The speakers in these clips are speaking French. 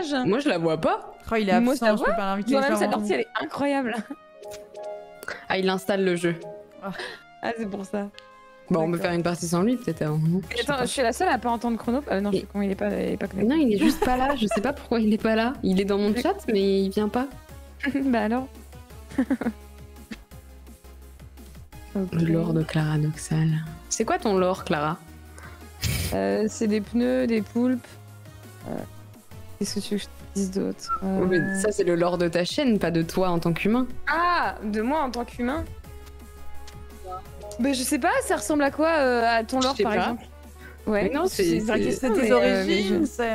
l'image. Moi, je la vois pas. Oh, il est Moi, absent, ça je peux pas l'inviter. Moi-même, cette clairement. partie, elle est incroyable. Ah, il installe le jeu. Ah, c'est pour ça. Bon, on peut D'accord. faire une partie sans lui, peut-être avant. Non, Et attends, je suis la seule à pas entendre Chrono. Non, je suis con, il est pas connecté. Non, il est juste pas là. Je sais pas pourquoi il est pas là. Il est dans mon chat, mais il vient pas. Bah alors. Ok. Le lore de Clara Noxal. C'est quoi ton lore, Clara? C'est des pneus, des poulpes. Qu'est-ce que tu veux que je te dise d'autre Oh, mais ça, c'est le lore de ta chaîne, pas de toi en tant qu'humain. Ah, de moi en tant qu'humain. Bah je sais pas, ça ressemble à quoi à ton lore Je sais par pas. exemple? Ouais. Mais non, c'est- vraie c'est- question, C'est tes mais, origines, mais c'est...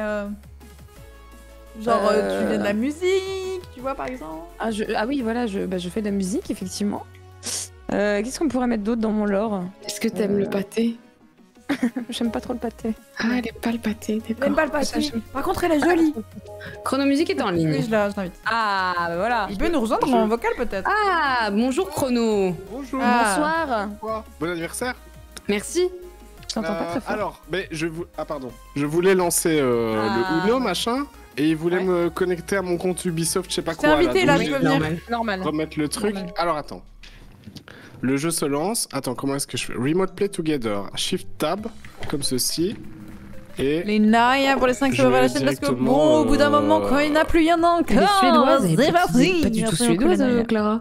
Genre, tu viens de la musique, tu vois, par exemple. Ah oui, voilà, je fais de la musique, effectivement. Qu'est-ce qu'on pourrait mettre d'autre dans mon lore? Est-ce que t'aimes le pâté? J'aime pas trop le pâté. Ah, elle aime pas le pâté, Elle d'accord. aime pas le passé. Par contre, elle est jolie. Chronomusique est en Oui, ligne. je l'invite. Ah, bah voilà. Il peut nous rejoindre en vocal, peut-être. Ah, bonjour Chrono. Bonjour. Ah. Bonsoir. Quoi Bon anniversaire. Merci. Je t'entends pas très fort. Alors, mais ah pardon. Je voulais lancer le Uno machin et il voulait Ouais. me connecter à mon compte Ubisoft, je sais pas Je t'ai quoi. invité, donc là, je tu vais peux venir. Normal. Normal. remettre le truc. Normal. Alors attends. Le jeu se lance. Attends, comment est-ce que je fais? Remote Play Together. Shift Tab, comme ceci. Et Les nains pour les 5 Je euros à la vais chaîne parce que directement, bon, au bout d'un moment, quand il n'a plus rien encore, Elle est suédoise, elle est c'est pas, parti. pas du tout Merci suédoise, beaucoup, les nains. Clara.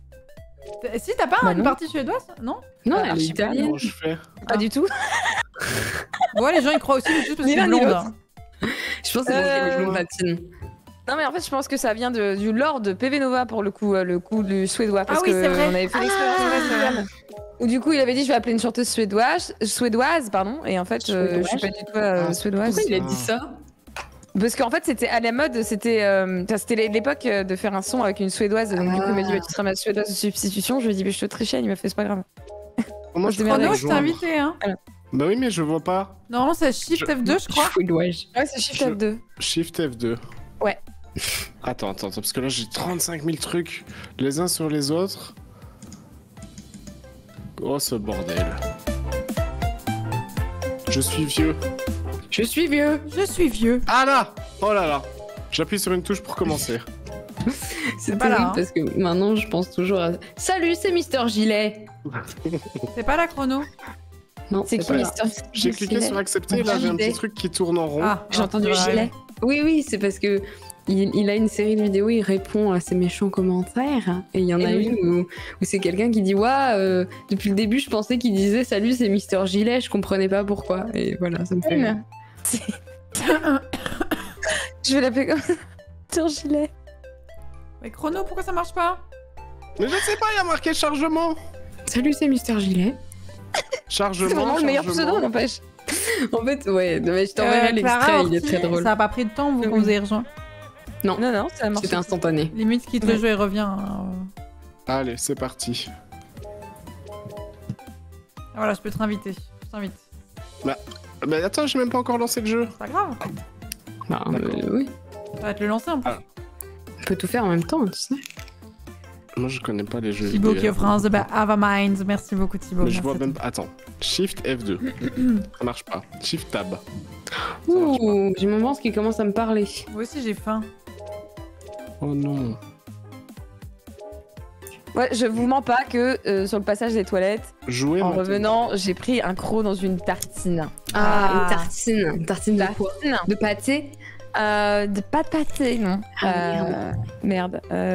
Si, t'as pas Bah une non. partie suédoise? Non? Non, Ah, elle est je sais pas, italienne. comment je fais? Pas du tout. Ouais, les gens ils croient aussi juste parce Ni que c'est l'un ni blonde. l'autre. hein. Je pense que c'est Euh, les blondes latines. Non mais en fait je pense que ça vient du lore de PV Nova pour le coup du suédois parce Ah oui, que c'est vrai. on avait fait l'expérience musicale où du coup il avait dit je vais appeler une chanteuse suédoise pardon et en fait je suis pas du tout suédoise. Pourquoi il a dit ça? Parce qu'en fait c'était à la mode, c'était l'époque de faire un son avec une suédoise donc du coup il m'a dit bah, tu seras ma suédoise de substitution, je lui ai dit mais je te trichais, il m'a fait c'est pas grave. Comment je je peux démerde Chrono, me je t'ai rejoindre? invité, hein. Bah oui, mais je vois pas. Normalement, c'est Shift F2, je crois. Suédoise. Ouais c'est Shift Je- F2. Shift F2. Ouais. Attends, parce que là j'ai 35 000 trucs les uns sur les autres. Oh ce bordel. Je suis vieux. Je suis vieux. Je suis vieux. Ah là! Oh là là! J'appuie sur une touche pour commencer. C'est pas là, terrible hein. parce que maintenant je pense toujours à. Salut, c'est Mister Gilet. C'est pas la chrono. Non, C'est qui pas là. Mister J'ai cliqué sur accepter et là j'ai un petit truc qui tourne en rond. Ah, J'ai entendu c'est vrai. gilet. Oui, c'est parce que il a une série de vidéos, il répond à ses méchants commentaires. Et il y en a Et oui. une où c'est quelqu'un qui dit ouais, depuis le début je pensais qu'il disait salut, c'est Mister Gilet, je comprenais pas pourquoi. Et voilà, ça me fait. rire. Je vais l'appeler comme ça. Mister Gilet. Mais chrono, pourquoi ça marche pas? Mais je sais pas, il y a marqué chargement. Salut, c'est Mister Gilet. Chargement. C'est vraiment le meilleur chargement. pseudo n'empêche. En fait, ouais, mais je t'enverrai l'extrait, il est très drôle. Ça a pas pris de temps, vous, quand vous avez rejoint. Non ça marche. C'était instantané. Limite, quitte le jeu et revient. Allez, c'est parti. Voilà, je peux te réinviter. Je t'invite. Mais attends, j'ai même pas encore lancé le jeu. C'est pas grave. Bah, D'accord. oui, Ça va te le lancer en plus. Ah. on peut tout faire en même temps, tu sais. Moi je connais pas les jeux Thibaut qui vidéo. offre un The Ava Minds. Merci beaucoup, Thibaut. Mais je Merci vois à même toi. pas. Attends. Shift F2. Ça marche pas. Shift Tab. marche pas. Ouh, j'ai mon ventre qui commence à me parler. Moi aussi, j'ai faim. Oh non. Ouais, je vous mens pas que sur le passage des toilettes, Jouer en maintenant. revenant, j'ai pris un croc dans une tartine. Ah, une tartine de quoi? Tartine De pâté? de pas de pâté, non. Ah, Merde.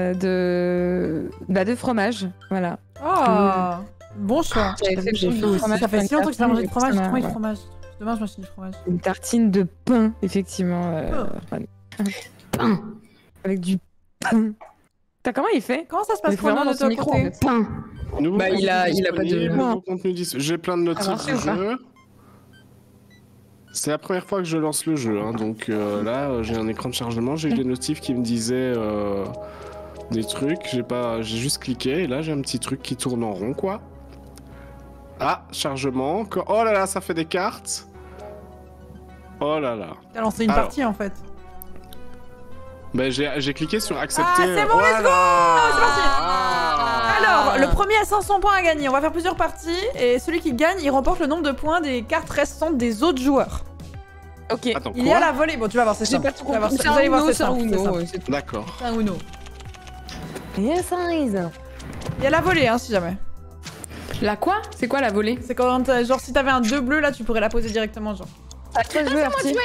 De fromage, voilà. Oh, bon choix. J'avais fait J'ai beaucoup faim de aussi. fromage Ça fait sur si une longtemps que j'ai pas mangé de fromage. tartine, J'ai trop envie de ouais. fromage. Demain, je mange du fromage. Une tartine de pain, effectivement. Pain. Avec du pain. T'as comment il fait? Comment ça se Il passe faut vraiment chrono dans de son ton micro, côté? en fait. Pain. Nouveau Bah, il a pas de- disponible, nouveau contenu J'ai plein de notifs marché du ou pas jeu. C'est la première fois que je lance le jeu, hein, donc là j'ai un écran de chargement, j'ai des notifs qui me disaient des trucs, j'ai juste cliqué et là j'ai un petit truc qui tourne en rond quoi. Ah, chargement, oh là là, ça fait des cartes. Oh là là. T'as lancé une Alors. partie en fait. Bah j'ai cliqué sur accepter. Ah, c'est bon, let's go. C'est parti. Ah. Alors, le premier a 500 points à gagner. On va faire plusieurs parties et celui qui gagne, il remporte le nombre de points des cartes restantes des autres joueurs. Ok. Attends, Il y a quoi? la volée. Bon, tu vas voir, c'est J'ai simple. pas tout Tu vas voir, compris. vous allez voir, c'est c'est un simple. c'est Uno, simple. ouais, c'est tout. D'accord. C'est un Uno. Yes, Ice. Il y a la volée, hein, si jamais. La quoi? C'est quoi la volée? C'est quand, genre, si t'avais un 2 bleu, là, tu pourrais la poser directement, genre. À toi de jouer, Artie.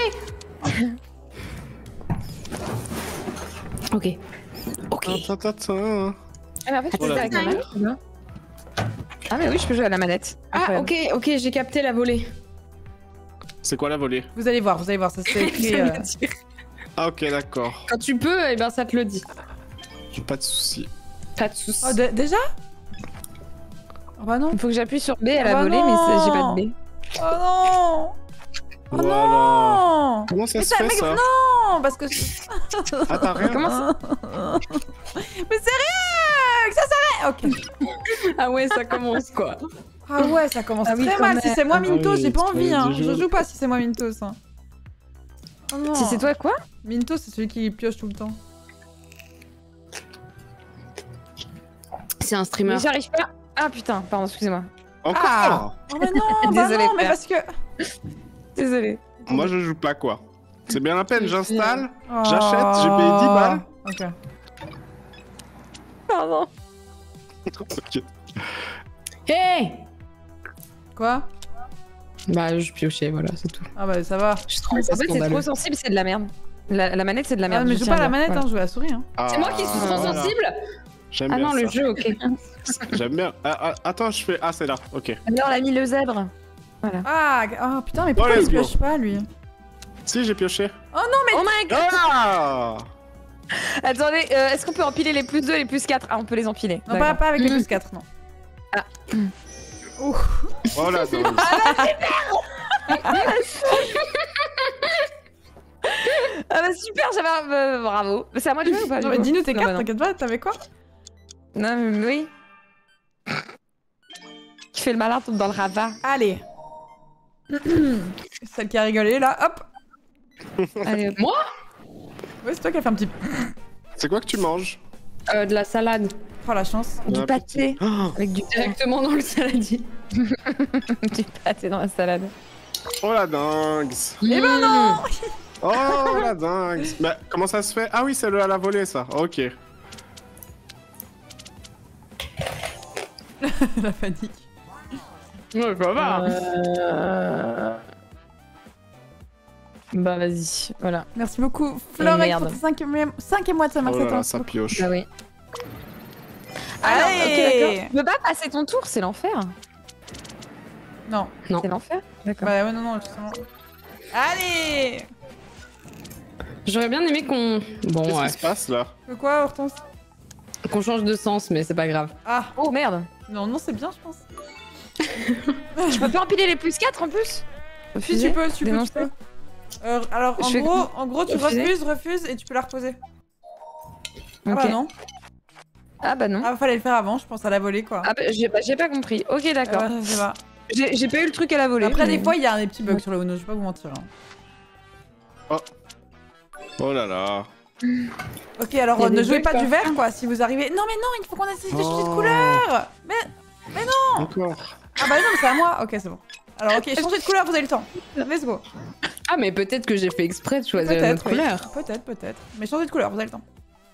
Ok. Ok. Attends. Ah, mais en fait, je peux Oh jouer là avec la manette. Non. Ah, mais oui, je peux jouer à la manette. Ah, Incroyable. ok, j'ai capté la volée. C'est quoi la volée? Vous allez voir, ça c'est écrit. Ah, ok, d'accord. Quand tu peux, eh ben ça te le dit. Pas de soucis. Pas de soucis. Oh, déjà? Oh bah non. Il faut que j'appuie sur B à la bah volée, non. mais j'ai pas de B. Oh non. Oh Voilà. non. Comment ça Mais se fait, mec, ça? non, parce que. Ah, t'as rien? Comment ça? Mais sérieux, que ça s'arrête. Ok. Ah ouais, ça commence quoi. Ah ouais, ça commence Ah oui, très quand mal. même. Si c'est moi Ah Mintos, oui, j'ai pas c'est envie. Hein. du Je jeu. joue pas si c'est moi Mintos. Hein. Oh non. Si c'est toi quoi? Mintos, c'est celui qui pioche tout le temps. C'est un streamer. Mais j'arrive pas. Ah putain, pardon, excusez-moi. Encore? Ah. Oh mais non, bah Désolée, non, mais frère. parce que. Désolée. Moi, je joue pas, quoi. C'est bien la peine, j'installe, Oh. j'achète, j'ai payé 10 balles. Ok. Pardon. Ok. Hey. Quoi? Bah, je piochais, voilà, c'est tout. Ah bah ça va. Je trouve En ça fait, c'est scandaleux. trop sensible, c'est de la merde. La manette, c'est de la Ah, merde. mais je je joue tiens pas à la à dire. manette, Voilà. hein, je joue à la souris. Hein. C'est moi qui suis trop voilà. sensible. J'aime Ah bien non, le ça. jeu, ok. J'aime bien. Attends, je fais... Ah, c'est là, ok. Alors, on a mis le zèbre. Ah, oh, putain, mais pourquoi let's il go. pioche pas lui? Si, j'ai pioché. Oh my god. Ah! Attendez, est-ce qu'on peut empiler les plus 2 et les plus 4? Ah, on peut les empiler. Non, D'accord. pas avec les plus 4, non. Oh là, non. Ah bah super, j'avais bravo. C'est à moi de jouer ou pas? Non, du mais coup dis-nous tes Non, cartes, bah non. t'inquiète pas, t'avais quoi? Non, mais oui. Qui fait le malin tombe dans le ravin. Allez. Celle qui a rigolé là, hop. Allez, hop. Moi Ouais, c'est toi qui as fait un petit. C'est quoi que tu manges? De la salade. Oh la chance. Du Ah, pâté. Oh, Avec du Directement dans le saladier. du pâté dans la salade. oh la dingue. Eh ben non. Oh la dingue. Mais comment ça se fait? Ah oui, c'est le à la volée, ça. Ok. La panique. Ouais, ça va. Bah vas-y, voilà. Merci beaucoup, Florex, merde. pour tes 5e mois de ça, Oh merci là à toi. là, ça pioche. Bah oui. Alors, ok, Allez. d'accord. Tu peux pas passer ton tour, c'est l'enfer. Non. C'est l'enfer. D'accord. Bah ouais, non, justement. Allez. J'aurais bien aimé qu'on. Bon, Qu'est-ce ouais. qui se passe, là? Que quoi, Hortense? Qu'on change de sens, mais c'est pas grave. Ah, Oh merde. non, c'est bien, je pense. Je peux pas empiler les plus 4 en plus? Si tu peux, tu Dénoncer. peux. Alors, Je fais en gros, tu refuser refuses et tu peux la reposer. Ah Ok. bah non. Ah bah non. Ah, fallait le faire avant, je pense à la volée, quoi. Ah bah j'ai pas compris. Ok, d'accord. Je sais pas. J'ai pas eu le truc à la volée. Après, mais- des fois, il y a des petits bugs sur le Uno, je vais pas vous mentir. Hein. Oh là là. Ok, alors Il y a ne des jouez bugs pas du parfois. vert, quoi, si vous arrivez. Non, mais non, il faut qu'on essaye de changer de Oh. couleur. Mais Encore. ah bah non, mais c'est à moi. Ok, c'est bon. Alors, ok, changez de couleur, vous avez le temps. Let's go. Ah, mais peut-être que j'ai fait exprès de choisir une Peut-être, autre oui. couleur. Peut-être. Mais changez de couleur, vous avez le temps.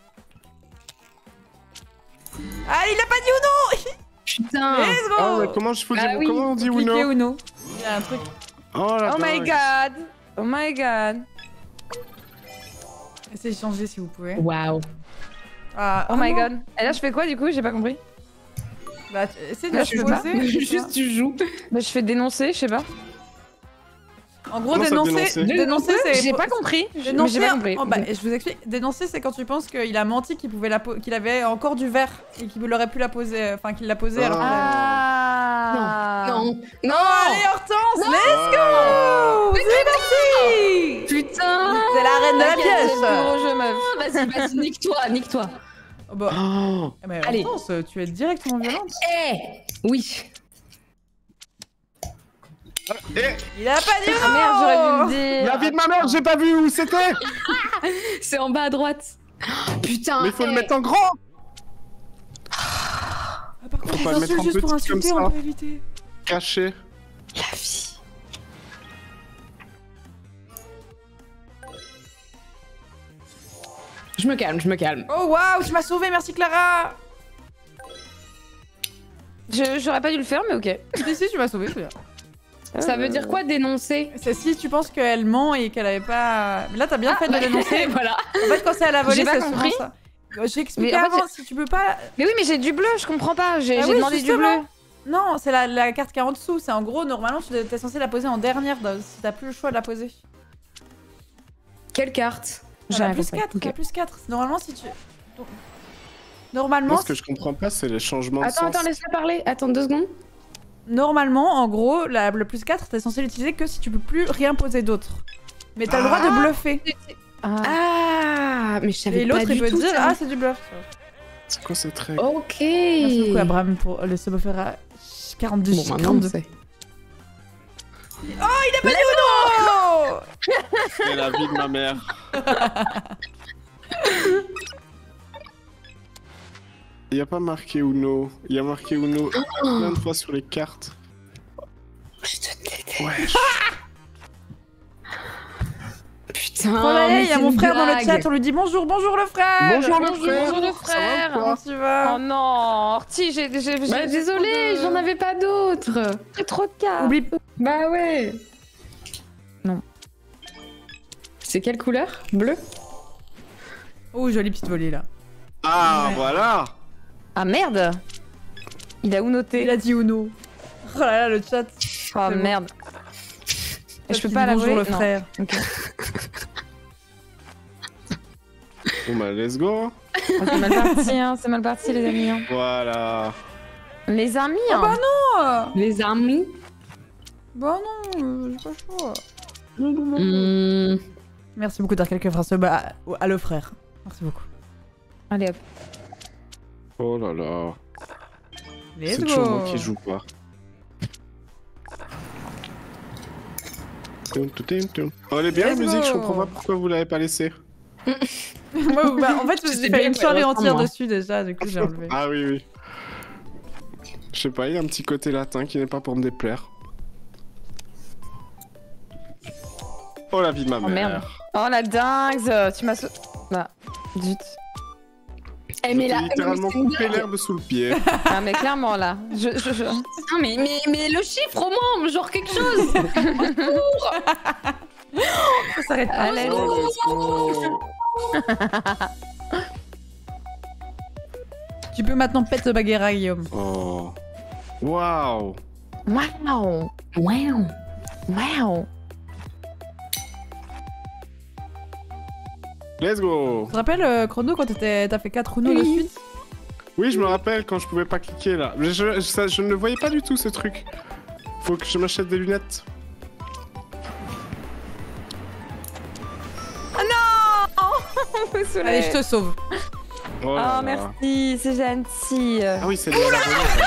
Allez, il a pas dit Uno. Putain. Let's go. Ah ouais, comment je faut Ah dire... oui, Comment on dit Cliquez Uno? Uno. Il y a un truc. Oh la Oh my dingue. god. Oh my god. Essayez de changer si vous pouvez. Waouh. Ah, Oh ah my non. god. Et là je fais quoi du coup? J'ai pas compris. Bah, essayez de Là, la je peux pas. poser. Juste, tu joues. Bah je fais dénoncer, je sais pas. En gros, Comment ça, dénoncer, dénoncer c'est. J'ai pas compris. Mais Dénoncer, j'ai pas compris. oh, bah, je vous explique. Dénoncer, c'est quand tu penses qu'il a menti, qu'il avait encore du verre et qu'il aurait pu la poser, enfin qu'il l'a posé alors. Ah. Non. Non, allez Hortense, let's go. C'est parti. Putain. C'est la reine de la Ok, pièce. c'est le gros jeu, meuf. Vas-y, nique-toi, nique-toi. Oh, bah, Oh. mais Allez. Hortense, tu es directement violente. Eh. Oui. Eh, Il a pas dit Ah merde, j'aurais dû le dire. la vie de ma mère, j'ai pas vu où c'était. C'est en bas à droite. Putain. Mais il faut le eh. mettre en grand. Ah, par contre, Faut les pas le mettre insultes en juste pour petit comme insulter, ça. on peut éviter. Caché. La vie. Je me calme, je me calme. Oh waouh, tu m'as sauvé, merci Clara. J'aurais pas dû le faire, mais ok. Si, tu m'as sauvé, c'est bien. Ça veut dire quoi dénoncer? C'est si tu penses qu'elle ment et qu'elle avait pas... Mais là, t'as bien fait de dénoncer. Voilà. En fait, quand c'est à la volée, J'ai pas c'est souvent compris. ça. J'ai expliqué Mais en fait, avant, si tu peux pas... Mais oui, mais j'ai du bleu, je comprends pas. J'ai Ah oui, demandé du justement. bleu. Non, c'est la carte qui est en dessous. C'est en gros, normalement, tu es censé la poser en dernière si t'as plus le choix de la poser. Quelle carte? J'ai J'avais plus compris. 4, Ok. t'as plus 4. Normalement, si tu... Normalement, Moi, ce que je comprends pas, c'est les changements de Attends, sens. attends, laisse-la parler. Attends 2 secondes. normalement, en gros, le plus 4, t'es censé l'utiliser que si tu peux plus rien poser d'autre. Mais t'as le droit de bluffer. Ah, mais je savais Et pas l'autre, du il peut tout dire, ça. ah, c'est du bluff. C'est quoi cette règle? Ok. Merci beaucoup, Abraham, pour le sub offer à 42. Bon, maintenant, 42. on sait. Oh C'est la vie de ma mère. Il y a pas marqué Uno. Il y a marqué Uno plein de fois sur les cartes. Je te déteste. Ouais. Putain. Oh là là, mais il y a c'est mon une frère dans le blague. chat, on lui dit bonjour, bonjour le frère. Bonjour le Bonjour, frère. bonjour le Ça va ou frère. quoi Comment tu vas? Oh non, Orti, j'ai Bah, désolé, j'en avais pas d'autres. j'ai trop de cas. Oublie Bah ouais. Non. C'est quelle couleur? Bleu? Oh, jolie petite volée là. Ah, Ouais. voilà. Ah merde. Il a où noté? Il a dit Uno. Oh là là, le chat. Oh bon. merde. Et je peux Dit pas la bonjour voler le Non. frère. Ok. Bon bah, let's go. Oh, c'est mal parti, hein. C'est mal parti, les amis. Hein. Voilà. Les amis, Ah bah hein. non. Les amis? Bah non, j'ai pas le choix. Merci beaucoup d'avoir quelques phrases à le frère. Merci beaucoup. Allez hop. Oh là là. Let's C'est toujours go. moi qui joue pas. Oh, elle est bien la Let's musique, je go. comprends pas pourquoi vous l'avez pas laissée. Moi, bah, en fait, Je j'ai sais fait bien une qu'elle soirée ressemble, entière moi. dessus déjà, du coup j'ai enlevé. Ah oui, oui. Je sais pas, il y a un petit côté latin qui n'est pas pour me déplaire. Oh la vie de ma mère. merde. Oh la dingue. Tu m'as... Bah, zut. Eh, Je mais t'ai là, littéralement mais c'est une coupé blague. l'herbe sous le pied. Ah mais clairement là. Putain, mais le chiffre au moins, genre quelque chose. Ça s'arrête pas. Allez. Oh, let's go. Tu peux maintenant pète Bagheera, Guillaume. Oh. Waouh. Waouh. Wow. Waouh. Let's go. Tu te rappelles, Chrono, quand t'as fait 4 Uno de suite? Oui, je me rappelle quand je pouvais pas cliquer là. Mais je ne voyais pas du tout ce truc. Faut que je m'achète des lunettes. Allez, je te sauve. Oh, là Oh là. merci, c'est gentil. Ah oui, c'est lié à la volée.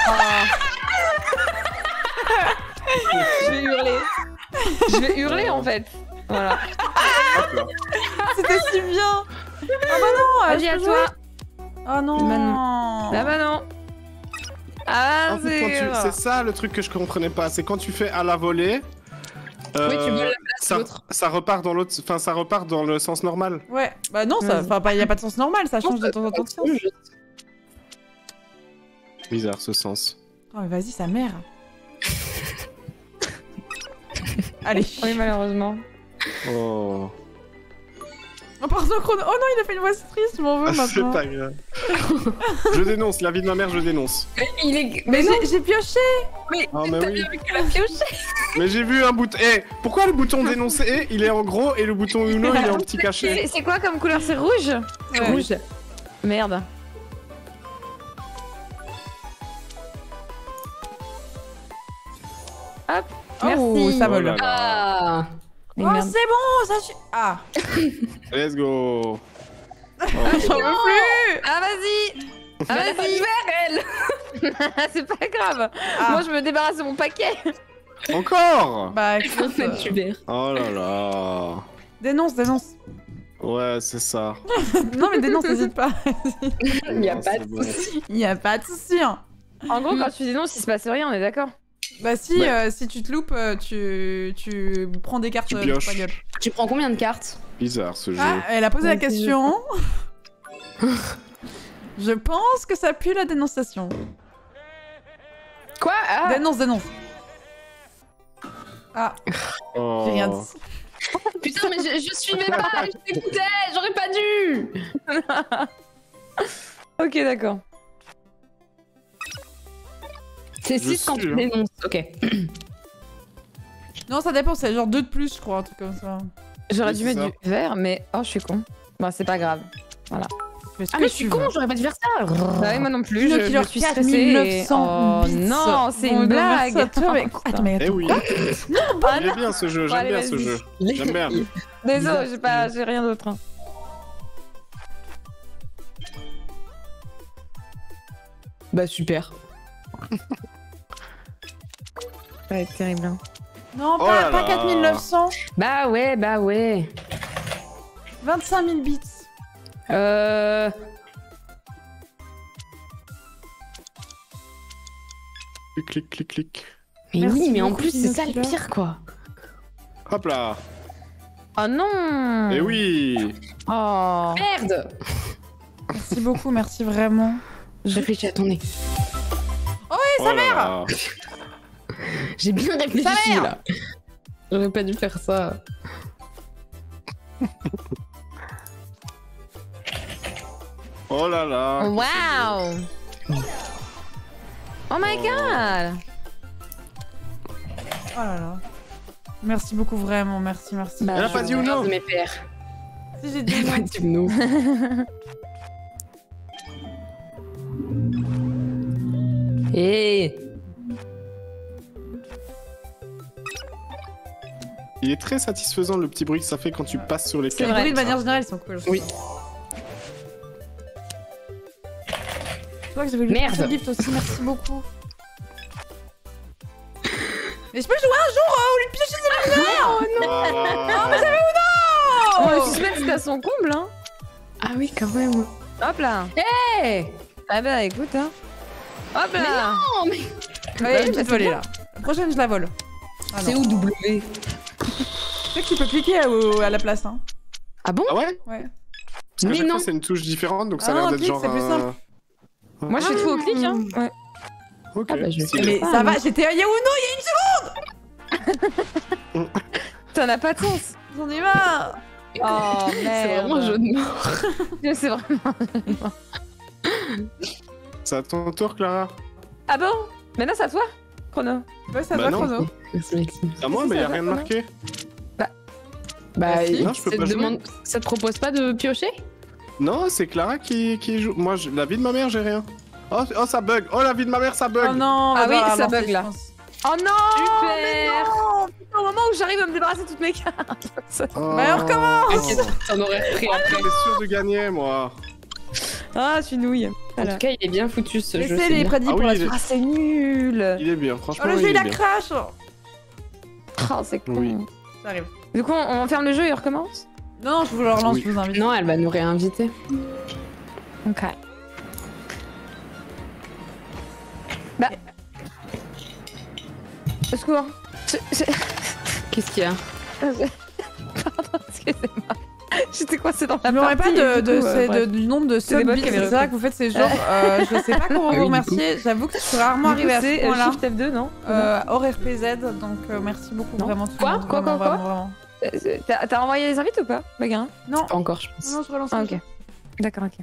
Je vais hurler. Je vais hurler en fait. Voilà. D'accord. C'était si bien. Ah bah non, Vas-y je à peux toi. jouer. Oh non. Ah bah non. Ah En fait, quand c'est... c'est ça le truc que je comprenais pas. C'est quand tu fais à la volée. Oui, tu veux la ça, l'autre. ça repart dans l'autre. Enfin, ça repart dans le sens normal. Ouais, bah non, ça, enfin, y a pas de sens normal, ça change de temps en temps de sens. Bizarre ce sens. Oh mais vas-y, sa mère. Allez. Oui malheureusement. Oh. Oh pardon, Chrono. Oh non, il a fait une voix triste, je m'en veux C'est maintenant. pas grave. Je dénonce, la vie de ma mère, je dénonce. Il est. Mais j'ai pioché. Ah, mais oui. que la pioche. Mais j'ai vu un bouton. Eh, pourquoi le bouton dénoncer, il est en gros et le bouton Uno, il est en petit cachet? C'est quoi comme couleur? C'est rouge? Ouais. Rouge. Merde. Hop. Merci. Oh, ça Oh vole. là là. Ah. Et Oh, merde. c'est bon, ça suffit. Ah, Let's go. j'en veux plus. Ah vas-y. Ah Elle a pas de vas-y. verre, elle. C'est pas grave. Ah. Moi je me débarrasse de mon paquet. Encore. Bah écoute, C'est du verre. Oh là là. dénonce. Ouais, c'est ça. Non mais dénonce, n'hésite pas. Il y a Non, pas c'est de bon. souci. Il y a pas de souci. Hein. En gros quand tu dis non, s'il se passe rien, on est d'accord. Bah si, Ouais. si tu te loupes, tu prends des cartes Tu de pioches. ta gueule. Tu prends combien de cartes? Bizarre ce jeu. Ah, elle a posé la Ouais, c'est question. Je pense que ça pue la dénonciation. Quoi? Ah. Dénonce. Ah, Oh. j'ai rien dit. Putain, mais je suivais pas, je t'écoutais, j'aurais pas dû. Ok, d'accord. C'est Je 6 quand suis, tu hein. dénonces, ok. Non, ça dépend, c'est genre 2 de plus, je crois, un truc comme ça. J'aurais Oui, dû c'est mettre du vert, mais oh, je suis con. Bon, c'est pas grave. Ah mais je suis con, j'aurais pas dû faire ça. Bah oui, moi non plus, Kino je Killer me suis stressée. Et... 4900 Oh bits. non, c'est Bon, une non, blague. merci à toi, mais quoi? Attends, mais Eh attends, oui. quoi? Il est bien ce jeu, Bon, j'aime allez, bien ce vas-y. jeu. J'aime bien. Désolé, j'ai rien d'autre. Hein. Bah super. Ça va être terrible. Hein. Non, Oh pas, là pas là. 4900, Bah ouais. 25 000 bits. Clic. Mais Merci oui, mais en beaucoup, plus c'est Kino ça le Killer. pire quoi. Hop là. Oh non. Eh oui. Oh. Merde. Merci beaucoup, merci vraiment. Je réfléchis à ton nez. Oh sa mère. J'ai bien réfléchi mère. là. J'aurais pas dû faire ça. Oh là là. Wow. Oh my god. Oh là là. Merci beaucoup, vraiment, merci. Bah, Elle a pas dit ou non. De mes pères. Si j'ai dit Pas non. dit non. Hey. Il est très satisfaisant le petit bruit que ça fait quand tu passes sur les Les cartes. vrai. bruits de manière générale, ils sont cool. Oui. Je crois que j'avais lu Merde. le gift aussi, merci beaucoup. Mais je peux jouer un jour au lieu de piocher des Ah. Oh, Oh le suspense est à son comble, hein. Ah oui quand même. Hop là. Hey. Ah bah écoute, hein. Hop là. Non mais. Ouais, une bah, petite c'est volée bien. là. La prochaine, je la vole. Ah C'est non. où W? Tu sais que tu peux cliquer à la place, hein. Ah bon? Ah ouais. Ouais. Parce qu'à Mais chaque non. fois c'est une touche différente donc ça Ah a l'air non, d'être clic, genre. c'est plus simple. Moi je fais tout au clic, hein. Ouais. Ok. Ah bah, je vais stylé. Mais ça va, j'étais à Yaouno, T'en as pas de sens. j'en ai marre. Oh merde. C'est vraiment un jeu de mots. C'est vraiment. C'est à ton tour Clara. Ah bon? Maintenant c'est à toi, Chrono. Ouais, ça Bah va, non. Chrono. Merci Maxime. C'est à moi Si, mais ça y a va, rien de ça va. marqué. Bah, si. Non, je peux ça pas te jouer. ça te propose pas de piocher? Non, c'est Clara qui joue. Moi, la vie de ma mère, j'ai rien. Oh, ça bug. Oh, la vie de ma mère, ça bug. Oh non, on va Ah oui, devoir ça avancer, bug, je là. pense. Oh non. mais Super. Au moment où j'arrive à me débarrasser de toutes mes cartes. Oh. Bah, on recommence. T'inquiète, t'en aurais repris après. J'étais sûr de gagner, moi. Ah, je suis nouille. En Voilà. tout cas, il est bien foutu ce jeu. Laissez c'est les bien. prédits Ah pour oui, la il est- suite. Ah, c'est nul. Il est bien, Oh, franchement. le il jeu, est il a bien. crash. Oh, c'est con. Oui. Ça arrive. Du coup, on ferme le jeu et on recommence. Non, je vous le relance, Oui. je vous invite. Non, elle va nous réinviter. Ok. Bah. Au secours. Qu'est-ce qu'il y a? Pardon, excusez-moi. J'étais coincée dans la Je me rappelle pas partie, et du coup, bref. du nombre de C'est des bots sub-bits, qui avaient c'est ça repris. que vous faites ces jours. Je sais pas comment Ah vous oui, remercier. J'avoue que je suis rarement Du coup, arrivée à ce c'est point-là. Shift F2, non Hors RPZ, donc merci beaucoup, Non. vraiment. Tout le Quoi monde, Quoi, vraiment, quoi, vraiment, vraiment. T'as envoyé les invites ou pas, Bagarin? Non, Pas encore, je pense. non, je relance. Ah, le ok. jeu. D'accord, ok.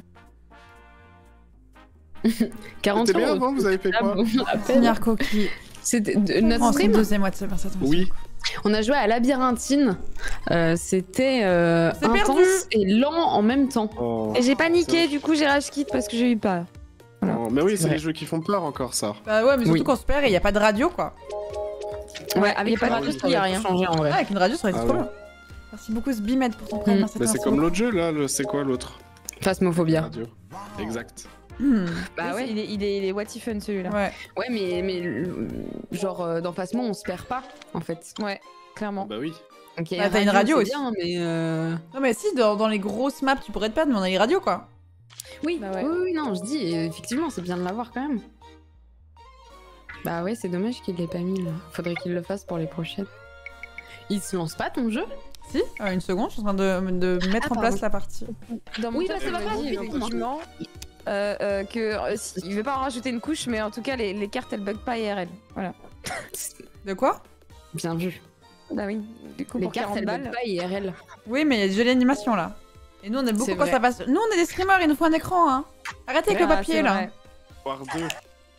40 C'était bien euros. avant, vous avez fait Ah quoi? bon, à peine. Seigneur Coquille. C'était Oh, notre c'est stream. une deuxième moitié, merci à tous. Oui. On a joué à Labyrinthine. C'était C'est intense perdu. et lent en même temps. Oh. Et j'ai paniqué, du coup j'ai rage quit parce que j'ai eu peur. Voilà. Oh, mais oui, c'est Ouais. les jeux qui font peur encore, ça. Bah ouais, mais surtout Oui. qu'on se perd et il y a pas de radio, quoi. Ouais, y a avec pas la de radio, radio, ça y a aurait rien. changé en vrai. Ouais, avec une radio, ça aurait été Ah trop ouais. bien. Merci beaucoup, Sbimed, pour ton prêt. Mm. Merci à Bah, toi, c'est merci comme l'autre jeu, là. C'est quoi l'autre? Phasmophobia. Radio. Exact. beaucoup. Bah ouais. Il est what if fun celui-là. Ouais. Ouais, mais genre dans Phasmo, on se perd pas en fait. Ouais, clairement. Bah oui. Donc, il y Bah, a t'as une radio c'est aussi. bien, mais Non, mais si, dans les grosses maps, tu pourrais te perdre, mais on a les radios, quoi. oui, Bah ouais. oui, non, je dis effectivement, c'est bien de l'avoir quand même. Bah ouais, c'est dommage qu'il l'ait pas mis là. Faudrait qu'il le fasse pour les prochaines. Il se lance pas ton jeu? Si, une seconde, je suis en train de mettre en place la partie. Dans mon Oui, test, bah, c'est elle me dit pas effectivement il veut pas en rajouter une couche, mais en tout cas, les cartes elles bug pas IRL. Voilà. De quoi? Bien vu. Bah oui, du coup, Les pour cartes, 40 elles balles. bug pas IRL. Oui, mais il y a des jolies animations là. Et nous, on aime beaucoup C'est quand vrai. ça passe. Nous, on est des streamers, il nous faut un écran, hein. Arrêtez avec le Ah, papier c'est là. vrai. Voire 2.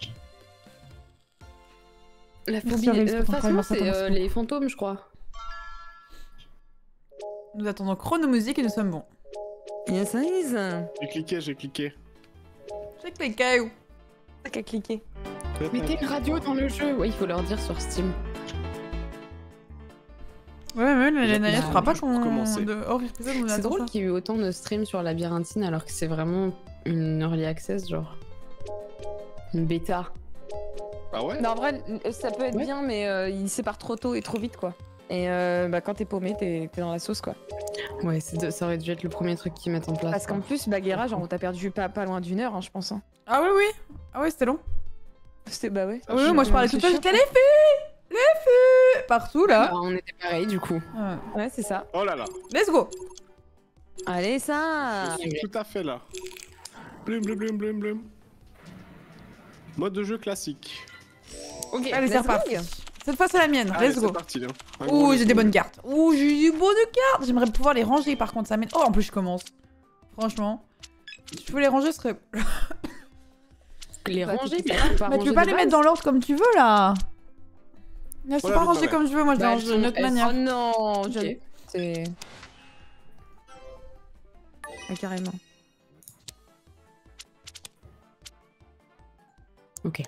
La Merci, phobie, Aurélie, de pour ton façon, travail, c'est merci. les fantômes, je crois. Nous attendons chronomusique et nous sommes bons. Yes, yes. J'ai cliqué. J'ai cliqué où? T'as qu'à cliquer. Mettez une radio dans le jeu. Oui, il faut leur dire sur Steam. Ouais, la Naya, tu Bah, crois pas je qu'on. peux commencer. Hors épisode, on C'est attend drôle ça. qu'il y ait eu autant de streams sur Labyrinthine alors que c'est vraiment une early access, genre. Une bêta. Ah ouais? Non, en vrai, ça peut être Ouais. bien, mais il sépare trop tôt et trop vite, quoi. Et bah, quand t'es paumé, t'es dans la sauce, quoi. Ouais, ça aurait dû être le premier truc qu'ils mettent en place. Parce qu'en quoi. plus, Baguera, genre, t'as perdu pas loin d'1 heure, hein, je pense. Hein. Ah oui, oui. Ah ouais, c'était long. C'était, bah ouais. Ah oui, moi je parlais tout le temps, C'est j'étais les filles! Les filles! Partout là. Bah, on était pareil du coup. Ouais. Ouais, c'est ça. Oh là là. Let's go! Allez, ça. Je suis tout à fait là. Blum blum blum blum blum. Mode de jeu classique. Ok, Allez, c'est let's go. reparti. Cette fois, c'est la mienne. Allez, Let's c'est go. parti là. Un Ouh, gros j'ai let's des go. bonnes cartes. Ouh, j'ai des bonnes cartes. J'aimerais pouvoir les ranger par contre, ça m'aide. Oh, en plus, je commence. Franchement. Si je pouvais les ranger, ce serait. Les Bah, ranger, tu- mais Mais tu peux pas les mettre dans l'ordre comme tu veux là. Là, je peux Voilà, pas vous ranger savez. comme je veux, moi je les Bah, range elles d'une sont- autre elles manière. Oh non, Ok. c'est. Ah, carrément. Ok.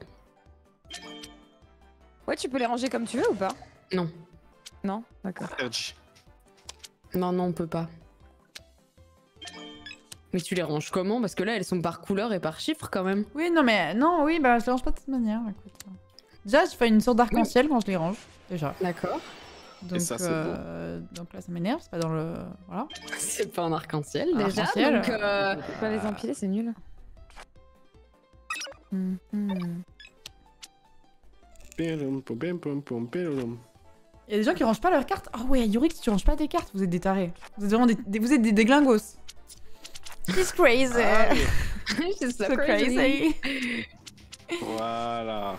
Ouais, tu peux les ranger comme tu veux ou pas? Non. Non? D'accord. Interdit. Non, on peut pas. Mais tu les ranges comment? Parce que là, elles sont par couleur et par chiffre quand même. Oui, non, mais non, oui, bah je les range pas de cette manière. Écoute. Déjà, je fais une sorte d'arc-en-ciel quand je les range. Déjà. D'accord. Donc, ça, c'est donc là, ça m'énerve, c'est pas dans le. Voilà. C'est pas un arc-en-ciel Un déjà. arc-en-ciel, Donc, Tu peux pas les empiler, c'est nul. Pélum, pom, pom, pom, pom, pélum. Il y a des gens qui rangent pas leurs cartes. Oh ouais, Yorick, tu ranges pas tes cartes, vous êtes des tarés. Vous êtes vraiment vous êtes des glingos. She's crazy. Allez, c'est So crazy. voilà.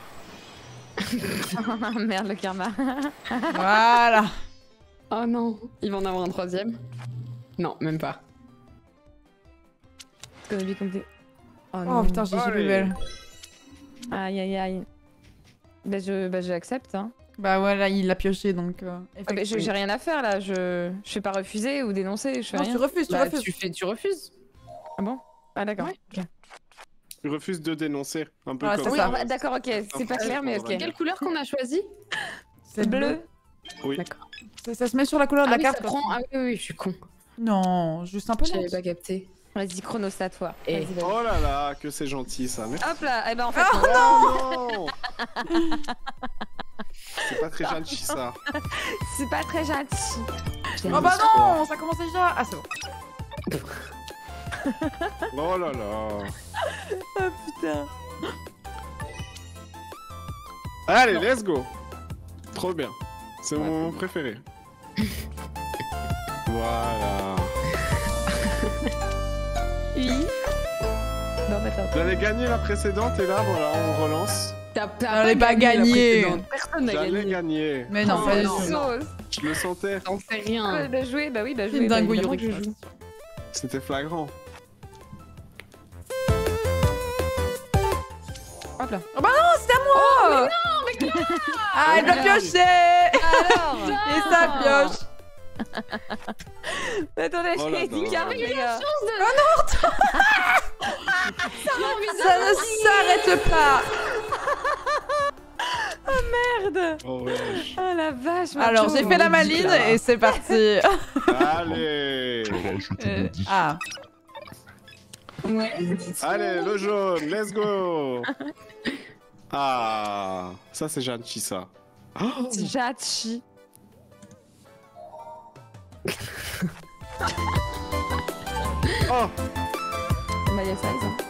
Merde, le karma. Voilà. Oh non, il va en avoir un troisième. Non, même pas. Gonna be complete. Oh, Oh non. putain, j'ai plus Allez. belle. Aïe aïe aïe. Bah j'accepte hein. Bah voilà, il l'a pioché donc. Ah, mais effectivement. j'ai rien à faire là, je fais pas refuser ou dénoncer, je fais Non, rien. tu refuses, tu Bah, refuses. tu refuses. Ah bon? Ah d'accord. Ouais. Ok. Tu refuses de dénoncer. Un peu Ah, comme c'est Oui, ça. ah, d'accord, ok, c'est pas clair mais ok. Quelle couleur qu'on a choisi? C'est bleu. Oui. D'accord. Ça se met sur la couleur de Ah la oui, carte. ça quoi. prend. Ah oui, je suis con. Non, juste un peu J'avais lente. pas capté. Vas-y, chronostat toi. Et- Vas-y, vas-y. Oh là là, que c'est gentil ça. Merci. Hop là, et ben en fait, Oh non. C'est pas très gentil ça. c'est pas très gentil. Oh bah non, ça commence déjà. Ah c'est bon. Oh là là. Oh putain. Allez, let's go. Trop bien. C'est mon moment préféré. Voilà. Oui. Non, mais attends. J'avais gagné la précédente et là, voilà, on relance. T'as Elle est pas gagnée. Personne n'a J'allais gagné. gagner. Mais non, Oh, pas du non. tout. Sauce. Je le sentais. T'en sais Ah, rien. bah jouer, bah oui, bah jouer. Une bah, dingo évidemment Yorick. que je joue. C'était flagrant. Hop là. Oh bah non, c'est à moi. Ah, elle doit piocher. Alors. Et ça pioche. Attendez, Oh là j'ai dit là. carré, les gars. Ça ne s'arrête pas. Merde. Oh wesh. Oh la vache. Alors, macho. j'ai fait la maline et c'est parti. Allez. Ah. Allez, le jaune, let's go. Ah, ça c'est gentil ça. Oh, Jachi. oh. Bah y'a ça,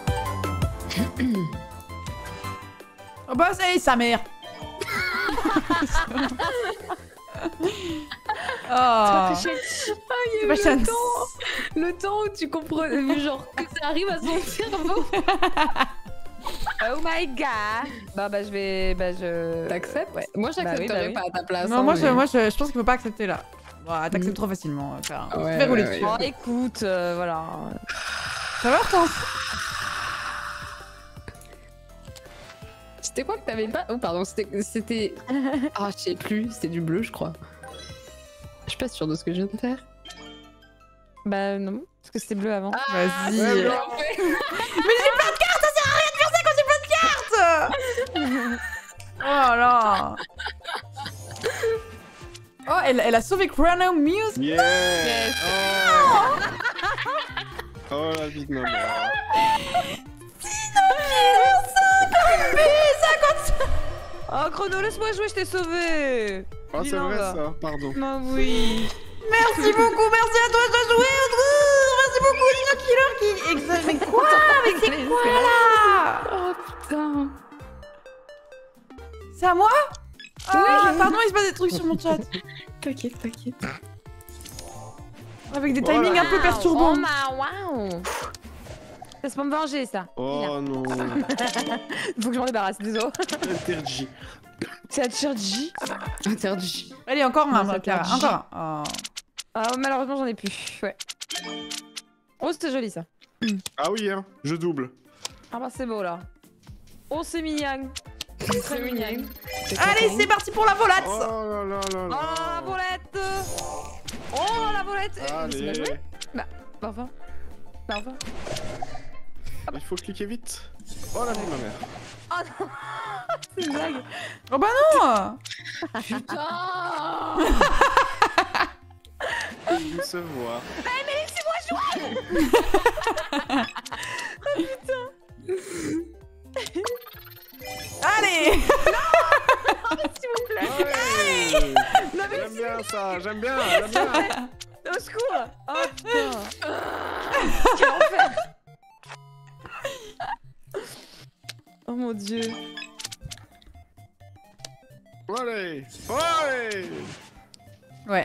Oh bah ça y est, sa mère. Oh. Il y Pas a eu chance. le temps où tu comprends, genre que ça arrive à son cerveau. Oh my god. Bah je vais... je... T'acceptes? Ouais. Moi j'accepterais oui. pas à ta place. Non, hein, moi, mais- je pense qu'il faut pas accepter là. Bon, t'acceptes trop facilement. Clara. Ouais, Fais rouler ouais, dessus. Oh écoute, voilà. Ça va, Hortense? C'était quoi que t'avais pas? Oh pardon, c'était... Ah je sais plus, c'était du bleu je crois. Je suis pas sûre de ce que je viens de faire. Bah non, parce que c'était bleu avant. Vas-y. ouais, ouais. Oh là. Oh, elle a sauvé Chrono Muse. Yeah. Oh la vie de ma mère. Oh Chrono, laisse-moi jouer, je t'ai sauvé. Oh, c'est Dis-le, vrai va. ça, pardon. Bah oui. Merci beaucoup, merci à toi, je dois jouer. Merci beaucoup, Nino Killer qui. Exact. Mais quoi? Mais c'est quoi là? Oh putain. C'est à moi? Ah, pardon, il se passe des trucs sur mon chat. T'inquiète, t'inquiète. Avec des Oh là timings un là. peu perturbants. Oh waouh. Laisse pas me venger ça. Oh non. Faut que je m'en débarrasse, désolé. Interdit. C'est à Churchy. Interdit. Allez, encore un, Ça Clara. perd. Encore un. Oh. Ah malheureusement j'en ai plus. Ouais. Oh c'était joli ça. Ah oui, hein, je double. Ah bah c'est beau là. Oh c'est mignon. C'est très mignon. Allez, c'est parti pour la volate. Oh là là là Oh là. la volette. Oh la volette. C'est bien joué. Allez. Bah enfin. Bah enfin. Il faut cliquer vite. Oh la vie de ma mère. Oh non. C'est une blague. Oh bah non. Putain. Il se voit. Allez. S'il vous plaît. Ouais. Non mais J'aime bien ça, j'aime bien, j'aime bien. au secours. Oh putain. Quel enfer. Oh mon dieu. Allez, allez, Ouais.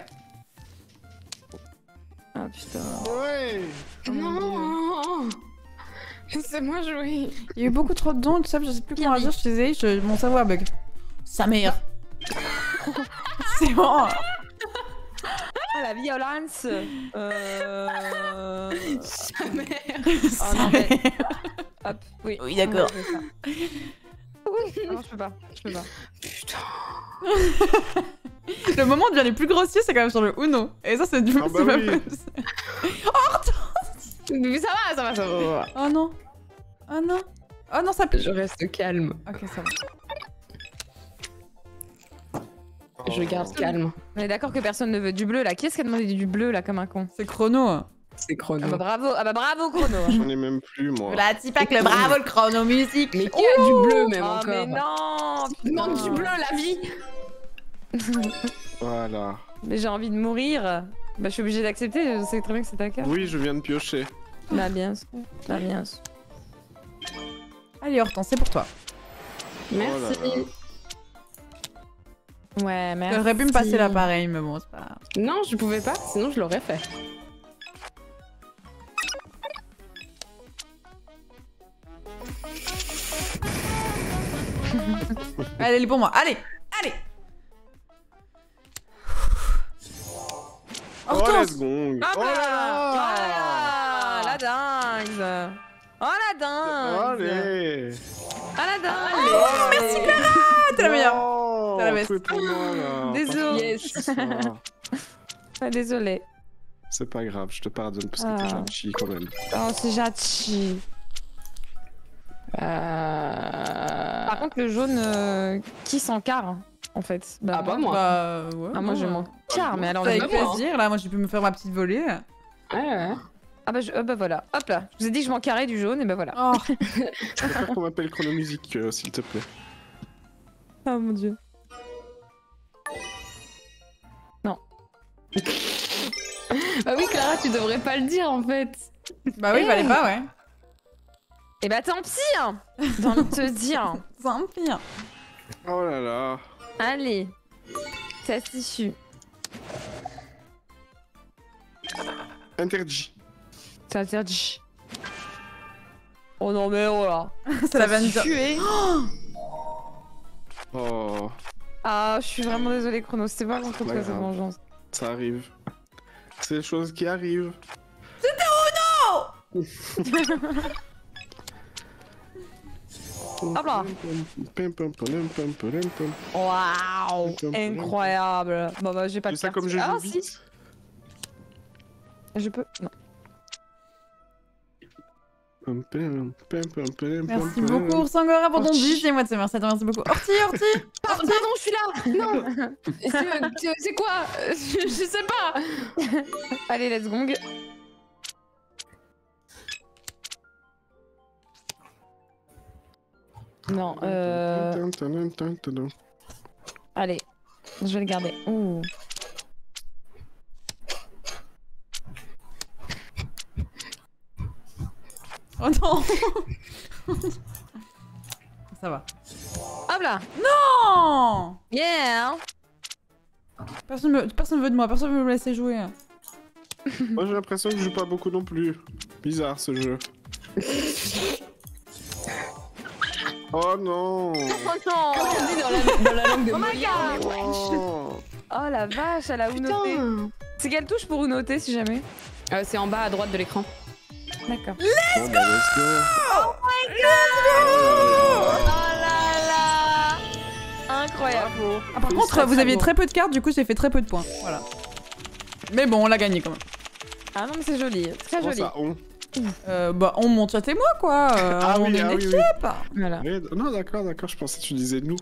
Ah putain. ouais. Non. Laissez-moi jouer. Il y a eu beaucoup trop de dons, tout ça, je sais plus comment dire, je suis désolée, mon cerveau a bug. Sa mère. C'est bon. Ah la violence. Sa mère. Oh non mais. Hop. Oui. Oui, d'accord. Je fais ça. Ah non je peux pas. Je peux pas. Putain. Le moment où devient les plus grossiers, c'est quand même sur le Uno. Et ça, c'est du Ah bah c'est pas oui. possible. Mais ça va, ça va, ça va. Oh non. Oh non. Oh non, ça pue. Je reste calme. Ok, ça va. Je garde calme. On est d'accord que personne ne veut du bleu là. Qui est-ce qui a demandé du bleu là comme un con? C'est chrono. C'est Ah chrono. bah bravo. Ah bah bravo Chrono. J'en ai même plus moi. La Tipac, le bravo, le chrono musique. Mais qui a du bleu même Oh encore? mais non. Non, putain. du bleu, la vie. Voilà. Mais j'ai envie de mourir. Bah je suis obligée d'accepter. Je sais très bien que c'est un cas. Oui, je viens de piocher. Bah bien sûr. Bah bien sûr. Allez, Hortense, c'est pour toi. Merci. Oh là là. Ouais merci. J'aurais pu me passer l'appareil, mais bon, c'est pas grave. Non, je pouvais pas, sinon je l'aurais fait. Allez, elle est pour moi. Allez, allez. Oh, Hortense. let's go. Ah Oh bah là là. la dingue. Oh la dingue. Allez. Ah la dingue. Oh, merci Clara. T'es la meilleure. Oh, T'es la best. fouet pour moi là. Désolé. Pas ce soir. Ah, désolée. C'est pas grave, je te pardonne parce que Ah. t'es gentil quand même. Oh c'est gentil. Par contre le jaune qui s'encarre en fait. Ah bah moi. Bah, ouais. Ah moi je m'en carre mais alors C'est le avec bah, moi, plaisir, là, moi j'ai pu me faire ma petite volée. Ouais, ouais. Ah bah, bah voilà, hop là. Je vous ai dit que je m'en carrais du jaune et bah voilà. Oh, Je préfère qu'on m'appelle Chronomusique, s'il te plaît. Oh mon dieu. Bah oui, Clara, tu devrais pas le dire en fait. bah oui, fallait pas, ouais. Et bah tant pis hein. J'ai envie de te dire. C'est un pire. Oh là là. Allez. Ça s'issue. Interdit. C'est interdit. Oh non, mais oh là. C'est la vanne. Tué. Oh, Ah, je suis vraiment désolée, Chrono. C'était pas contre toi, Ouais, cette grave. vengeance. ça arrive. C'est des choses qui arrivent. Hop là. Waouh. Incroyable. Bon, bah, j'ai pas de C'est ça carte. comme je Ah, joue si. vite. Je peux. Non. Merci beaucoup, Sangora, pour ton Orti. 10 mois de semence. Merci beaucoup. Orti, Orti. Pardon, je suis là. Non. C'est quoi? Je sais pas. Allez, let's gong. Non, allez, je vais le garder. Ouh. Oh non. Ça va. Hop là. Non. Yeah. Personne veut de moi, personne veut me laisser jouer. Moi j'ai l'impression que je joue pas beaucoup non plus. Bizarre ce jeu. Oh non. Oh non. Comme on dit dans la langue de Oh my Molière. god. Oh. Oh la vache, elle a Unoté. Putain. C'est quelle touche pour Unoté si jamais? C'est en bas à droite de l'écran. D'accord. Bon, bah, let's go. Oh là là. Incroyable. Ah, par contre, vous aviez très peu de cartes, du coup j'ai fait très peu de points. Voilà. Mais bon, on l'a gagné quand même. Ah non mais c'est joli, très Comment joli. ça, on Bah, on monte chat et moi quoi. Ah on oui, est une ah oui, équipe. oui. Voilà. Non, d'accord, je pensais que tu disais nous.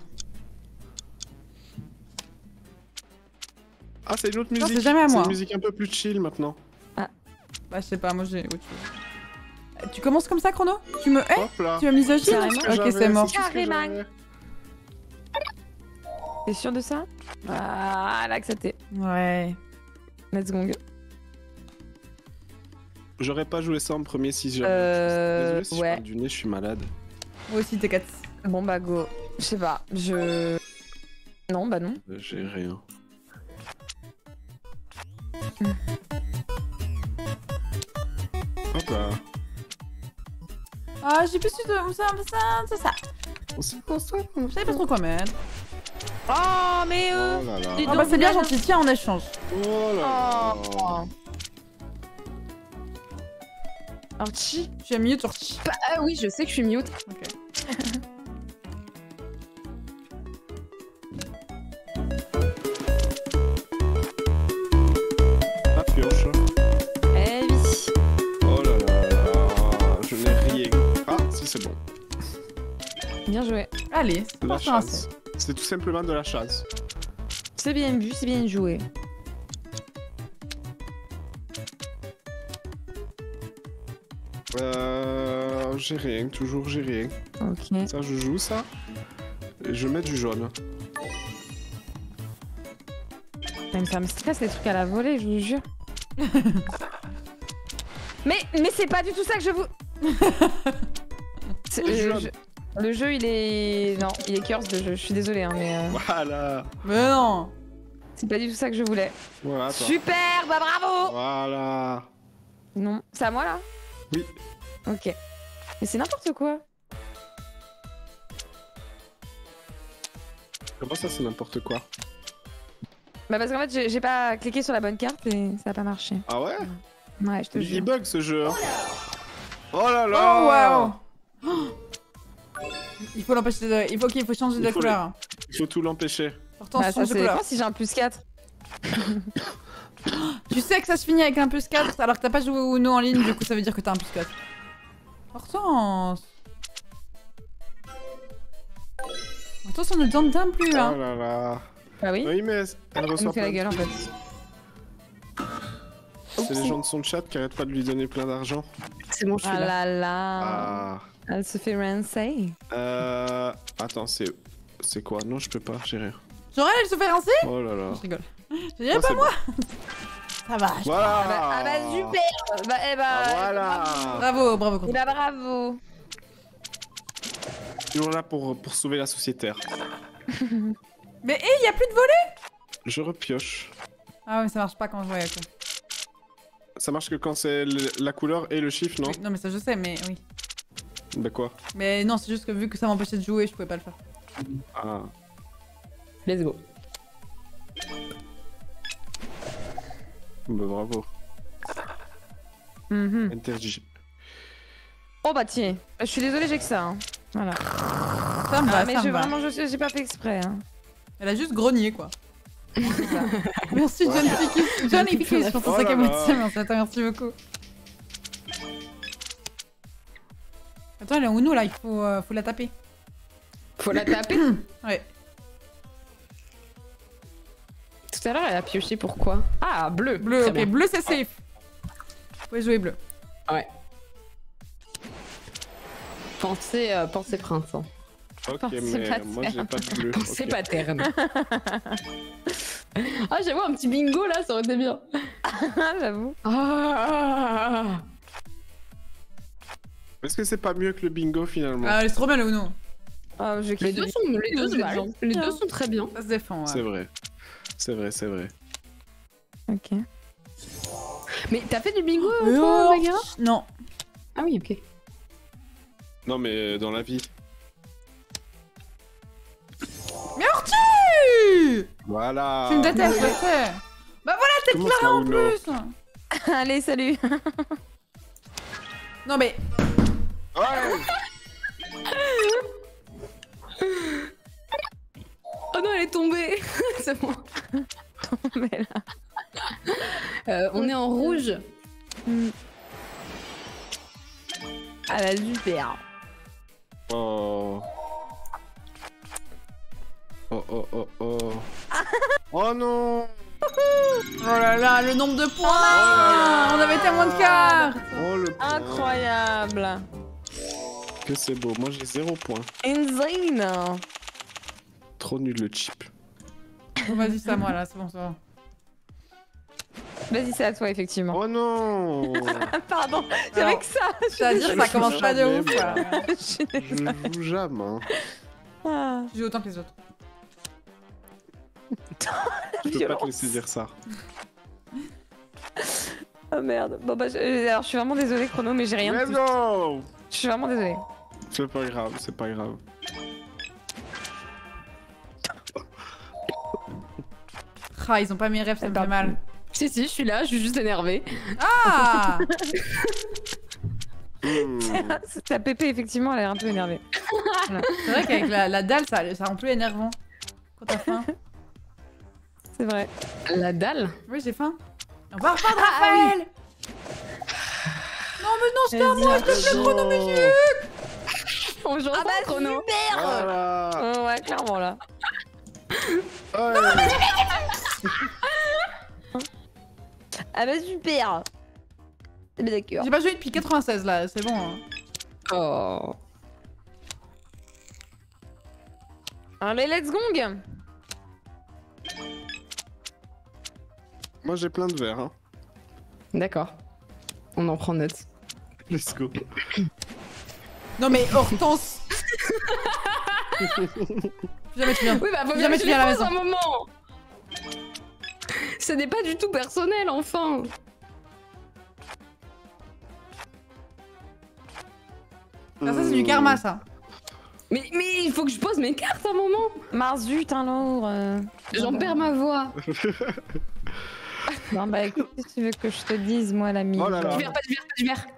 Ah, c'est une autre Non, musique. c'est jamais à moi. C'est une musique un peu plus chill maintenant. Bah, je sais pas, moi j'ai autre chose. Tu commences comme ça, Chrono? Tu me hais? Hop là. Tu m'as misogyne? Carrément. Ce que Ok, j'avais, c'est mort. tout ce que Carrément. j'avais. T'es sûr de ça? Ah, là accepté. Ouais. Let's gong. J'aurais pas joué ça en premier si j'avais. Désolé si je ouais. parle du nez, je suis malade. Moi aussi, t'es 4. Bon bah go. Je sais pas, je... Non, bah non. J'ai rien. Hop là. Ah, j'ai plus su de. Ça. On s'y concentre. Je savais pas trop quoi mettre. Oh, mais Oh là là. dis Ah, bah, donc, c'est bien Diana. gentil, tiens, en échange. Oh là là. Oh. Archie. Tu as mieux Torchi. Ah oui, je sais que je suis mute. Ok. La pioche. Eh oui. Oh là là là. Je n'ai rien. Ah, si, c'est bon. Bien joué. Allez, c'est De la parti un chance. C'est tout simplement de la chance. C'est bien vu, c'est bien joué. J'ai rien, toujours j'ai rien. Ok. Ça, je joue ça. Et je mets du jaune. Même ça me stresse les trucs à la volée, je vous jure. mais c'est pas du tout ça que je vous... C'est- le jeu, il est... Non, il est curse de jeu, je suis désolée, hein, mais... Voilà. Mais non. C'est pas du tout ça que je voulais. Voilà, toi. Super, bah bravo. Voilà. Non, c'est à moi là? Oui. Ok. Mais c'est n'importe quoi. Comment ça, c'est n'importe quoi? Bah parce qu'en fait, j'ai pas cliqué sur la bonne carte et ça a pas marché. Ah ouais? Ouais, je te Il jure. bug ce jeu. Hein. Oh là Oh là. waouh. Il faut l'empêcher de... Il faut changer de Il faut couleur. Il faut tout l'empêcher. Pourtant, Bah, ça change de c'est couleur. quoi si j'ai un plus 4? Tu sais que ça se finit avec un plus 4 alors que t'as pas joué au Uno en ligne, du coup ça veut dire que t'as un plus 4. Hortense. Hortense, on ne tente d'un plus, Oh hein. là là. Bah oui. Oui, mais elle Elle me reçoit fait plein la de gueule en trucs. fait. C'est les gens de son chat qui arrêtent pas de lui donner plein d'argent. C'est bon, je suis Ah là. là là. Ah. Elle se fait rincer. Attends, c'est quoi? Non, je peux pas, j'ai rien. Jorel, elle se fait rincer? Oh là là. Je rigole. Je dirais Oh, pas c'est moi. bon. Ça va. Voilà. Ah bah super. Bah eh bah. Ah, voilà. Bravo, bravo. Eh Coco. bah bravo. Toujours là pour sauver la sociétaire. Mais hé, y a plus de volet. Je repioche. Ah ouais, ça marche pas quand je vois quoi. Ça marche que quand c'est la couleur et le chiffre, non? Oui, non mais ça je sais, mais oui. Bah quoi? Mais non, c'est juste que vu que ça m'empêchait de jouer, je pouvais pas le faire. Ah. Let's go. Bah bravo. Mhm. Interdit. Oh bah tiens, je suis désolée, j'ai que ça. Hein. Voilà. Ça me va, mais ça me va. vraiment, j'ai pas fait exprès. Hein. Elle a juste grogné quoi. C'est ça. Merci John Ficus. John Ficus pour ton Oh sac là à moitié. là. Merci à toi, merci beaucoup. Attends, elle est où nous là? Il faut la taper. Faut la taper. Ouais. Tout à l'heure, elle a pioché pourquoi? Ah, bleu. Bleu, Très ok. bien. Bleu c'est safe. Vous pouvez jouer bleu. Ouais. Pensez prince. Hein. Ok, Pensez mais pas moi j'ai pas de bleu. Pensez Ok. paterne. Ah, j'avoue, un petit bingo là, ça aurait été bien. J'avoue. Ah. Est-ce que c'est pas mieux que le bingo finalement? Ah, c'est trop bien le Uno. Ah, je Les kiffe. deux se valent. Les deux sont très bien. Ça se défend. C'est Ouais. vrai. C'est vrai, c'est vrai. Ok. Mais t'as fait du bingo, toi, Oh, Megara? non. Ah oui, ok. Non mais dans la vie. Mais Ortu! Voilà. Tu me détestes, je sais. Bah voilà, t'es Comment Clara ça, en Uno? plus. Allez, salut. Non mais Ouais. Oh non, elle est tombée. C'est bon. Mais là. On est en rouge. Ah la super. Oh. Oh oh oh oh. Oh non. oh là là, le nombre de points. là là. On avait tellement de cartes. Oh le point. Incroyable. Que c'est beau. Moi j'ai 0 point. Insane. Trop nul le chip. Bon, vas-y, c'est à moi là, c'est bon, ça va. Vas-y, c'est à toi, effectivement. Oh non. Pardon, c'est Alors, avec ça. C'est-à-dire que ça commence pas de Jamais, ouf. moi. Quoi. Je suis désolée. Je joue jamais. Hein. Ah, Tu joues autant que les autres. Je peux pas te violence. laisser dire ça. Oh merde. Bon bah, alors je suis vraiment désolée, Chrono, mais j'ai rien de Mais tout. non. Je suis vraiment désolée. C'est pas grave, c'est pas grave. Ah, ils ont pas mes rêves, ça me fait mal. Si, si, je suis là, je suis juste énervée. Ah. Hmm. Ta pépé, effectivement, elle a l'air un peu énervée. C'est vrai qu'avec la dalle, ça rend plus énervant. Quand t'as faim. C'est vrai. La dalle. Oui, j'ai faim. On va reprendre Raphaël. Non, mais non, c'était à moi, s'il te plaît, Chrono, mais j'ai... Bonjour, Chrono. Voilà. Oh, ouais, clairement, là. Ouais. Ah bah, super. Mais d'accord. J'ai pas joué depuis 96 là, c'est bon. Hein. Oh. Allez, let's gong. Moi j'ai plein de verres. Hein. D'accord. On en prend note. Let's go. Non mais Hortense. Jamais tu viens. Oui, bah faut Jamais bien que tu je viens à la les pose maison. un moment. Ce n'est pas du tout personnel, enfin. Ah, ça c'est du karma ça. Mais il faut que je pose mes cartes un moment. Mars, zut, alors. J'en perds ma voix. Non, bah écoute, si tu veux que je te dise, moi, l'ami. Oh là là. Du verre, pas du verre, pas du verre.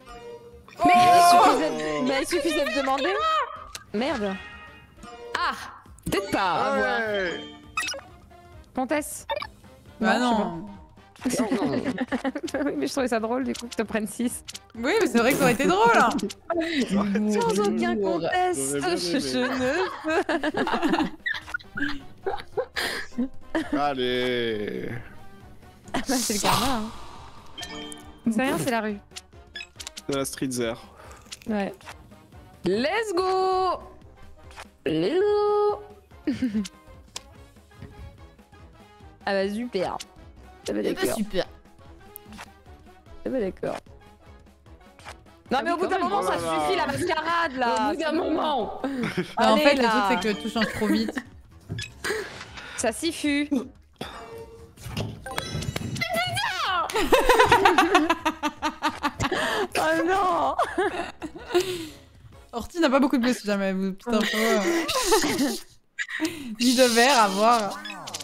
Mais il suffisait de demander. Merde. Ah, peut-être pas. à voir. Ouais. Comtesse. Bah Non, non. Non, non. Oui, mais je trouvais ça drôle, du coup, que tu prennes 6. Oui, mais c'est vrai que ça aurait été drôle. Hein. Sans aucun Lourd. conteste, J'aurais bien je ne. Allez. Bah, c'est le karma. Hein. C'est rien, c'est la rue. De la street zero. Ouais. Let's go. Let's go. Ah bah super. Ah bah d'accord. super. Ah bah d'accord. Non mais au bout d'un quand même. moment Oh ça là là. suffit la mascarade là. Au bout d'un c'est bon. moment. Ah, en Allez, fait, le là. truc c'est que tout change trop vite. Ça suffit. Oh non. Orti n'a pas beaucoup de blé si jamais vous. Petite info. Ni de verre à voir.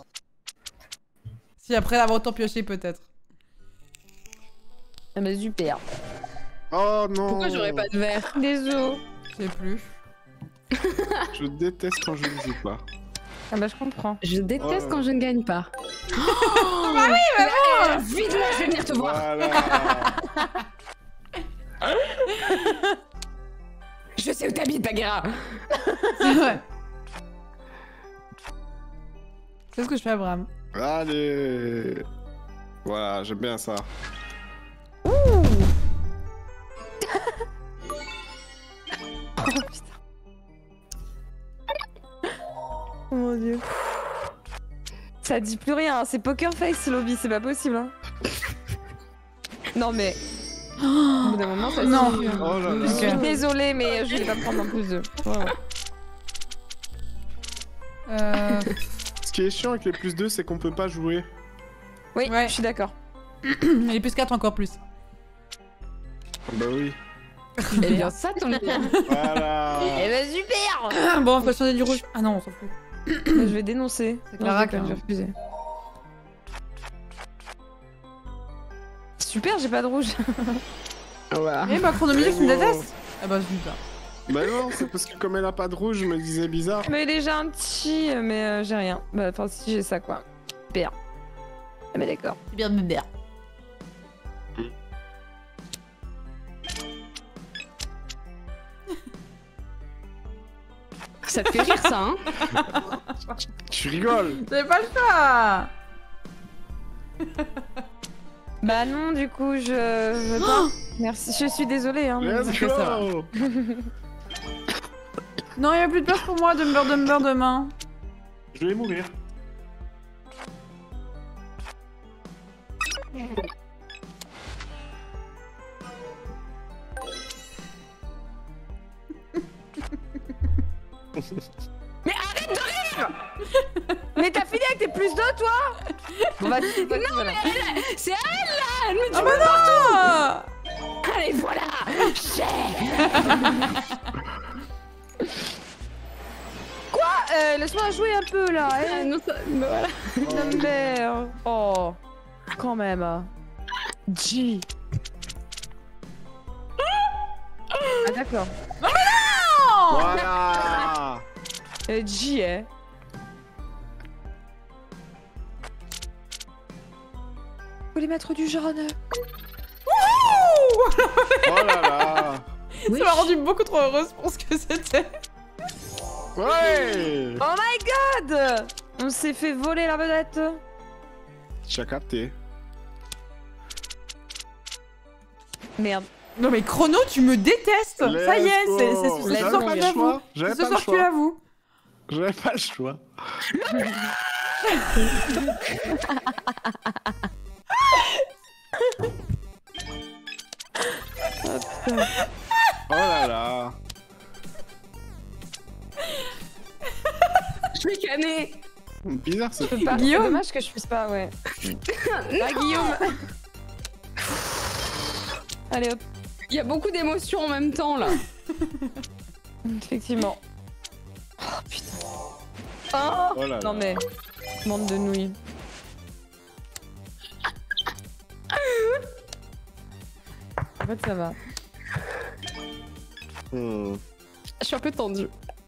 Si après l'avoir autant pioché peut-être. Ah bah super. Oh non. Pourquoi j'aurais pas de verre? Désolé. Je sais plus. Je déteste quand je ne joue pas. Ah bah je comprends. Je déteste Oh. quand je ne gagne pas. Vite-moi, je vais venir te voir. Voilà. Je sais où t'habites, Bagheera. C'est vrai. C'est ce que je fais, Abraham. Allez. Voilà, j'aime bien ça. Oh putain. Oh mon dieu. Ça dit plus rien, hein. C'est poker face ce lobby, c'est pas possible. Hein. Non mais. Au bout d'un moment, ça Non. suffit, hein. Oh là là. Je suis désolée, mais je vais pas prendre en plus de. Voilà. Ce qui est chiant avec les plus 2, c'est qu'on peut pas jouer. Oui, Ouais. je suis d'accord. Et les plus 4 encore plus. Bah oui. Eh bien, ça tombe bien. Voilà. Eh ben super. Bon, faut changer du rouge. Ah non, on s'en fout. Je vais dénoncer. C'est Clara Non, je vais refuser. Super, j'ai pas de rouge. Voilà. Eh bah, Chronomusée, tu me Oh. détestes. Ah bah, super. Bah non, c'est parce que comme elle a pas de rouge, je me disais bizarre. Mais déjà un petit, mais j'ai rien. Bah, enfin, si j'ai ça quoi. Super. Ah, mais d'accord. C'est bien de me dire. Ça te fait rire, ça, hein? Tu rigoles. J'avais pas le choix. Bah non, du coup, je veux pas. Merci, je suis désolée. Hein, mais- Let's que ça va. go. Non, il y a plus de place pour moi, Dumber demain. Je vais mourir. Mais t'as fini avec tes plus 2, toi? Bon, bah, tu voilà. C'est elle, là! Elle me dit Ah bah non. allez, voilà! Laisse-moi jouer un peu, là. Ah, Hein. non, ça... Voilà. Number. Oh, quand même. G. Ah, d'accord. Voilà. G, hein. Faut les mettre du jaune. Oh là là. Ça m'a rendu beaucoup trop heureuse pour ce que c'était. Ouais. Oh my god! On s'est fait voler la vedette. Tu as capté. Merde. Non mais Chrono, tu me détestes. Ça y est, c'est ce Let's soir go. que tu J'avais l'avoues. J'avais Ce pas le soir que tu choix. l'avoues. J'avais pas le choix. Oh là là. Je vais canner! Bizarre ce Je peux pas. Guillaume. C'est dommage que je puisse pas, ouais. Ah, Guillaume. Allez hop. Il y a beaucoup d'émotions en même temps, là. Effectivement. Oh putain. Oh, Oh là là. non mais. Bande de nouilles. En fait, ça va. Hmm. Je suis un peu tendue.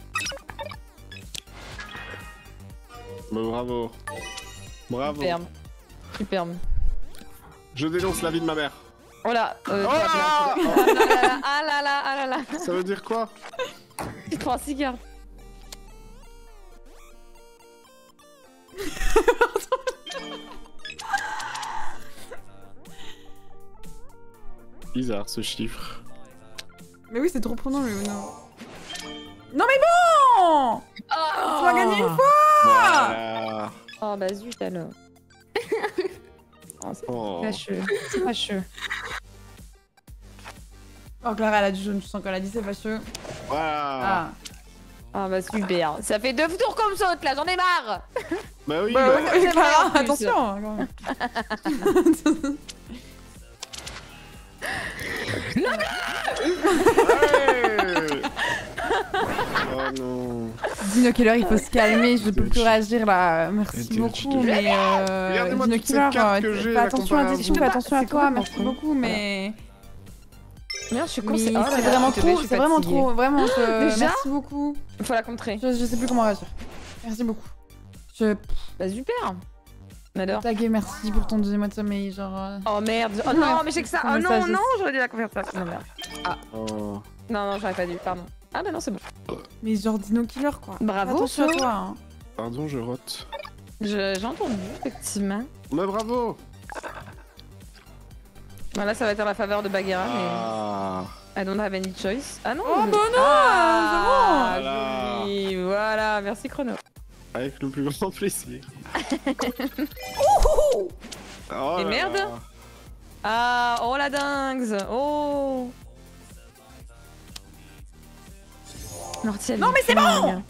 Bah, bravo. Bravo. Superbe. Superbe. Je dénonce la vie de ma mère. Oh là. Oh là. Ah là là, ah là là. Ça veut dire quoi? Tu prends un cigare. Bizarre ce chiffre. Mais oui, c'est trop prenant, mais non. Non mais bon. Oh Tu vas gagner une fois. Voilà. Oh bah zut alors. Oh, c'est Oh. fâcheux. C'est fâcheux. Oh Clara, elle a du jaune, je sens qu'elle a dit c'est fâcheux. Voilà. Ah. Ah bah super. Ça fait 2 tours comme ça, là, j'en ai marre. Bah oui, Bah, bah, ouais, Clara, en plus. attention hein, quand même. ouais. Oh non. Dino Killer, il faut se calmer, je peux plus réagir là. Merci Dieu, je beaucoup, te- mais Regardez-moi Dino toutes ces Killer, cartes que j'ai, fais la attention à tes comparaison. sous, fais attention à C'est toi, complètement merci con. beaucoup, mais Merde, je suis con. mais c'est c'est oh là là, vraiment s'il te plaît, trop, je suis c'est vraiment fatiguée. trop, vraiment. Déjà Merci beaucoup. Faut la contrer. Je sais plus comment réagir. Merci beaucoup. Je Bah super. On adore. tagué, merci pour ton deuxième mois de sommeil, genre. Oh merde. Oh non, mais j'ai que ça. Ton Oh non, message. non, j'aurais dû la conversation. Non, merde. Oh. Non, non, j'aurais pas dû. Pardon. Ah bah non, c'est bon. Mais genre Dino Killer quoi. Bravo, Attention à Flo. toi. Hein. Pardon, je rote. J'ai entendu, effectivement. Bah bravo. Voilà, ça va être à la faveur de Bagheera, Ah. mais I don't have any choice. Ah non. Oh bah non, Ah, Voilà. joli. Voilà, merci Chrono. Avec le plus grand plaisir. Oh Et là merde. là. Ah, oh la dingue. Oh. Mortiel. Non, mais c'est bon.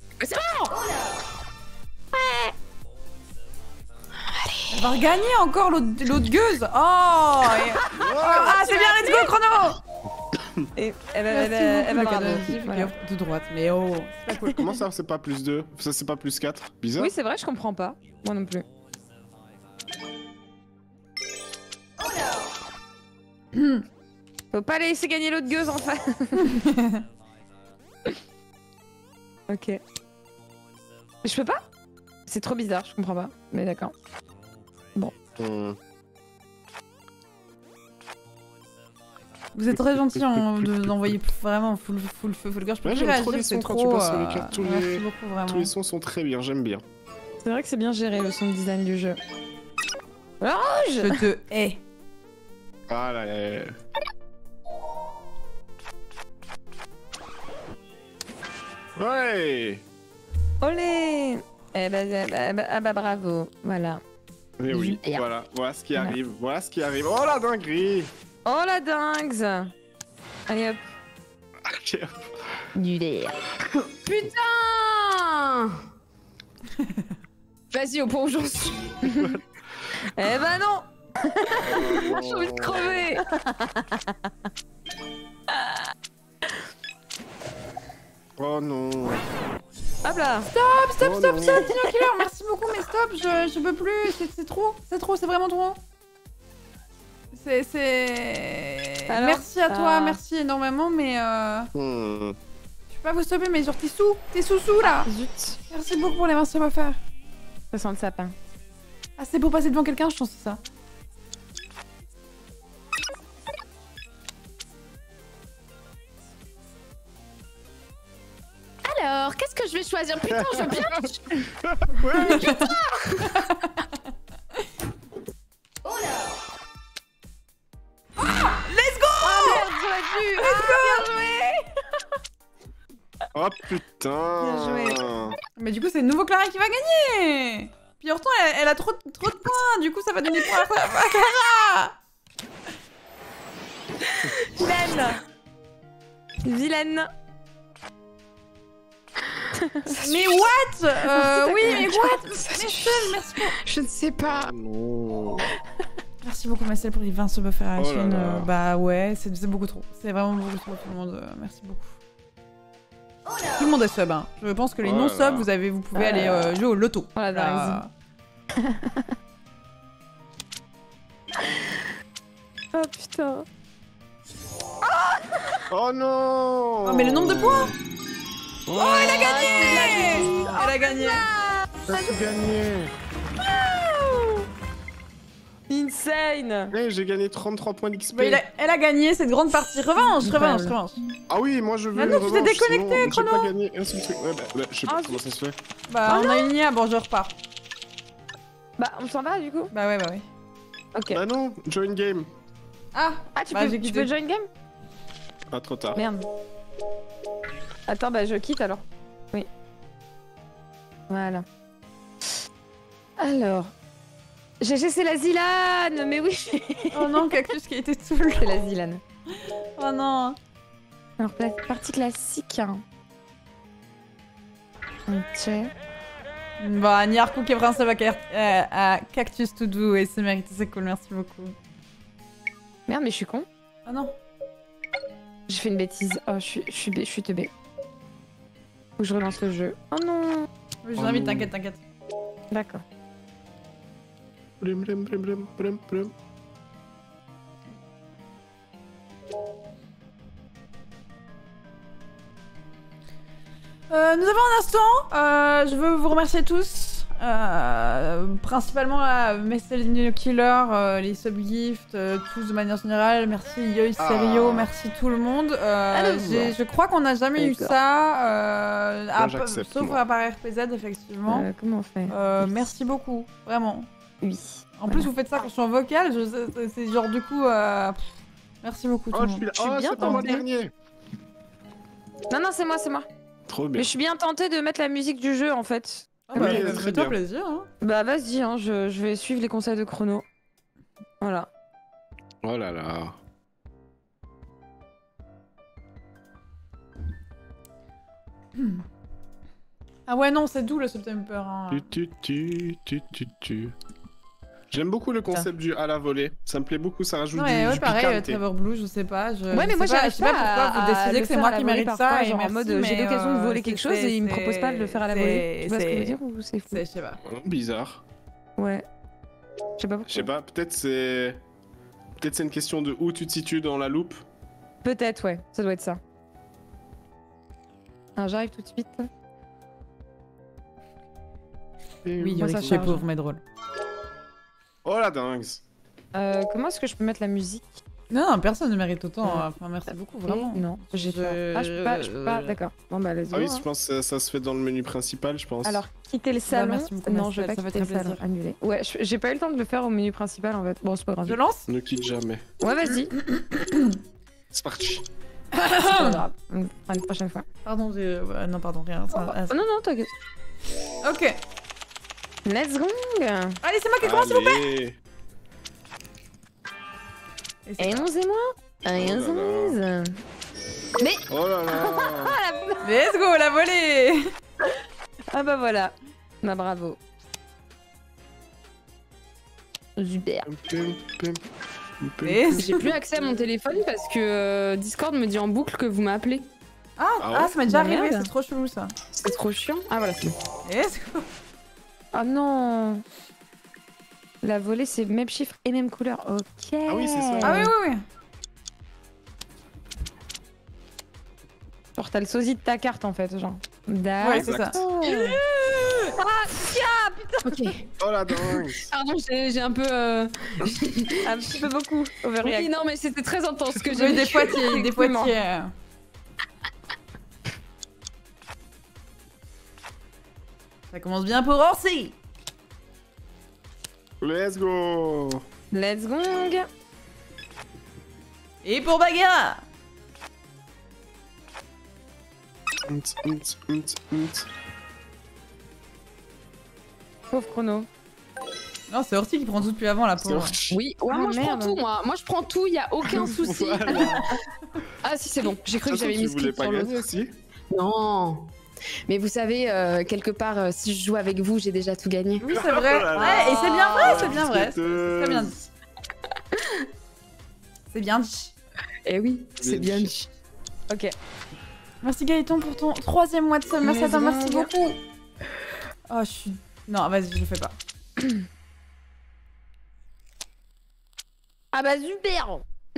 Elle va regagner encore l'autre gueuse. Oh, ah c'est bien, let's go chrono. Et elle va, Merci elle va beaucoup, bravo. le cadeau. Voilà. De droite, mais oh, c'est pas cool. Comment ça, c'est pas plus 2? Ça, c'est pas plus 4? Bizarre. Oui, c'est vrai, je comprends pas. Moi non plus. Faut pas laisser gagner l'autre gueuse en fait. Ok. Je peux pas? C'est trop bizarre, je comprends pas. Mais d'accord. Hmm. Vous êtes très gentil d'envoyer vraiment full feu, full gorge. Je peux Ouais, plus j'aime trop réagir, les c'est sons quand trop. tu passes sur les cartes. Tous Merci les- beaucoup vraiment. Tous les sons sont très bien, j'aime bien. C'est vrai que c'est bien géré le son design du jeu. Orange! Je te hais. Ah là là. Ouais. Olé! Ah bah bravo, voilà. Mais oui, Bien. voilà, voilà ce qui Voilà. arrive, voilà ce qui arrive. Oh la dinguerie. Oh la dingue! Allez hop. Ok. Du délire. Putain. Vas-y, au point où j'en suis. Eh bah non! J'ai envie de crever! Oh non. Hop là! Stop, Oh stop, non. stop, Dino Killer, merci beaucoup, mais stop, je peux plus, c'est trop, c'est vraiment trop. C'est... Alors, Merci à toi, merci énormément, mais Hmm. je peux pas vous stopper, mais genre t'es sous là. Zut! Merci beaucoup pour les merci offerts. Ça sent le sapin. Ah, c'est pour passer devant quelqu'un, je pense que c'est ça. Alors, qu'est-ce que je vais choisir? Putain, je veux bien. Ouais. Let's go. Merde, j'aurais dû! Oh putain. Bien joué. Mais du coup, c'est le nouveau Clara qui va gagner. Puis pourtant, elle a trop de points, du coup, ça va donner points à Clara. Vilaine! Vilaine! Mais what oui, mais what? Mais seul, merci beaucoup. Je ne sais pas. Non. Merci beaucoup, Marcel, pour les 20 subs offerts à la Oh là chaîne. là. Bah ouais, c'est beaucoup trop. C'est vraiment beaucoup trop, tout le monde. Merci beaucoup. Tout le monde est sub, hein. Je pense que les Oh là non-subs, là. vous pouvez aller jouer au loto. Oh là là, Oh putain! Oh non. Oh, mais le nombre de points. Oh, Elle a gagné. Elle a gagné. elle a gagné. Insane! Eh, j'ai gagné 33 points d'XP. Bah, elle a gagné cette grande partie. Revanche. Ah oui, moi je veux Maintenant, une tu t'es revanche, déconnecté, sinon, Chrono. J'ai pas gagné un seul truc. Ouais, bah, je sais pas Ah, comment ça se fait. Bah, on a une IA, bon, je repars. Bah, on s'en va du coup? Bah ouais, bah ouais. Ok. Bah non, join game. Ah, Ah, tu bah, peux, j'ai tu quitté. peux join game? Ah, trop tard. Merde. Attends, bah je quitte alors. Oui. Voilà. Alors. GG, c'est la Zilane! Mais oui! Oh non, Cactus qui a été saoul. C'est la Zilane. Oh non. Alors, partie classique. Ok. Bah, Niarko qui est principe à Cactus tout doux et c'est mérité, c'est cool, merci beaucoup. Merde, mais je suis con. Ah non. J'ai fait une bêtise. Oh, je suis teubée. Faut que je relance le jeu. Oh non. Oui, je l'invite, t'inquiète, t'inquiète. D'accord. Blum, blum, blum, blum, blum, blum. Nous avons un instant. Je veux vous remercier tous. Principalement Messeline Killer, les subgifts, tous de manière générale. Merci Yoy Serio, merci tout le monde. Je crois qu'on n'a jamais eu ça, sauf à part RPZ effectivement. Comment on fait Merci beaucoup, vraiment. Oui. En plus, vous faites ça quand je suis en vocal, c'est genre du coup. Merci beaucoup tout le monde. Je suis bien tentée. moi dernier. Non, c'est moi. Trop bien. Mais je suis bien tentée de mettre la musique du jeu en fait. Ah bah, Oui, elle est très fais-toi bien. plaisir. Hein. Bah vas-y, hein, je vais suivre les conseils de Chrono. Voilà. Oh là là. Ah ouais, non, c'est doux le September. Hein. Tu. J'aime beaucoup le concept du à la volée. Ça me plaît beaucoup, ça rajoute Ouais, du pareil, piquanté. Trevor Blue, je sais pas. Ouais, mais moi j'arrive je sais pas pourquoi vous décidez que c'est moi qui mérite ça. Et genre en merci, mode mais, j'ai l'occasion de voler quelque chose c'est- et il me propose pas de le faire à la volée. Tu vois ce que je veux dire ou c'est fou? Je sais pas. Oh, bizarre. Ouais. Je sais pas pourquoi. Je sais pas, peut-être c'est une question de où tu te situes dans la loupe. Peut-être, ouais, ça doit être ça. Alors j'arrive tout de suite. Oui, Moi, ça Yorick, c'est charge. pauvre mais drôle. Oh la dingue. Comment est-ce que je peux mettre la musique? Non, personne ne mérite autant. Enfin, merci beaucoup, vraiment. Non, j'ai pas. Ah, je peux pas. D'accord. Bon bah let's go. Ah oui, hein. je pense que ça se fait dans le menu principal, je pense. Alors, quitter le salon. merci beaucoup, non, merci, je vais pas ça fait quitter le très salon. plaisir. Annulé. Ouais, j'ai pas eu le temps de le faire au menu principal en fait. Bon, c'est pas grave. Je lance. Ne quitte jamais. Ouais, vas-y. C'est parti. C'est pas grave. On le fera une prochaine fois. Pardon, non, pardon, rien. Oh, non, t'inquiète. Ok. Let's go. Allez, c'est moi qui commence, s'il vous plaît. Allez. Et c'est Et ça. non, c'est moi. Et Oh là non, Mais. Oh là là. Let's go, la volée. Ah bah voilà. Bah bravo. Super. Et- J'ai plus accès à mon téléphone parce que Discord me dit en boucle que vous m'appelez. Ah, Ah ouais ça m'est déjà Bah, arrivé, merde. c'est trop chelou ça. C'est trop chiant. Ah voilà, c'est bon. Let's go. Ah non. La volée, c'est même chiffre et même couleur. Ok. Ah oui, c'est ça. Ah oui, oui, oui. Genre, t'as le sosie de ta carte en fait, genre. Ouais, c'est ça. D'accord. Ok. Oh la dingue. Pardon, j'ai un peu. Un petit peu beaucoup. Overreact. Oui, non, mais c'était très intense ce que j'ai Oui, des vécu. Poitiers, des Effectivement. Poitiers. Ça commence bien pour Orsi. Let's go. Let's go. Et pour Bagheera. Pauvre chrono. Non, c'est Orsi qui prend tout depuis avant, la C'est pauvre. horrible. Oui, ouais, Ah, moi je prends merde. tout, moi. Moi je prends tout, y a aucun souci. Voilà. Ah si, c'est bon. J'ai cru que j'avais mis Tu voulais skip pas sur l'autre. gagner aussi? Non. Mais vous savez, quelque part, si je joue avec vous, j'ai déjà tout gagné. Oui, c'est vrai. Oh là là. Ouais, et c'est bien vrai, c'est bien vrai. C'est Discuteuse. très bien dit. C'est bien dit. Eh oui, c'est bien dit. Ok. Merci Gaëtan pour ton 3e mois de sub. Merci à toi, merci beaucoup. Oh, je suis. Non, vas-y, je le fais pas. Ah bah super.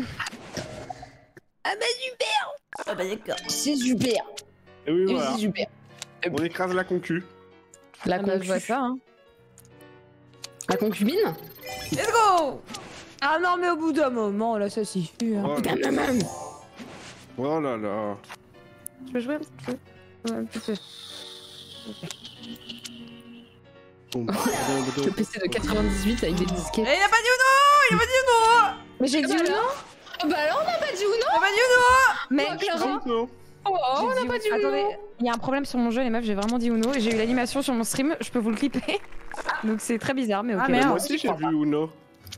Ah bah super. Ah bah d'accord. C'est super. Et oui, Oui, voilà. c'est super. On écrase la concu. La Ah bah, je vois concu. ça. Hein. La concubine. Let's go. Ah non, mais au bout d'un moment, là, ça suffit. Hein. Oh là là. Oh là là. Je peux jouer un petit peu. Ouais, un petit peu. Le PC de 98 avec des Et disquettes. il a pas dit Uno. Il a pas dit Uno. Mais j'ai dit non. Ah bah alors on n'a pas dit Uno. Il a pas dit Uno. Mais Bah, Clara. Non. Oh, on j'ai n'a dit pas dit Attendez, Uno. il y a un problème sur mon jeu, les meufs, j'ai vraiment dit Uno et j'ai eu l'animation sur mon stream, je peux vous le clipper. Donc c'est très bizarre, mais ok. Ah, merde. Moi aussi j'ai vu Uno.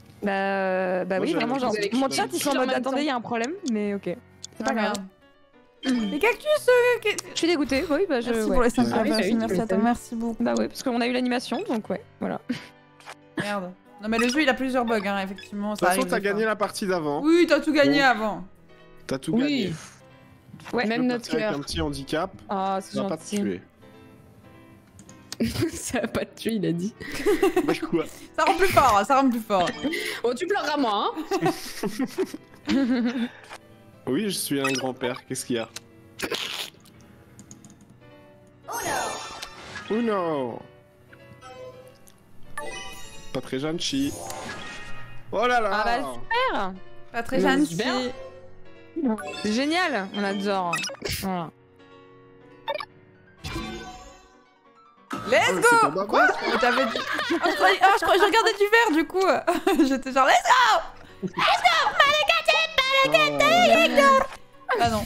Bah Moi, oui, j'ai vraiment, genre, l'impression que mon je chat l'avais ils sont en dit en mode même attendez, temps. il y a un problème, mais ok. C'est Ah, pas grave. merde. Les cactus Je suis dégoûtée, oui, bah je... Merci ouais. pour les 5 Ah oui, merci, tu merci à toi, m'étonnes. merci beaucoup. Bah ouais, parce qu'on a eu l'animation, donc ouais, voilà. Merde. Non mais le jeu il a plusieurs bugs, hein, effectivement. De toute façon, t'as gagné la partie d'avant. Oui, t'as tout gagné Bon. avant. T'as tout Oui. gagné. Ouais. Même Tu peux notre partir avec cœur. un petit handicap, Ah, c'est ça va pas te gentil. tuer. Ça va pas te tuer, il a dit. Bah quoi? Ça rend plus fort, ça rend plus fort. Bon, tu pleureras moins, hein. Oui, je suis un grand-père, qu'est-ce qu'il y a? Oh non! Pas très gentil. Oh là là! Ah bah, super. Pas très Mais gentil. super. C'est génial, on adore. Voilà. Let's Oh, go. c'est pas ma boîte. Mais t'avais dit... je crois je regardais du vert du coup. J'étais genre let's go. Ah non.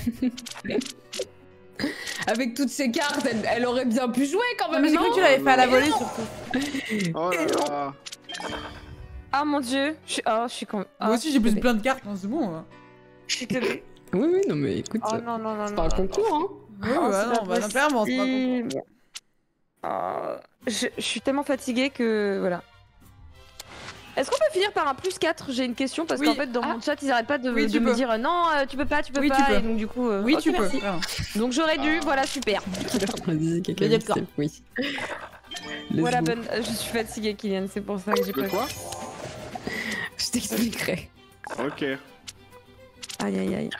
Avec toutes ces cartes, elle aurait bien pu jouer quand Non même. mais j'ai cru que tu l'avais fait à la volée surtout. Oh là là! Ah mon dieu, je suis... Oh, je suis con... Moi aussi j'ai plus plein de cartes, non, c'est bon. Hein. Je suis teubée. Oui, oui, non, mais écoute, Oh non, non, non, c'est non. pas un non, concours, hein. Oui, Oh, bah c'est non, pas bah non, clairement, c'est pas un concours. possible. Je suis tellement fatiguée que... Voilà. Est-ce qu'on peut finir par un +4? J'ai une question parce Oui. qu'en fait dans mon chat ils arrêtent pas de, Oui, de tu me peux. dire non tu peux pas Oui, pas tu peux. et donc du coup Oui, ok, tu peux. merci. vraiment. Donc j'aurais dû, voilà super. Vas-y, quelqu'un Mais dit d'accord. c'est- oui. Let's Voilà go. bonne, je suis fatiguée Kylian, c'est pour ça que j'ai De pas... quoi? Je t'expliquerai. Ok. Aïe aïe aïe.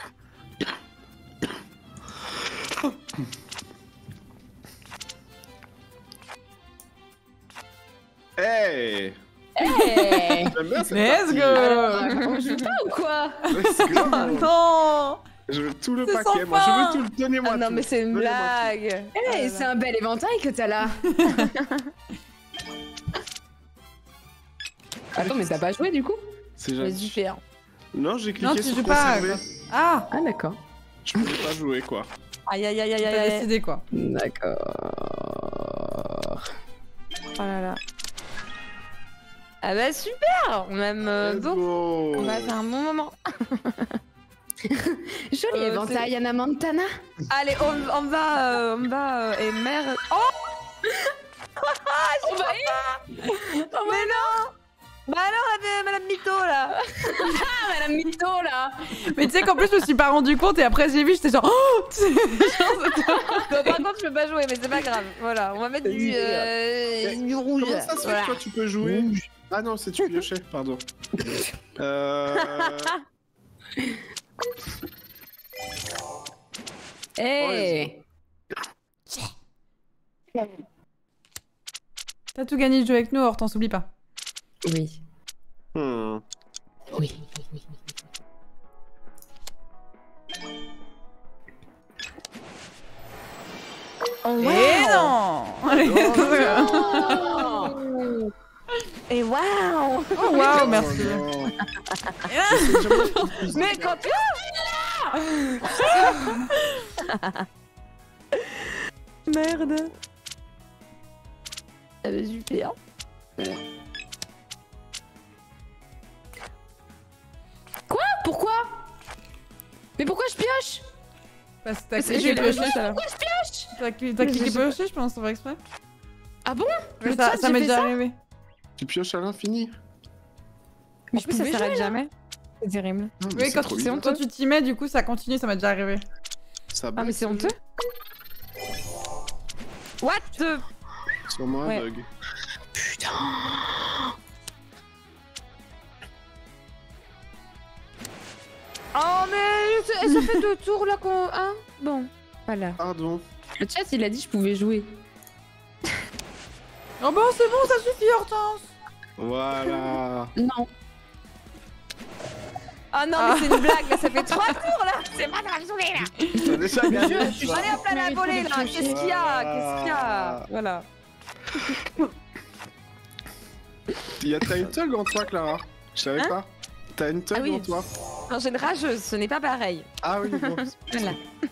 Hey! Hey. J'aime bien cette Let's partie. go. On joue pas ou quoi? Let's go! Non. Je veux tout le C'est paquet, sans moi je fin. veux tout le... Donnez-moi Ah non tout. mais c'est une Donnez-moi blague. Hey, c'est un bel éventail que t'as là. Attends, mais t'as pas joué du coup? tout. C'est Mais gentil. super. Non, j'ai Non, cliqué tu sur joues pas. conserver. Ah, Ah, d'accord. Je pouvais pas jouer, quoi. Aïe aïe aïe aïe t'as aïe. décidé quoi. D'accord. Oh là là. Ah bah super. Même Let's bon. go. On a fait un bon moment. Joli éventail, Anna Montana. Allez, on va et merde. Oh On va mais non. Bah alors, Madame Mito là. Ah, Madame Mito là. Mais tu sais qu'en plus je me suis pas rendu compte et après j'ai vu, j'étais genre oh. Bon, par contre, je peux pas jouer, mais c'est pas grave. Voilà, on va mettre du rouge. Comment ça se fait Voilà. que toi tu peux jouer? Ah non, c'est tu piochais, pardon. Hey. T'as tout gagné de jouer avec nous, Hortense, oublie pas. Oui. Hmm. Oui. Oh, Et non. Allez. Et waouh. Oh waouh, merci. Oh, non. Mais quand tu... Merde. Ah bah super. Pourquoi? Mais pourquoi je pioche? Parce que t'as C'est cliqué génial, piocher. ça. Pourquoi je pioche? T'as cliqué piocher, je pense, sans faire exprès. Ah bon? Mais Le ça chat, ça j'ai m'est fait déjà ça arrivé. Tu pioches à l'infini. Mais En plus, ça s'arrête jamais. C'est terrible. Ah, mais Oui, c'est quand trop tu, bizarre. quand tu t'y mets, du coup, ça continue, ça m'est déjà arrivé. Ça Ah bug mais c'est honteux. What the... Sûrement un Ouais. bug. Putain. Oh mais ça fait 2 tours là qu'on... Hein bon, voilà. Pardon. Le chat, il a dit que je pouvais jouer. Oh bah c'est bon, ça suffit, Hortense. Voilà. Non. Ah non mais c'est une blague là, ça fait 3 tours là. C'est pas grave, jouer là. T'as déjà gagné. Allez hop là, la volée là. Qu'est-ce qu'il y a? Qu'est-ce qu'il y a? Voilà. T'as une tug en toi, Clara. Je savais Hein? pas. T'as une tug Ah oui. en toi. Non, j'ai une rageuse, ce n'est pas pareil. Ah oui, bon. Voilà.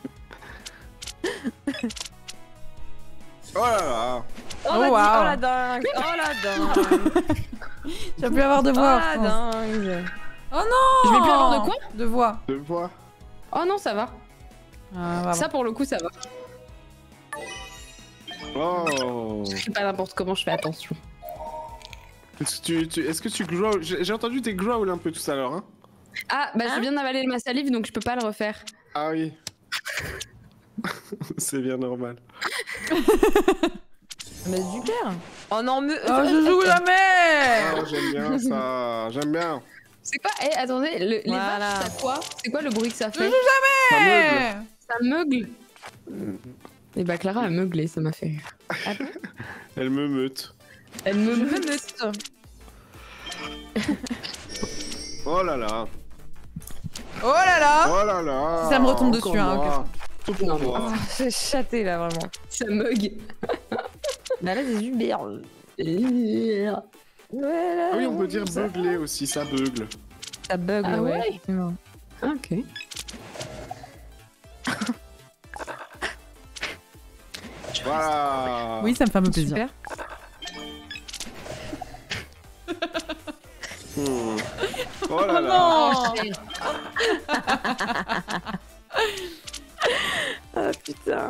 Oh là là. Oh, Oh, la wow. oh la dingue. Oh la dingue. Tu vas plus avoir de Oh voix, la Hortense. dingue. Oh non. Je vais plus avoir de quoi? De voix. Je vois. Oh non, ça va. Ah, Ça, pour le coup, ça va. Oh. Je fais pas n'importe comment, je fais attention. Est-ce que tu growl? J'ai entendu tes growls un peu tout à l'heure, hein? Ah, bah je viens d'avaler ma salive, donc je peux pas le refaire. Ah oui. C'est bien normal. Mais super. Oh non, mais... Oh, je joue jamais. Ah, j'aime bien ça, j'aime bien. C'est quoi? Eh, attendez, les Voilà. vaches, ça quoi? C'est quoi le bruit que ça fait? Ça meuble. Eh. Ça meugle. Et bah Clara a meuglé, ça m'a fait rire. Elle me meute. Elle me Je me meute. meute. Oh là là. Oh là là. Oh là là. Si ça me retombe dessus, Encore hein, moi. Tout pour Non, mais- moi. J'ai chaté là vraiment. Ça mug. Bah là c'est super. Ah oui, on peut dire beugler aussi, ça beugle. Ça bug, Ah ouais. effectivement. Ok. Voilà. Oui, ça me fait un peu plaisir. Super. Hmm. Oh là là. Non. Ah putain.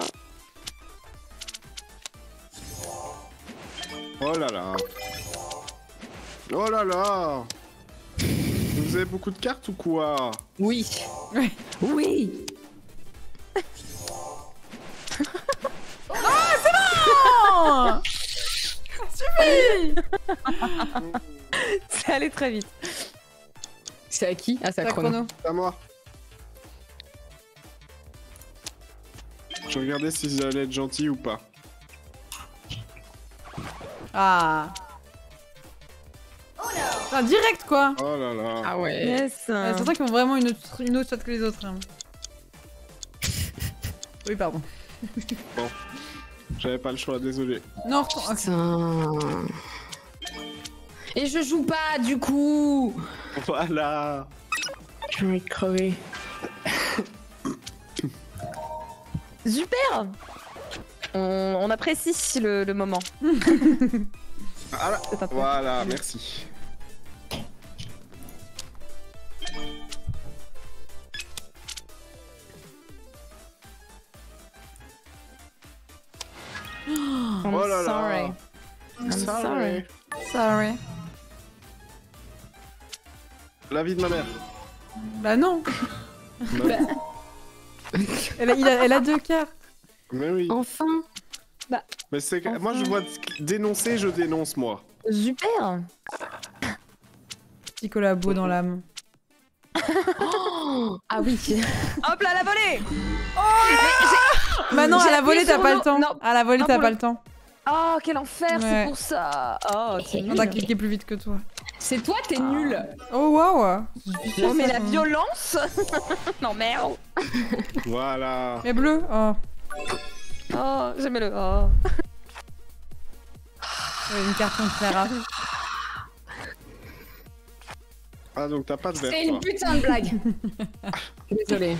Oh là là. Oh là là. Vous avez beaucoup de cartes ou quoi? Oui. Oui. Non. Suffit. C'est allé très vite. C'est à qui? Ah, c'est à La Chrono. chrono. C'est à moi. Je regardais s'ils allaient être gentils ou pas. Ah. Enfin, direct quoi. Oh là là. Ah ouais. Yes. Ouais, c'est vrai qu'ils ont vraiment une autre shot que les autres. Hein. Oui, pardon. J'avais pas le choix, désolé. Non, Putain. Et je joue pas du coup. Voilà. J'ai envie de crever. Super. On apprécie le moment. Ah là. C'est un peu- Voilà, merci. I'm Oh là là. sorry. I'm sorry. Sorry. La vie de ma mère. Bah non. Elle a deux cartes. Mais oui. Enfin. Mais c'est que... Enfin. Moi, je vois dénoncer, je dénonce, moi. Super. Petit collabo dans l'âme. Ah oui. Hop là, la volée. Bah non, J'ai à la appuyé volée, t'as sur pas non. le temps. Non. À la volée, Non, t'as pour pas le- le temps. Oh, quel enfer, Ouais. c'est pour ça. Oh, c'est On nul. a cliqué plus vite que toi. C'est toi, t'es nul. Oh waouh. Oh, mais la violence. Non, merde. Voilà. Mais bleu. Oh. Oh, j'aimais-le. Oh. Une carte contre Clara. Ah, donc t'as pas de verre, C'est toi. une putain de blague. Désolée.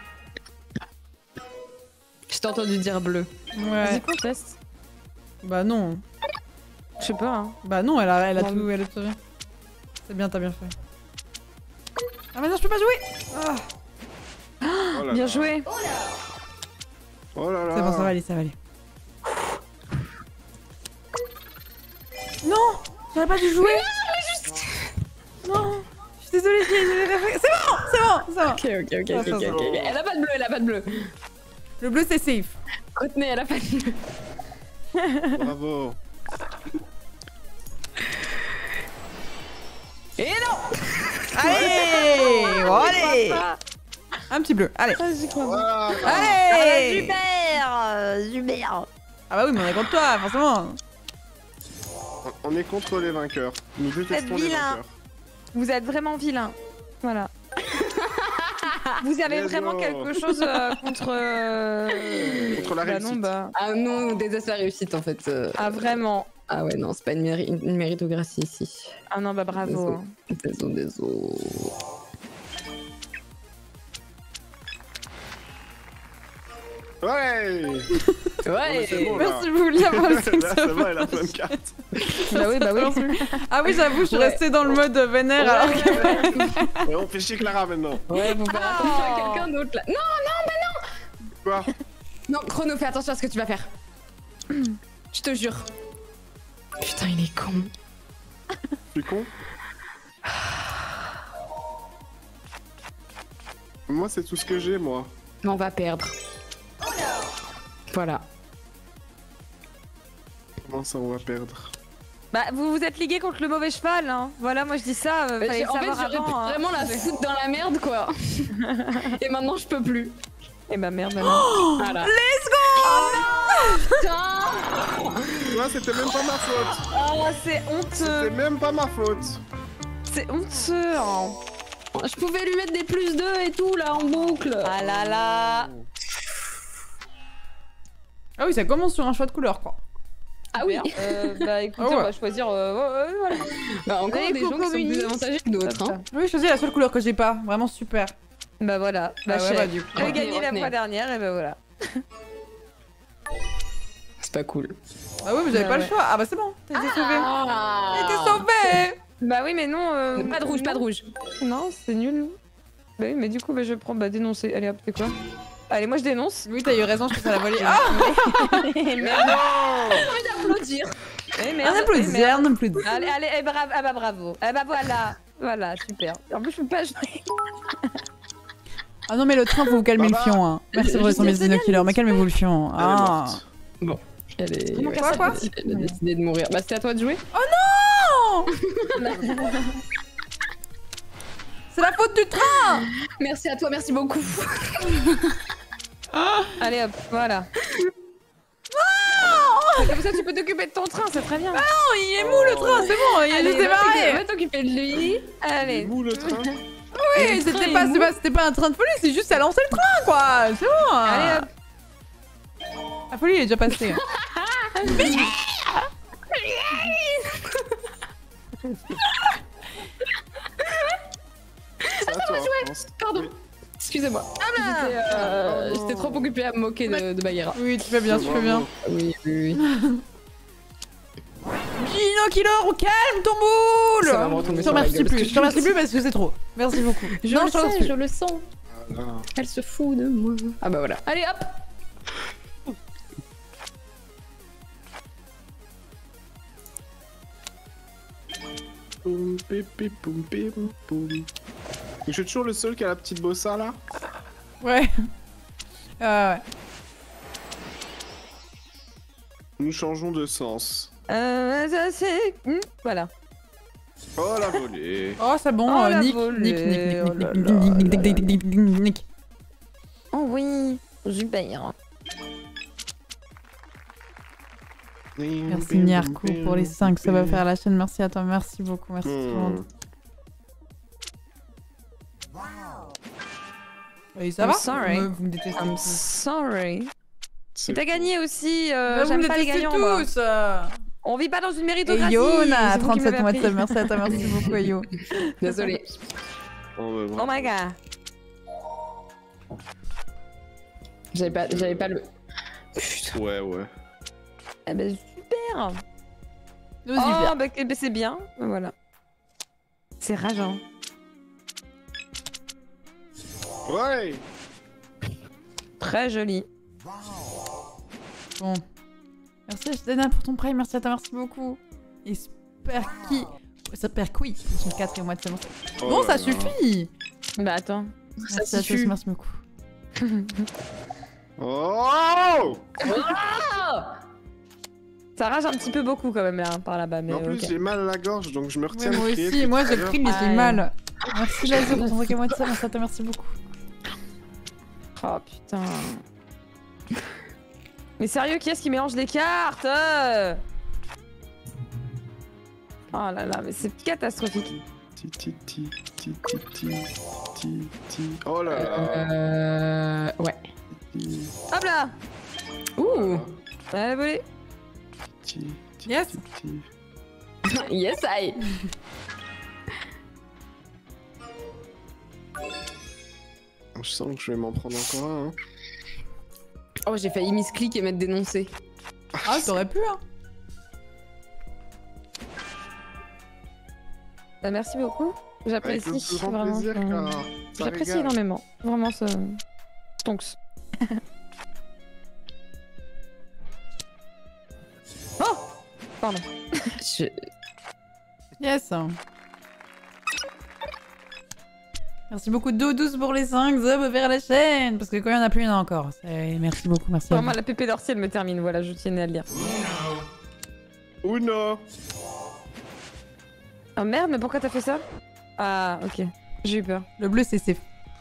Je t'ai entendu dire bleu. Vas-y, Ouais. conteste. Bah non. Je sais pas. Hein. Bah non, elle a Non. tout, elle a tout bien. C'est bien, t'as bien fait. Ah mais non, je peux pas jouer. Ah. Oh là Bien là. joué. Oh là là. C'est bon, ça va aller, ça va aller. Non, j'aurais pas dû jouer. Non, je suis désolée, j'ai les réflexes. C'est bon. Ok. Ça, ça, ça. Elle a pas de bleu, Le bleu, c'est safe. Retenez, elle a pas de bleu. Bravo. Et non. Allez, allez. Un petit bleu, allez. Ah, j'y crois pas. Voilà. Allez. Super. Ah bah oui, mais on est contre toi, forcément. On est contre les vainqueurs. Nous détestons les vilain. vainqueurs. Vous êtes vraiment vilain. Voilà. Vous avez Mais vraiment non. quelque chose contre... Contre la bah non, réussite. bah... Ah non, désastre la réussite en fait. Ah vraiment. Ah ouais, non, c'est pas une méritocratie ici. Ah non, bah bravo. Désolé. Ouais. Ouais. c'est bon, là. Merci Julia pour le Là, c'est bon, elle a plein de cartes. Bah oui, bah oui. Ah oui, j'avoue, je suis Ouais. restée dans le mode vénère alors que... Et on fait chier Clara maintenant. Ouais, faut faire attention à quelqu'un d'autre là. Non, Quoi? Non, Chrono, fais attention à ce que tu vas faire. Je te jure. Putain, il est con. Je suis con? Moi, c'est tout ce que j'ai, moi. Mais on va perdre. Voilà. Comment ça, on va perdre? Bah, vous vous êtes ligué contre le mauvais cheval, hein. Voilà, moi je dis ça. Fallait le En fait, savoir j'aurais pu avant, hein. vraiment la foutre dans la merde, quoi. Et maintenant, je peux plus. Et bah merde, alors. Voilà. Let's go! Putain. Moi, c'était même pas ma faute. Oh, c'est C'était honteux. même pas ma faute. C'est honteux, hein. Je pouvais lui mettre des +2 et tout, là, en boucle. Ah là là. Ah oui, ça commence sur un choix de couleur, quoi. Ah oui. Bah écoutez, Ah ouais. on va choisir. Voilà. Bah, encore Allez, des gens qui sont communiste. plus avantagés que d'autres, hein. Oui, choisis la seule couleur que j'ai pas. Vraiment super. Bah voilà. Bah, Ah ouais, chef. bah, du coup. J'avais Retenez, gagné la retenez. fois dernière, et bah voilà. C'est pas cool. Bah oui, vous avez Bah pas ouais. le choix. Ah bah c'est bon, t'as été sauvé. Ah. T'as été sauvé. Bah oui, mais non. Pas de rouge, pas de rouge. Non, c'est nul. Bah oui, mais du coup, bah, je prends dénoncer. Allez hop, c'est quoi? Allez, moi je dénonce. Oui, t'as eu raison, je pense à la volée. Ah, Merde. Applaudir. Eh, un merde. applaudissement, un applaudissement. Allez, allez, bravo. Ah bah bravo. Ah bah voilà. Voilà, super. En plus, je peux pas jouer. Ah non, mais le train, faut vous calmer le fion. Hein. Merci pour son Miss Killer, mais calmez-vous le fion. Elle est Ah. morte. Elle est... Comment ouais, ça, quoi elle a décidé de mourir. Bah, c'était à toi de jouer. Oh C'est la faute du train. Merci à toi, merci beaucoup. Allez hop, voilà. Comme ça, tu peux t'occuper de ton train, c'est très bien. Non, il est mou le train, c'est bon, il a juste démarré. Va t'occuper de lui. Allez. Où le train? Oui, c'était pas un train de folie, c'est juste à lancer le train, quoi. C'est bon. Allez hop. La folie, il est déjà passé. C'est à toi, je pense. Pardon. Oui. Excusez-moi. J'étais trop occupée à me moquer de Bagheera. Oui, tu fais bien, tu fais bien. Oui, oui, oui. Gino Killer, calme ton boule. Ça va me retomber Je te sur la remercie gueule, plus, parce que je te remercie plus parce que c'est trop. Merci beaucoup. Je Non, le te remercie sais, plus. je le sens. Voilà. Elle se fout de moi. Ah bah voilà. Allez hop. Poum, pipi, poum, pim, poum. Je suis toujours le seul qui a la petite bossa là. Ouais. Ouais. Nous changeons de sens. Ça c'est. Voilà. Oh la volée. Oh, c'est bon, Oh, la Nick, volée, Nick. oh là là Nick. Oh oui, super. Merci Niarco pour les 5, ça va faire la chaîne. Merci à toi, merci beaucoup, merci tout le monde. Et ça I'm va sorry. Vous me détestez I'm tous. sorry. C'est T'as gagné aussi, Bah, vous me j'aime pas les détestez gagnants moi. tous. On vit pas dans une Et méritocratie. Yona, c'est vous qui 37 m'avez mois de appris. sub, merci à toi, merci beaucoup Yo. Désolée. Oh, Oh my god. J'avais pas le. Putain. ouais. Eh ben super. Nous y Oh viens. bah c'est bien, voilà. C'est rageant. Ouais. Très joli. Bon. Merci Dana pour ton prime, merci à toi, merci beaucoup. Et Sperky. Sperky pour son 4 mois de semaine. Oh Bon, là ça là. suffit. Bah attends. Merci à tous, merci beaucoup. Oh. Ça rage un petit peu beaucoup quand même là, par là-bas, mais En plus, ok. j'ai mal à la gorge donc je me Ouais, retiens. moi de crier aussi, depuis moi tout j'ai à l'heure. pris mais j'ai Aïe. mal. Merci Lazo pour ton 5 mois de sub, merci à toi, merci beaucoup. Oh putain. Mais sérieux, qui est-ce qui mélange les cartes Oh là là, mais c'est catastrophique. Oh là là. Ouais. Hop là. Ouh. Allez, volée. Yes. Yes, I. Je sens que je vais m'en prendre encore un. Hein. Oh, j'ai failli misclick et mettre dénoncé. Ah, t'aurais pu, hein. Bah, merci beaucoup. Avec le J'apprécie plus grand vraiment. plaisir, car ça J'apprécie régale. énormément. Vraiment, ça. Stonks. Pardon. Yes. Merci beaucoup Doudous pour les 5 subs vers la chaîne. Parce que quand il y en a plus, il y en a encore. Merci beaucoup, merci. Vraiment, la pépé d'Orsi, elle me termine. Voilà, je tiens à le dire. Uno. Oh merde, mais pourquoi t'as fait ça? Ah, ok. J'ai eu peur. Le bleu, c'est safe.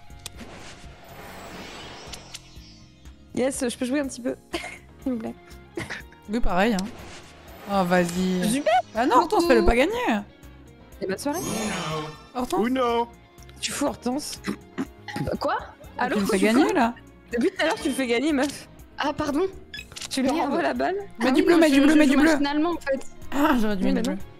Yes, je peux jouer un petit peu. S'il vous plaît. Oui, pareil. Hein. Oh, vas-y. Super. Ah non, Hortense, fais-le pas gagner. Et bonne soirée. Hortense, Uno. Tu fous Hortense? Quoi? tu Allô, me fais tu gagner fous là. Depuis tout à l'heure, tu le fais gagner, meuf. Ah, pardon. Tu lui Merde. renvoies la balle? Mets du bleu, mets du bleu, mets du bleu. Finalement, en fait. Ah, j'aurais dû Oui, mettre du mais bleu.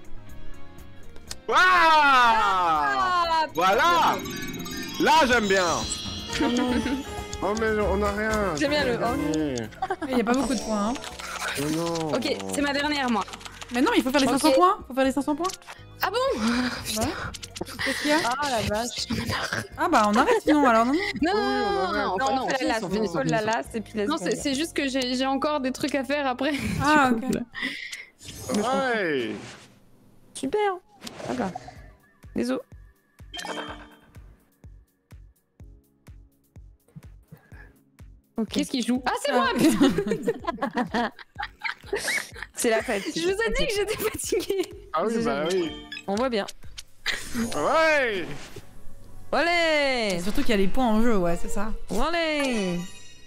Ah voilà. Là, j'aime bien. Oh, mais on a rien. J'aime bien le Il y a pas beaucoup de points. Hein. Oh non. Ok, c'est ma dernière, moi. Mais non, il faut faire les 500 Ok. points. Faut faire les 500 points. Ah bon? Qu'est-ce qu'il y a? Ah la vache. Ah bah on arrête sinon alors non. Non, on a rien. non, Non, non, on fait la lasse, on finit, on fait la lasse et puis la Non, seconde. c'est juste que j'ai encore des trucs à faire après. Ah Du coup, ok. là. Ouais. Super. D'accord. Désolé. Ok. Qu'est-ce qu'il joue? Ah, c'est moi, putain. C'est la fête. Je vous ai dit que j'étais fatiguée. Ah oui, bah oui. On voit bien. Ouais. Allez. Surtout qu'il y a les points en jeu, ouais, c'est ça. Allez.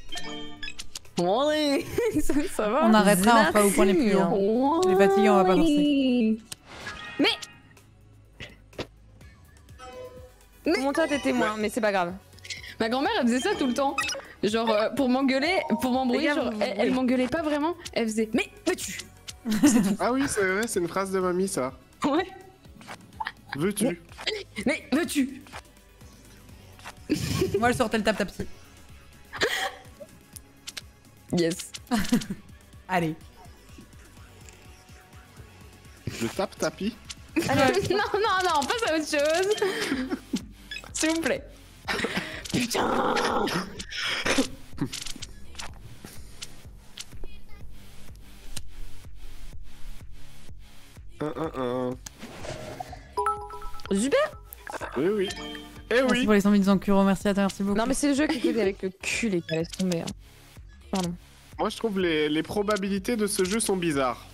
Allez, ça va. On arrêtera, on fera au point les plus hauts. Les fatigués, on va pas forcer. Comment toi t'es témoin, mais c'est pas grave. Ma grand-mère, elle faisait ça tout le temps. Genre, pour m'engueuler, pour m'embrouiller, Les gars, genre, vous- elle m'engueulait pas vraiment. Elle faisait, mais veux-tu? Ah oui, c'est vrai, c'est une phrase de mamie, ça. Ouais. Veux-tu? Mais veux-tu? Moi elle sortait le tap tap si. Yes. Allez. Je tape tapis. non, non, non, passe à autre chose. S'il vous plaît. Putain. Un. Super. Oui, oui. Eh Merci oui. pour les 100 000 encuro, merci à toi, merci beaucoup. Non mais c'est le jeu qui fait avec le cul les gars, laisse tomber. Hein. Pardon. Moi, je trouve les probabilités de ce jeu sont bizarres.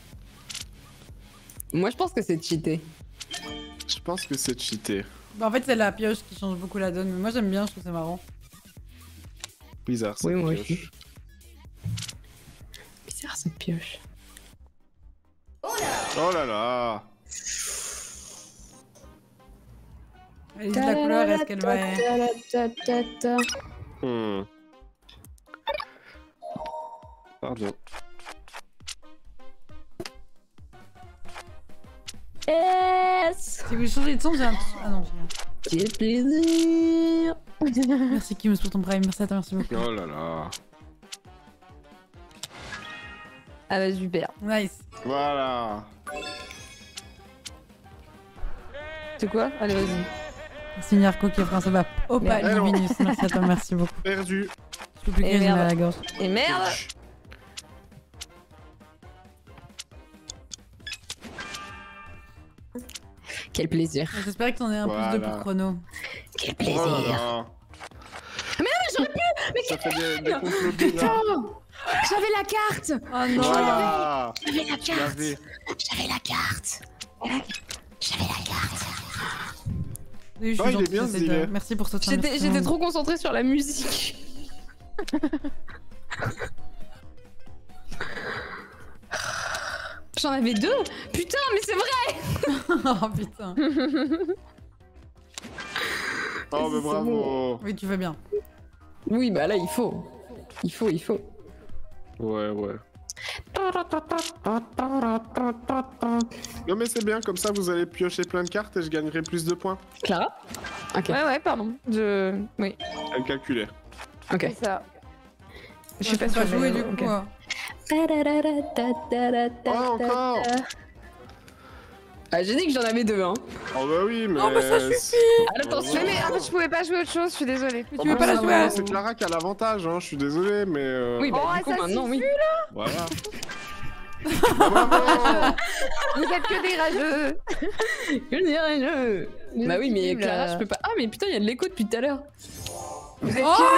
Moi, je pense que c'est cheaté. Je pense que c'est cheaté. Bah, en fait c'est la pioche qui change beaucoup la donne, mais moi j'aime bien, je trouve c'est marrant. Bizarre, ça. Oui, moi aussi. Bizarre cette pioche. Oh là là. Allez, la couleur, est-ce qu'elle va... Pardon. Yes. Si vous changez de son, j'ai un... Ah non, j'ai Quel plaisir. rien. Merci Kim pour ton prime, merci à toi, merci beaucoup. Oh là là. Ah bah super. Nice. Voilà. C'est quoi? Allez vas-y. Merci Nyarko qui a fait un sabbat. Opa, Merde. Luminus, merci à toi, merci beaucoup. Perdu. Je peux plus Et que j'ai mal à merde. la gorge. Et merde. Quel plaisir. J'espère que t'en aies un plus de Voilà. pour chrono. Quel Oh là plaisir. là. j'aurais pu. Mais Ça fait des complots bizarres. J'avais la carte. Oh non. Voilà. J'avais la Tu carte. l'avais. J'avais la carte. J'avais la carte. Oui, je suis Oh, il est gentille, bien, c'est stylé. de- Merci pour ce temps. merci. J'étais trop concentrée sur la musique. J'en avais deux. Putain, mais c'est vrai. Oh putain. Oh, mais bravo. Oui, tu fais bien. Oui, bah là, il faut. Il faut. Ouais, ouais. Non, mais c'est bien, comme ça vous allez piocher plein de cartes et je gagnerai plus de points. Clara. Ok. Ouais pardon. Oui. À le calculer. Ok. C'est ça. Je Je suis pas sûre. jouer mais du ok. coup. Oh, encore. Ah, j'ai dit que j'en avais deux, hein. Oh, bah oui, mais. Oh, bah ça suffit. Attention. Mais en fait je pouvais pas jouer autre chose, je suis désolée. Mais tu veux pas la jouer à... C'est Clara qui a l'avantage, hein, je suis désolé, mais. Oui, bah Oh, du coup, ça maintenant, oui. Voilà. Vous êtes que des rageux. Je dirais je. Bah oui, mais Nul. Clara, je peux pas. Ah, mais putain, il y a de l'écho depuis tout à l'heure. Vous êtes Oh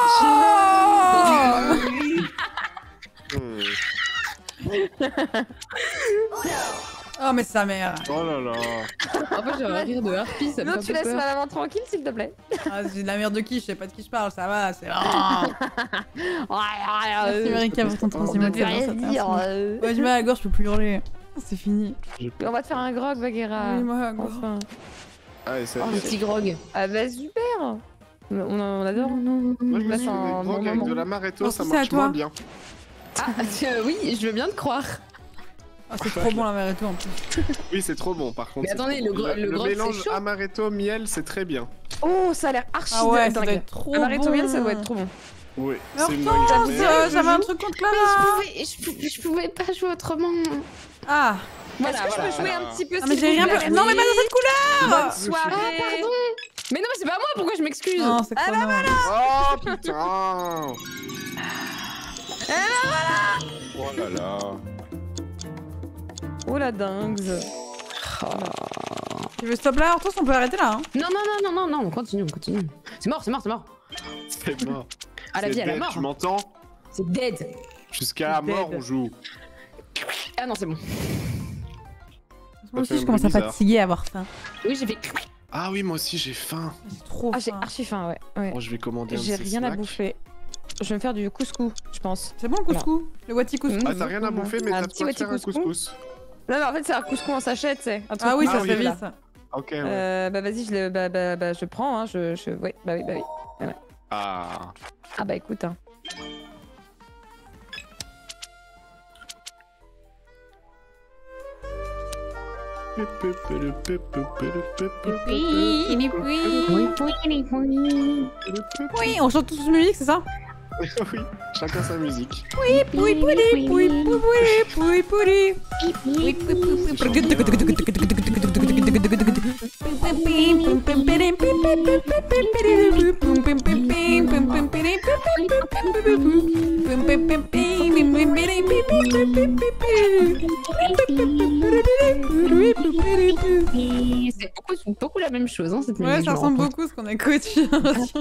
Oh, mais sa mère. Oh là là. En fait, j'ai un rire de harpie, ça me Non, fait tu un peu laisses ma peur. maman tranquille, s'il te plaît. Ah, c'est de la merde de qui? Je sais pas de qui je parle, ça va, c'est... Merci Merci, Marika pour ton troisième On peut rien hôtel. dire. Ouais, j'ai mal à la gorge, je peux plus hurler. C'est fini. On va te faire un grog, Bagheera. Oui, moi, à la gorge. Enfin. Ah, et ça. Oh, le petit grog. Ah bah super. On adore. Non, Moi, je me Là, suis c'est fait un des bon drogues avec moment. de l'amaretto, Oh, ça si, c'est à marche toi. moins bien. Ah, oui, je veux bien te croire. Ah, c'est trop bon l'amaretto en plus. Oui, c'est trop bon par contre. Mais c'est attendez, trop bon. le grog, c'est mélange chaud. amaretto miel, c'est très bien. Oh, ça a l'air archi Ah ouais, ça doit dingue. être trop Amaretto bon. miel, ça doit être trop bon. Oui, Mais c'est une Hortense, dinguerie. Mais- j'avais un truc contre Clara. Je pouvais pas jouer autrement. Ah, Est-ce que je peux jouer un petit peu ah mais s'il j'ai vous rien plaît pu... Non mais pas dans cette couleur. Bonne soirée. pardon. Mais non, mais c'est pas moi, pourquoi je m'excuse? Non, c'est chrono. Oh putain. Oh là là. Oh la dingue. Tu veux stop là, Hortense, on peut arrêter là, hein. Non, on continue. C'est mort. C'est mort. À la C'est vie, à la dead, mort. Tu m'entends? C'est dead. Jusqu'à la C'est mort, dead. on joue. Ah non, c'est bon. Moi fait aussi, je un commence à bruit bizarre. fatiguer, à avoir faim. Oui, j'ai fait. Ah oui, moi aussi j'ai faim. J'ai trop Ah, j'ai faim. archi faim, ouais. Bon, je vais commander un de J'ai ces rien à snacks. bouffer. Je vais me faire du couscous, je pense. C'est bon le couscous? Le wati couscous? Ah, t'as rien à bouffer, mais Un t'as de petit quoi te faire un couscous. couscous. Non, mais en fait, c'est un couscous en sachet, tu sais. Un truc Ah oui, ça cool, se fait là. vite. Ok, ouais. Bah vas-y, je prends, hein. Ouais, bah oui. Ah. Ah bah écoute, hein. Oui, on chante tous musique, c'est ça? Oui, chacun sa musique. Oui, poui, pouli, poui, poui, poui, pouli. C'est beaucoup la même chose, hein, cette Ouais, musique. ça je me ressemble rends compte. beaucoup à ce qu'on a coaché.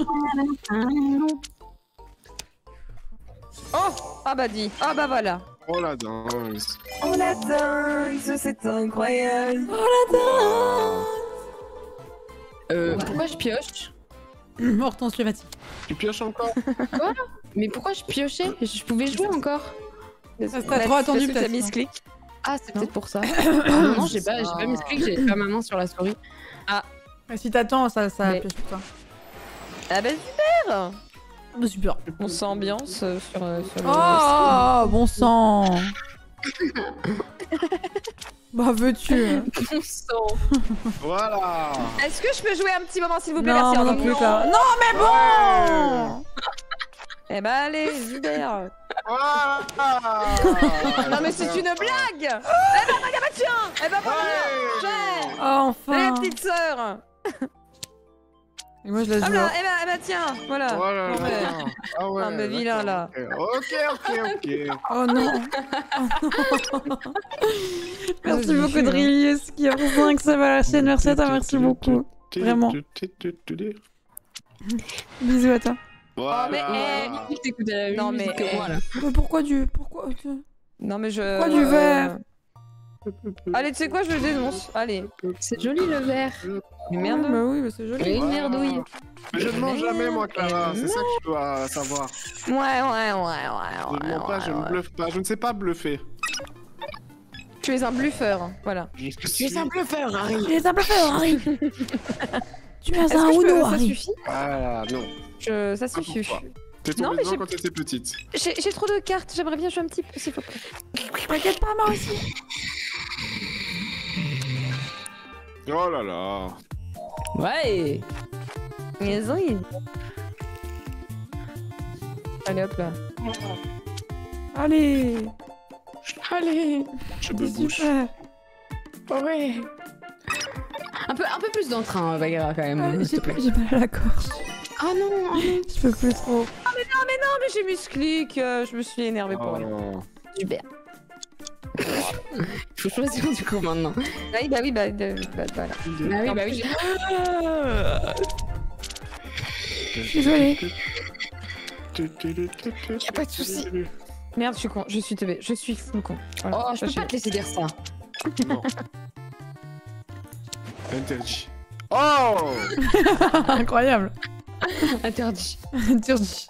Oh. Ah bah dis. Ah bah voilà. Oh la dingue. Oh la dingue, c'est incroyable. Pourquoi je pioche? Hortense, tu es fatiguée. Tu pioches encore? Mais pourquoi je piochais? Je pouvais jouer encore. Ça t'a trop attendu, T'as peut-être. mis ce clic. Ah, c'est peut-être pour ça. Non, j'ai pas mis ce clic, j'ai pas ma main sur la souris. Mais si t'attends, ça Mais- pioche pour toi. Ah bah super. Bah, super. On s'ambiance sur le... Oh, bon sang. Bah, veux-tu? Bon sang. Voilà. Est-ce que je peux jouer un petit moment s'il vous plaît? Non, Merci. moi non Arnaud. plus, Clara. Non, mais bon. Eh bah allez, Zuber. Voilà. Non mais c'est une blague. Eh bah tiens. Eh bah voilà. Oh, La enfin. petite sœur. Et moi, je la Ah joue. bah, eh bah tiens. Voilà. Voilà. Bon, ouais. Ah ouais. Ah, mais vilain, là. Ok. Oh non. Merci Vas-y, beaucoup, fais, hein. Drilius, qui a pour 5 ça va la chaîne. Merci à toi, merci beaucoup. Vraiment. Bisous à toi. Voilà. mais, T'écoutes la même Non, musique mais, que moi, là. Pourquoi du... Pourquoi... Non mais je... Pourquoi du verre? Allez, tu sais quoi, je le dénonce. Allez. C'est joli le verre. Mais merde. Bah oui, bah c'est joli. Et une merdouille. Mais je ne mens jamais, moi, Clara. C'est ça que tu dois savoir. Ouais. Je ne mens pas, je ne bluffe pas. Je ne sais pas bluffer. Tu es un bluffeur, voilà. Je suis... bluffeur, Harry. Il est simple à faire, Harry. Tu es Est-ce un que je peux... rouleau, Ça Harry. suffit. Ah non. Ça suffit. pourquoi T'es Non, tombée mais dedans j'ai- quand t'étais petite. J'ai trop de cartes, j'aimerais bien jouer un petit peu, s'il vous plaît. T'inquiète pas, moi aussi. Oh là là. Ouais. Mais oui. Allez hop là. Allez. Allez. Je me C'est bouche. super. Ouais. Un peu plus d'entrain, Bagheera, quand même. s'il te plaît. J'ai mal à la gorge. Ah non, Je peux plus trop. Non mais j'ai mis ce clic, je me suis énervée pour rien. Oh. Super. Il faut choisir du coup maintenant. Ah oui, voilà. Bah oui. Désolée. Y'a pas de soucis. Merde, je suis con, je suis teubé, je suis full con. Voilà. Oh, je peux pas te laisser dire ça. Non. Interdit. Oh Incroyable. Interdit. Interdit.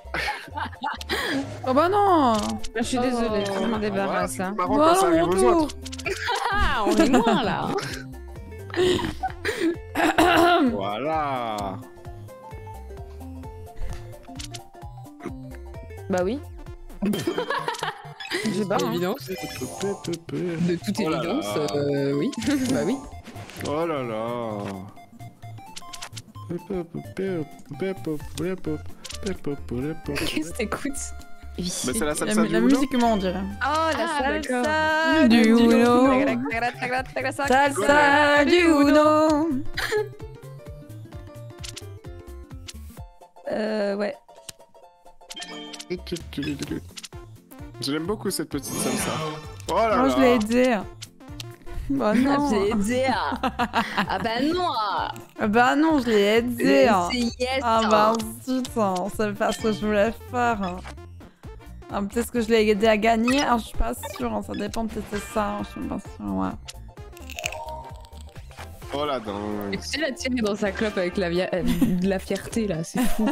Oh bah non. Je suis désolée, je m'en débarrasse. C'est Hein. marrant quand ça arrive aux autres. Ah, on est loin là. Voilà. Bah oui. J'ai pas. Hein. Évidence. De toute Oh là évidence, là. oui. Bah oui. Oh là là. Qu'est-ce que t'écoutes? Bah, c'est la salsa La du Uno. musique humaine, on dirait. Oh, la Ah, salsa Du Uno. Salsa du Uno. Ouais. Je l'aime beaucoup cette petite salsa. Oh là Moi, là. je l'ai aidé. Bah non. Ah bah non. Bah non, je l'ai aidé. C'est yes. Ah bah zut, on savait pas ce que je voulais faire. Ah, peut-être que je l'ai aidé à gagner, je suis pas sûre, ça dépend, peut-être c'est ça, je suis pas sûre, ouais. Oh la dingue. Tu sais la tirer dans sa clope avec de la fierté là, c'est fou.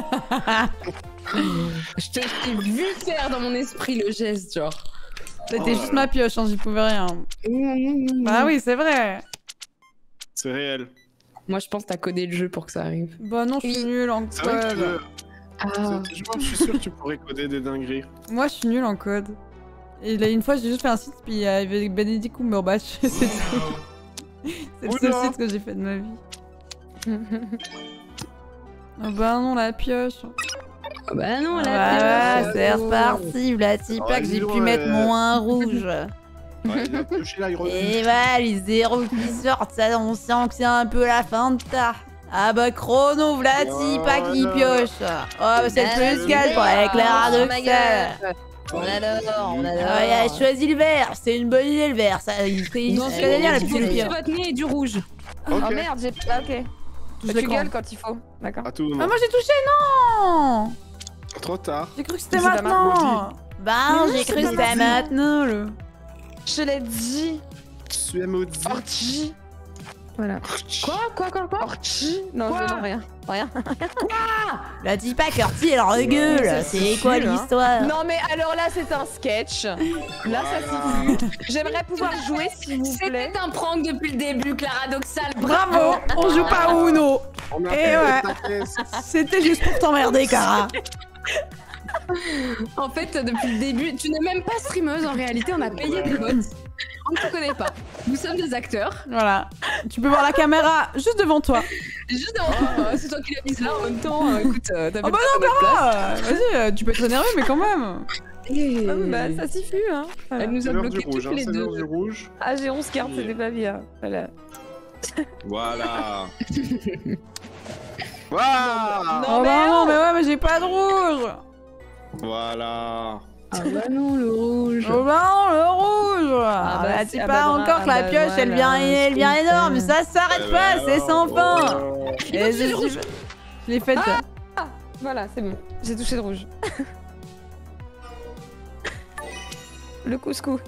Je t'ai vu faire dans mon esprit le geste, genre. C'était juste ma pioche, j'y pouvais rien. Bah oui, c'est vrai. C'est réel. Moi je pense que t'as codé le jeu pour que ça arrive. Bah non, je suis nulle en C'est vrai code. que Ah. je suis sûr que tu pourrais coder des dingueries. Moi, je suis nulle en code. Et là, une fois, j'ai juste fait un site, puis il y avait Benedict Cumberbatch, c'est tout. C'est le seul Oula. site que j'ai fait de ma vie. Oh bah non, la pioche. Ah bah non, Ah la bah, pioche. c'est reparti, Vlati, Oh, pas que j'ai dis donc, pu mettre mon 1 rouge. Ouais, il a touché la grosse. Et voilà, les zéros qui sortent, ça, on sent que c'est un peu la fin de ta. Ah bah chrono, Vlati, pas qui pioche. Oh bah c'est le plus calme pour avec la paradoxale. On adore, on Ah, il a choisi le vert, c'est une bonne idée le vert, ça, il fait Non, ce c'est que dire le du petit pire. votre nez et du rouge. Oh Ok. merde, j'ai. Ah, ok. Touche Tu l'écran. gueules quand il faut. D'accord. À tout Ah moment. moi j'ai touché, non. Trop tard. J'ai cru que c'était C'est pas maintenant. Bah non, Mais j'ai non, cru que c'est c'était pas maintenant le. Je l'ai dit. Tu es maudit. Orchi. Voilà. Quoi Orchi. Non, Quoi je non, rien. Rien. La dis pas qu'Orti elle regueule, Ouais, c'est quoi suffit, hein. l'histoire? Non mais alors là c'est un sketch. Là ça suffit. J'aimerais pouvoir jouer s'il vous plaît. C'était un prank depuis le début, Claradoxal. Bravo, on joue pas au Uno. On a Eh fait ouais. ta caisse. C'était juste pour t'emmerder, Cara. En fait, depuis le début, tu n'es même pas streameuse en réalité, on a payé des bots. On ne te connaît pas. Nous sommes des acteurs. Voilà. Tu peux voir la caméra juste devant toi. Juste devant toi, c'est toi qui l'as mise là en même temps. Écoute, t'as fait Oh bah pas non, notre place. Cara. Vas-y, tu peux être énervé, mais quand même. Et... Ah, bah ça suffit hein. Voilà. Elle nous C'est a l'heure du bloqué rouge, toutes hein, les c'est deux. l'heure du rouge. Ah j'ai 11 cartes, c'était pas bien. Voilà. Voilà. Voilà. Oh bah non, mais ouais, mais j'ai pas de rouge. Voilà. Ah bah non, le rouge. Oh bah non, le rouge. Ah bah, tu ah pas bah, encore que la ah bah, pioche, elle voilà, elle vient je énorme. comprends. Ça s'arrête pas, c'est sans fin. Oh. Et touché le rouge. Je l'ai faite. Voilà, c'est bon. J'ai touché le rouge. Le couscous.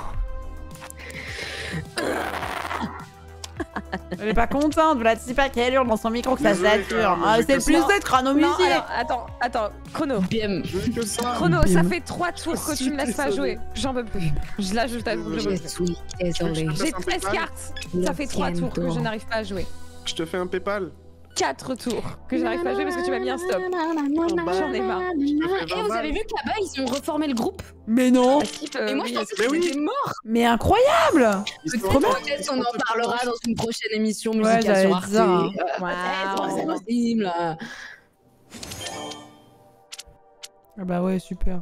Elle est pas contente, Vlad, c'est pas qu'elle hurle dans son micro que ça Désolé, sature. Cara, Ah, mais c'est le j'ai plus que de Non, chronomusique. alors, attends, chrono. Bim. Je veux que ça. Chrono, ça fait 3 tours que tu me laisses pas jouer. J'en peux plus. Là, je t'avoue, je peux plus. suis désolée. J'ai 13 cartes. Ça fait 3 tours que je n'arrive pas à jouer. Je te fais un PayPal. 4 tours que je n'arrive pas à jouer parce que tu m'as mis un stop. J'en ai marre. Et vous avez vu que là-bas, ils ont reformé le groupe. Mais non. Et moi, je pensais mais que oui. c'était mort. Mais incroyable. Peut-être on en parlera dans une prochaine émission Ouais, musicale j'allais sur Arte. dire, hein. Peut-être, c'est possible. Ah bah ouais, super.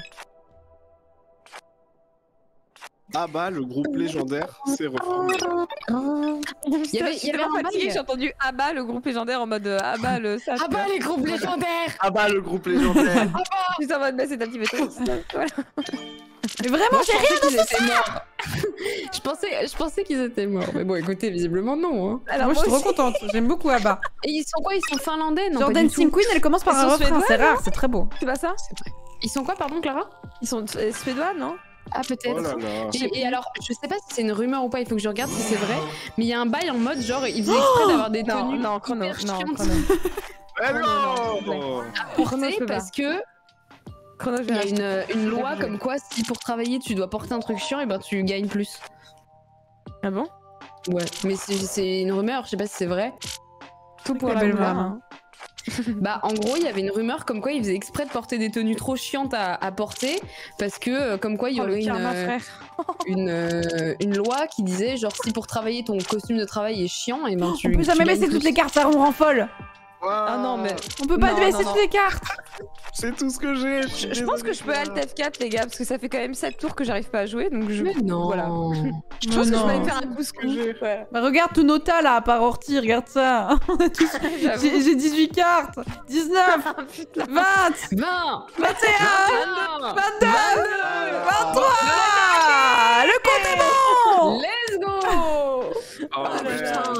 Ah bah, le groupe légendaire, c'est reformé. Il y avait tellement un fatiguée, bail. j'ai entendu Abba, le groupe légendaire, en mode Abba, le sage. Ah bah les groupes légendaires. Ah bah, le groupe légendaire. Juste en mode, bah, c'est un petit peu triste. Voilà. Mais vraiment, j'ai rien. Ils étaient morts. Je pensais qu'ils étaient morts. Mais bon, écoutez, visiblement non. Hein. Alors, moi, je suis trop contente. J'aime beaucoup Abba. Et ils sont quoi? Ils sont finlandais? Non, Genre pas du Dancing tout. Queen, elle commence par Ils un sont refrain. suédois, C'est non rare, c'est très beau. C'est pas ça? C'est vrai. Ils sont quoi, pardon, Clara? Ils sont suédois, non? Ah, peut-être. Oh là là. Et alors, je sais pas si c'est une rumeur ou pas, il faut que je regarde si c'est vrai, mais il y a un bail en mode genre, ils faisaient exprès d'avoir des tenues Non, Chrono, hyper non, chiantes Chrono. Eh non, non Chrono, je peux parce que Chrono, je il vais y a rester. une loi comme quoi si pour travailler tu dois porter un truc chiant, et ben tu gagnes plus. Ah bon? Ouais, mais c'est une rumeur, je sais pas si c'est vrai. Tout pour La la belle gloire, femme. hein. Bah en gros il y avait une rumeur comme quoi ils faisaient exprès de porter des tenues trop chiantes à porter parce que comme quoi il y Oh, le aurait karma, frère. une loi qui disait genre si pour travailler ton costume de travail est chiant et ben tu On peut jamais tu baisser gagnes toutes plus. les cartes, ça rend folle. Ah non, mais On peut pas Non, baisser non, toutes les cartes. C'est tout ce que j'ai. je pense que je peux Alt F4, les gars, parce que ça fait quand même 7 tours que j'arrive pas à jouer, donc je. Mais non. Voilà. Je pense que je peux aller faire un couscous. Ouais. Bah regarde tout nos tas là, à part Horty, regarde ça. On a tous- J'avoue. J'ai 18 cartes, 19, Ah, putain. 20, 20 21, 22, 23. Le compte est bon. Let's go. Oh, Putain.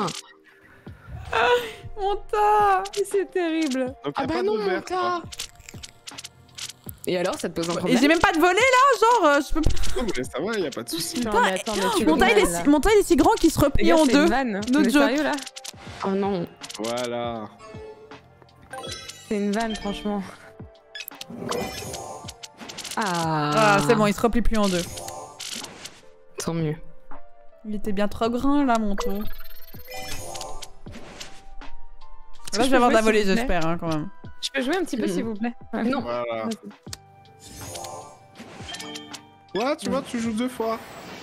Mon tas. C'est terrible. Donc Ah y a bah pas non de mon vert, gars. Et alors ça te pose un Et problème? j'ai même pas de volet là, genre je peux pas. quoi. Mais ça va, y a pas de soucis. Non, mais attends, mais tu Mon veux tas il mal, là. est, mon tas, il est si grand qu'il se Les replie gars, en c'est deux. une vanne. No Mais joke. sérieux là? Oh non. Voilà. C'est une vanne, franchement. Ah c'est bon, il se replie plus en deux. Tant mieux. Il était bien trop grand là mon tour. Là je vais avoir de la volée j'espère hein, quand même. Je peux jouer un petit peu, Mhm. s'il vous plaît? Non. Voilà. Ouais, tu vois, tu joues 2 fois.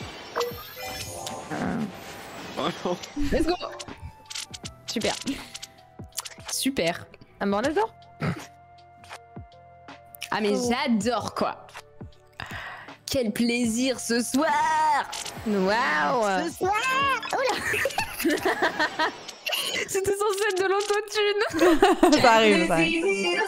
Oh non. Let's go. Super. Super. Ah, mais on adore. Ah mais j'adore quoi. Quel plaisir ce soir. Waouh! C'était censé être de l'autotune. Ça arrive, ça arrive.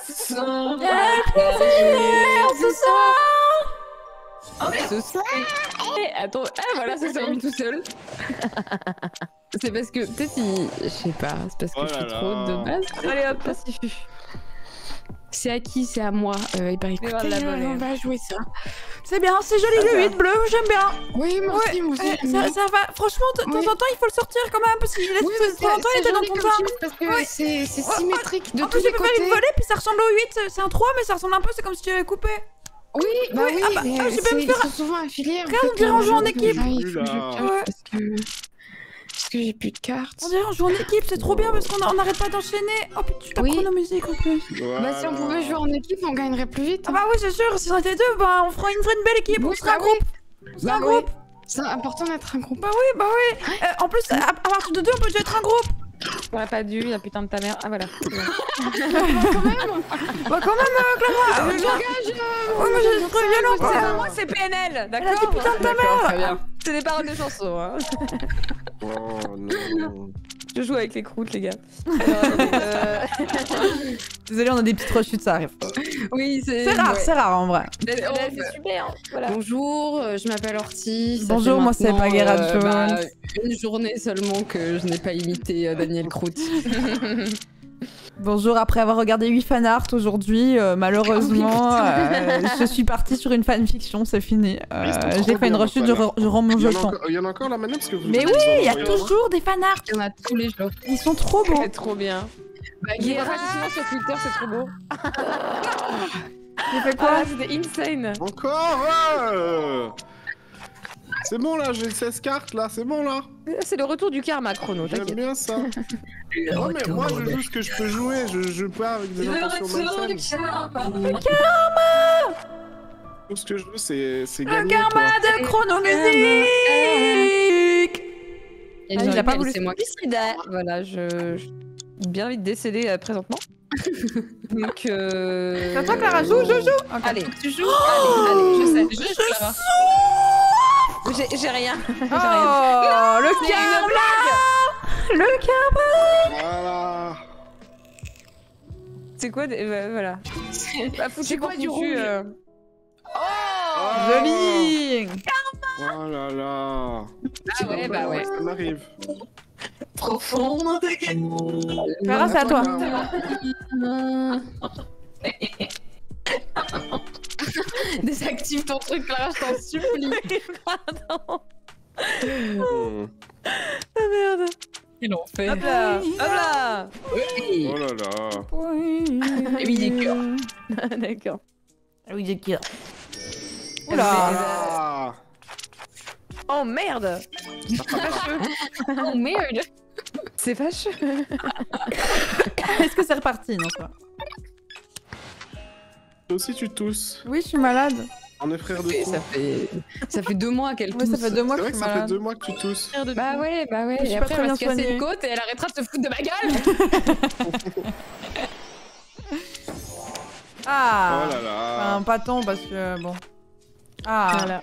Ce soir. Eh, attends, ah voilà, ça s'est remis tout seul. C'est parce que peut-être il, je sais pas, c'est parce que Oh je là suis trop là. haute de base. Allez hop, pacifique. C'est à qui? C'est à moi. Il paraît voir écoutez, la volée. on va jouer ça. C'est bien, c'est joli le 8 bleu, j'aime bien. Oui, moi aussi, moi aussi. Ça va, franchement, de temps Oui. en temps il faut le sortir quand même parce qu'il laisse Oui, de temps en temps il était dans ton tas. parce que Oui. c'est symétrique de En tous plus, les tu peux faire côtés. une volée, puis ça ressemble au 8. C'est un 3, mais ça ressemble un peu, c'est comme si tu avais coupé. Oui, bah Oui, oui, ah bah, mais je peux me ils faire- sont souvent affiliés. Regarde, on dirait on joue en équipe. Ah, il faut que je Là. cache Ouais. parce que j'ai plus de cartes. On dirait on joue en équipe, c'est trop bien parce qu'on n'arrête pas d'enchaîner. Oh putain, tu Oui. tapes chronomusique en plus. Bah si on pouvait jouer en équipe, on gagnerait plus vite. Ah bah oui, c'est sûr, si on était deux, bah on ferait une belle équipe, on Oui, serait un bah groupe. oui. On serait un Bah groupe. C'est important d'être un groupe. Bah oui. En plus, à partir de deux, on peut déjà être un groupe. J'aurais pas dû, la putain de ta mère. Ah voilà. Bah quand même, Clara. Le langage. Ouais, mais c'est trop violent C'est quoi. moi, c'est PNL, Elle a dit d'accord? putain de ta D'accord, mère. très bien. C'est des paroles de chansons, hein. Oh non. Je joue avec les croûtes, les gars. Alors, Désolé, on a des petites rechutes, ça arrive. Oui, C'est rare en vrai. c'est super, voilà. Bonjour, je m'appelle Orti. Ça Bonjour, fait moi, c'est maintenant, Bagheera Jones. une journée seulement que je n'ai pas imité Daniel Croûte. Bonjour, après avoir regardé 8 fanarts aujourd'hui, malheureusement, je suis partie sur une fanfiction, c'est fini. Ils sont trop J'ai fait une bien, rechute, vos fanarts. je rends mon jeton. Il y en a encore là maintenant parce que vous. Mais vous oui, en il y a envoyez un. toujours des fanarts. Il y en a tous les jours. Ils sont trop beaux. C'est trop bien. Bagheera. Souvent sur Twitter, c'est trop beau. J'ai fait Ah, quoi c'était insane. Encore C'est bon là, j'ai 16 cartes là, c'est bon là. C'est le retour du karma, Chrono, J'aime t'inquiète. bien ça. Non mais moi je joue ce que je peux jouer, je joue pas avec des intentions malsaines. Tout ce que je veux c'est Le gagner karma quoi. de chronomusique. Et Ah, il a pas voulu c'est moi qui Voilà, je bien vite décédé présentement. Donc C'est à toi, Clara, joue. Ok. Allez, Tu joues. allez, je sais. Je Clara. J'ai rien. J'ai rien. Oh, le C'est une karma. Le karma. Voilà. C'est quoi voilà. Bah, foutu C'est quoi pour du foutu, rouge Joli. Oh là là. Ah ouais, bah ouais. Ça m'arrive. Profonde. Clara, c'est à toi. Désactive ton truc, Clara, je t'en supplie. Pardon. Hmm. Ah merde. Quel enfer. Hop là. Hop là. Oui. Oh là là. Et oui, des cœurs. D'accord. Ah oui, j'ai cœur. Oula. Ah. Oh merde. Oh merde. C'est fâcheux. Est-ce que c'est reparti? Non, ça. Toi aussi tu tousses. Oui, je suis malade. On est frères de Et fou. ça fait 2 mois qu'elle Ouais, tousse. ça fait 2 mois C'est que vrai je que suis ça fait malade. 2 mois que tu tousses. Bah ouais. Je suis Et pas après, très elle va bien se casser soignée. une côte et elle arrêtera de se foutre de ma gueule. Ah. Oh là là. Enfin, pas tant parce que bon. Ah. Voilà.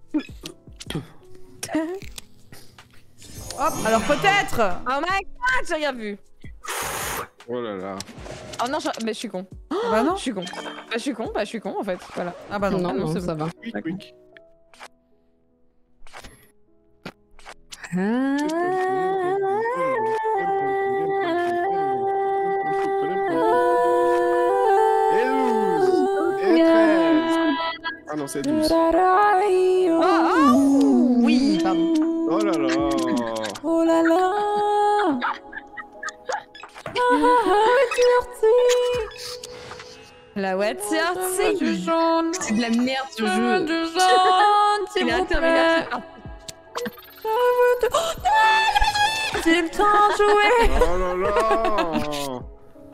Hop, alors peut-être. Oh my god, j'ai rien vu. Oh là là. Oh non, mais je suis con. Bah non. Je suis con. Bah je suis con, en fait. Voilà. Ah bah non. Non, Ah non, non, c'est ça va. Quick, quick. Et 12. Et 13. Ah non, c'est 12. Oui, pardon. Oh là là. Oh là là. La voiture, C'est du jaune. C'est de la merde ce Du jeu. jaune, s'il Il a vous terminé. plaît. C'est le temps de jouer. Oh là là.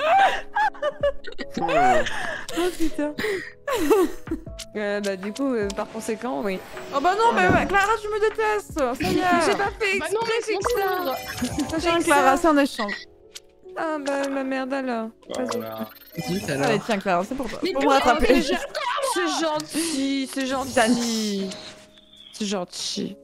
Oh. Oh putain. Bah du coup, par conséquent, oui. Oh bah non, mais Clara, tu me détestes. Ça y J'ai est. pas fait Bah non, exprès, c'est laisse-moi cool. Tiens, Clara, c'est un échange. Ah bah ma merde alors. Vas-y. Voilà. Zut Allez, alors. tiens, Clara, c'est pour toi. Mais Pour me rattraper. C'est gentil, c'est gentil. C'est gentil.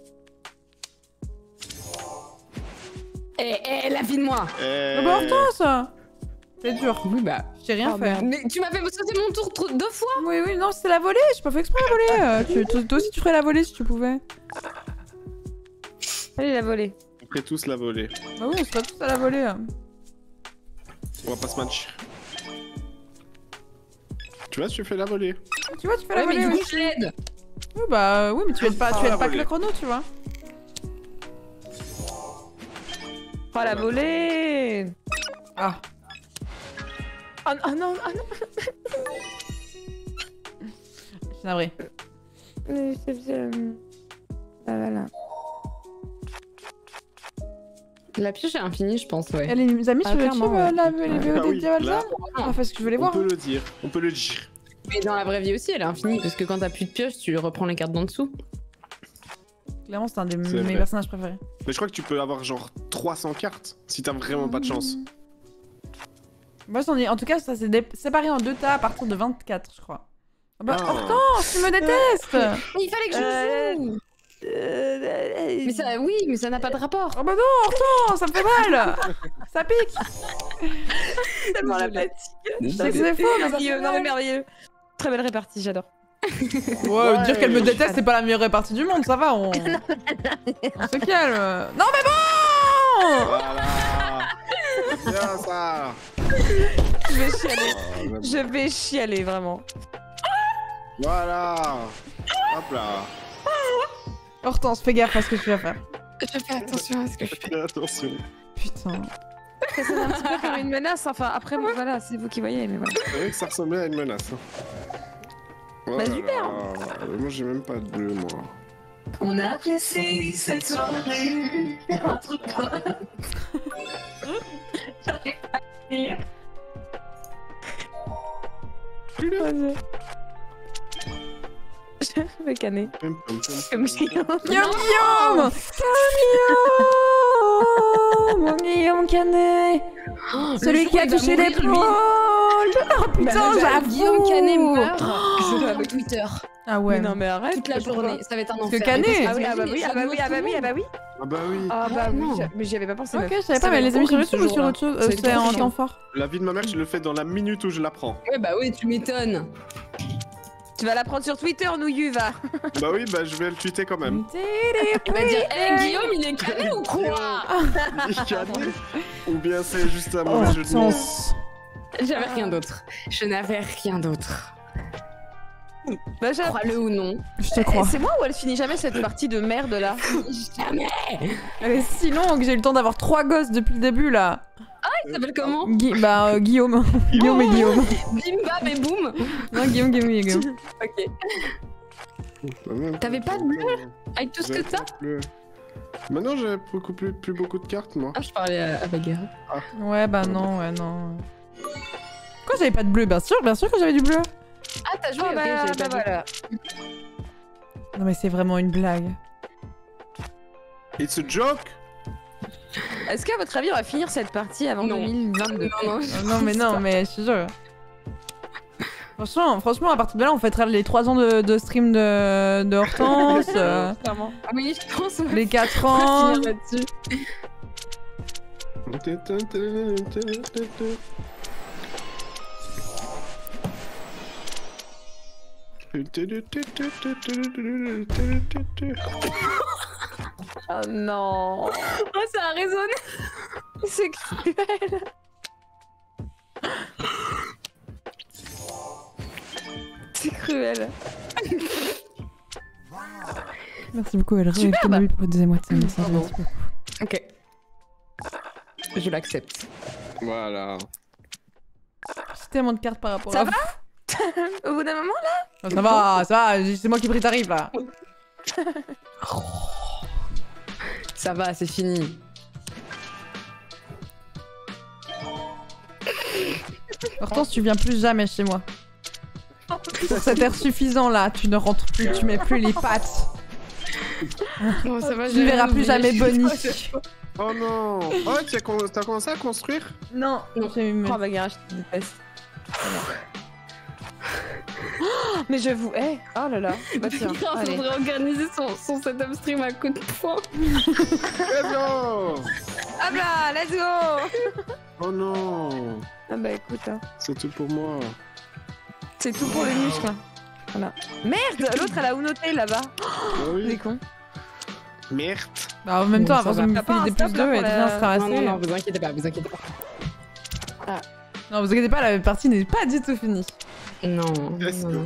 La vie de moi. Eh. Mais bah, Hortense. C'est dur. Oui, bah. Je t'ai rien Oh, fait. Mais tu m'as fait sauter mon tour 2 fois. Oui, oui, non, c'était la volée. J'ai pas fait exprès la volée. Toi aussi, tu ferais la volée si tu pouvais. Allez la volée. On ferait tous la volée. Bah oui, on serait tous à la volée. On va pas se match. Tu vois, tu fais la volée. Tu vois, tu fais la Ouais, mais volée du coup, aussi. je l'aide. Oui, bah oui, mais tu aides pas, Ah, tu aides la pas que volée. le chrono, tu vois. Oh la volée. Ah. Oh non, oh non. Je suis navrée. Ah, voilà. La pioche est infinie, je pense, ouais. Elle est mis sur Ah, le clairement, team, ouais. les VOD Ah de oui, Diabolza. là, Ah, parce que je voulais on voir. peut le dire. On peut le dire. Mais dans la vraie vie aussi, elle est infinie, parce que quand t'as plus de pioche, tu reprends les cartes d'en dessous. Clairement, c'est un de C'est mes vrai. personnages préférés. Mais je crois que tu peux avoir genre 300 cartes si t'as vraiment pas de chance. Moi, j'en ai. En tout cas, ça s'est séparé en 2 tas à partir de 24, je crois. Ah bah, Ah. Hortense, tu me détestes. Il fallait que je joue. Mais ça, oui, mais ça n'a pas de rapport. Oh bah non, Hortense, ça me fait mal. Ça pique. Tellement la fatigue. Je sais que c'est faux, mais ça Merveilleux, fait non mais mal. merveilleux. Très belle répartie, j'adore. Ouais, dire qu'elle me déteste, c'est pas la meilleure répartie du monde, ça va, on se calme. Non mais bon. Voilà. Bien ça. Je vais chialer. Oh, j'aime. Je vais chialer, vraiment. Voilà. Hop là. Hortense, fais gaffe à ce que tu vas faire. Je fais attention à ce que je fais. Fais attention. Putain. Ça sonne un petit peu comme une menace, enfin après, bon, voilà, c'est vous qui voyez, mais voilà. C'est vrai que ça ressemblait à une menace. Oh Bah, là super. là. Moi j'ai même pas de bleu moi. On a apprécié cette soirée entre potes. J'arrive pas à dire. Je vais canner. Pum, pum, pum, Comme pum. Guillaume. Guillaume Guillaume Mon Guillaume Canet. Celui qui a touché l'épaule. Oh putain, j'avoue. Guillaume Canet meurt. Je vais Twitter Ah ouais. Mais non, mais arrête. toute la journée. Ça va être un Parce enfer. que Canet. Ah oui, ah bah oui, ah bah oui, ah bah oui, ah bah oui. Ah bah oui. Ah bah oui, non. mais j'y avais pas pensé. Ok, meuf. je savais Ça pas, mais va les être amis sur horrible, YouTube ou ce sur jour-là. autre chose Ça va être C'est trop en chiant. temps fort. La vie de ma mère, je le fais dans la minute où je la prends. Ouais, bah oui, tu m'étonnes. Tu vas la prendre sur Twitter, Nouillu, va. Bah oui, bah je vais le tweeter quand même. Il va dire hey, Guillaume, il est calé ou quoi? Ou bien c'est juste un mauvais jeu de mots. Hortense. J'avais rien d'autre. Je n'avais rien d'autre. Bah, Crois-le ou non. Je te crois. C'est moi ou elle finit jamais cette partie de merde là? Jamais. Elle est si longue que j'ai eu le temps d'avoir 3 gosses depuis le début là. Il s'appelle comment? Guillaume. Guillaume et Guillaume. Bim bam et boum. Non, Guillaume. Ok. T'avais pas de bleu avec tout ce que t'as? Maintenant j'ai plus beaucoup de cartes moi. Ah, je parlais à Baguera. Ouais, bah non. Quoi, j'avais pas de bleu? Bien sûr que j'avais du bleu. Ah, t'as joué, Ah ok, bah, j'avais pas voilà. Non, mais c'est vraiment une blague. It's a joke. Est-ce qu'à votre avis, on va finir cette partie avant Non. 2022? Non, Non, mais je te jure. Franchement, à partir de là, on fêtera les 3 ans de stream de Hortense, Clairement. Oui, je pense. On va les 4 ans. finir là-dessus. Oh non. Oh, ça a résonné. C'est cruel. C'est cruel. Merci beaucoup, elle Superbe. rêve pour le deuxième mois de semaine. Merci Bravo. beaucoup. Ok. Je l'accepte. Voilà. J'ai tellement de cartes par rapport Ça à... va Au bout d'un moment là? Ça va, c'est moi qui ai pris tarif là. Ça va, c'est fini. Hortense, tu viens plus jamais chez moi. Pour cet air suffisant là, tu ne rentres plus, tu mets plus les pattes. Bon, ça va, Tu ne verras plus jamais Bonnie. Oh non. Oh, t'as commencé à construire? Non, j'ai eu Oh Baguera, je te déteste. Oh, mais je vous hais. Oh là là. Bah tiens, Il allez. faudrait organiser son setup stream à coup de poing. Eh non. Ah bah, let's go. Oh non. Ah bah écoute, hein. C'est tout pour moi. C'est tout pour les muscles. hein. Voilà. Merde, l'autre elle a Unoté là-bas. Ah Les oui. cons. Merde. Bah, en même temps, Ça avant va. de me T'as pas filer un des plus stop, là, 2 et pour de la- bien se ramasser. Non, vous inquiétez pas, vous inquiétez pas. Non, vous inquiétez pas, la partie n'est pas du tout finie. Non. Let's non, go. non.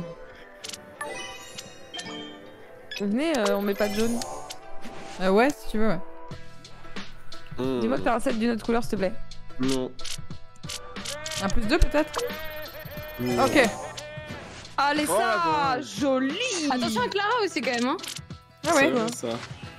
Venez, on met pas de jaune. Ouais, si tu veux, ouais. Dis-moi que t'as un set d'une autre couleur s'il te plaît. Non. Un plus 2 peut-être. Non. Ok. Allez Oh, ça, attends. joli. Attention à Clara aussi quand même, hein. Ah ouais. Ça.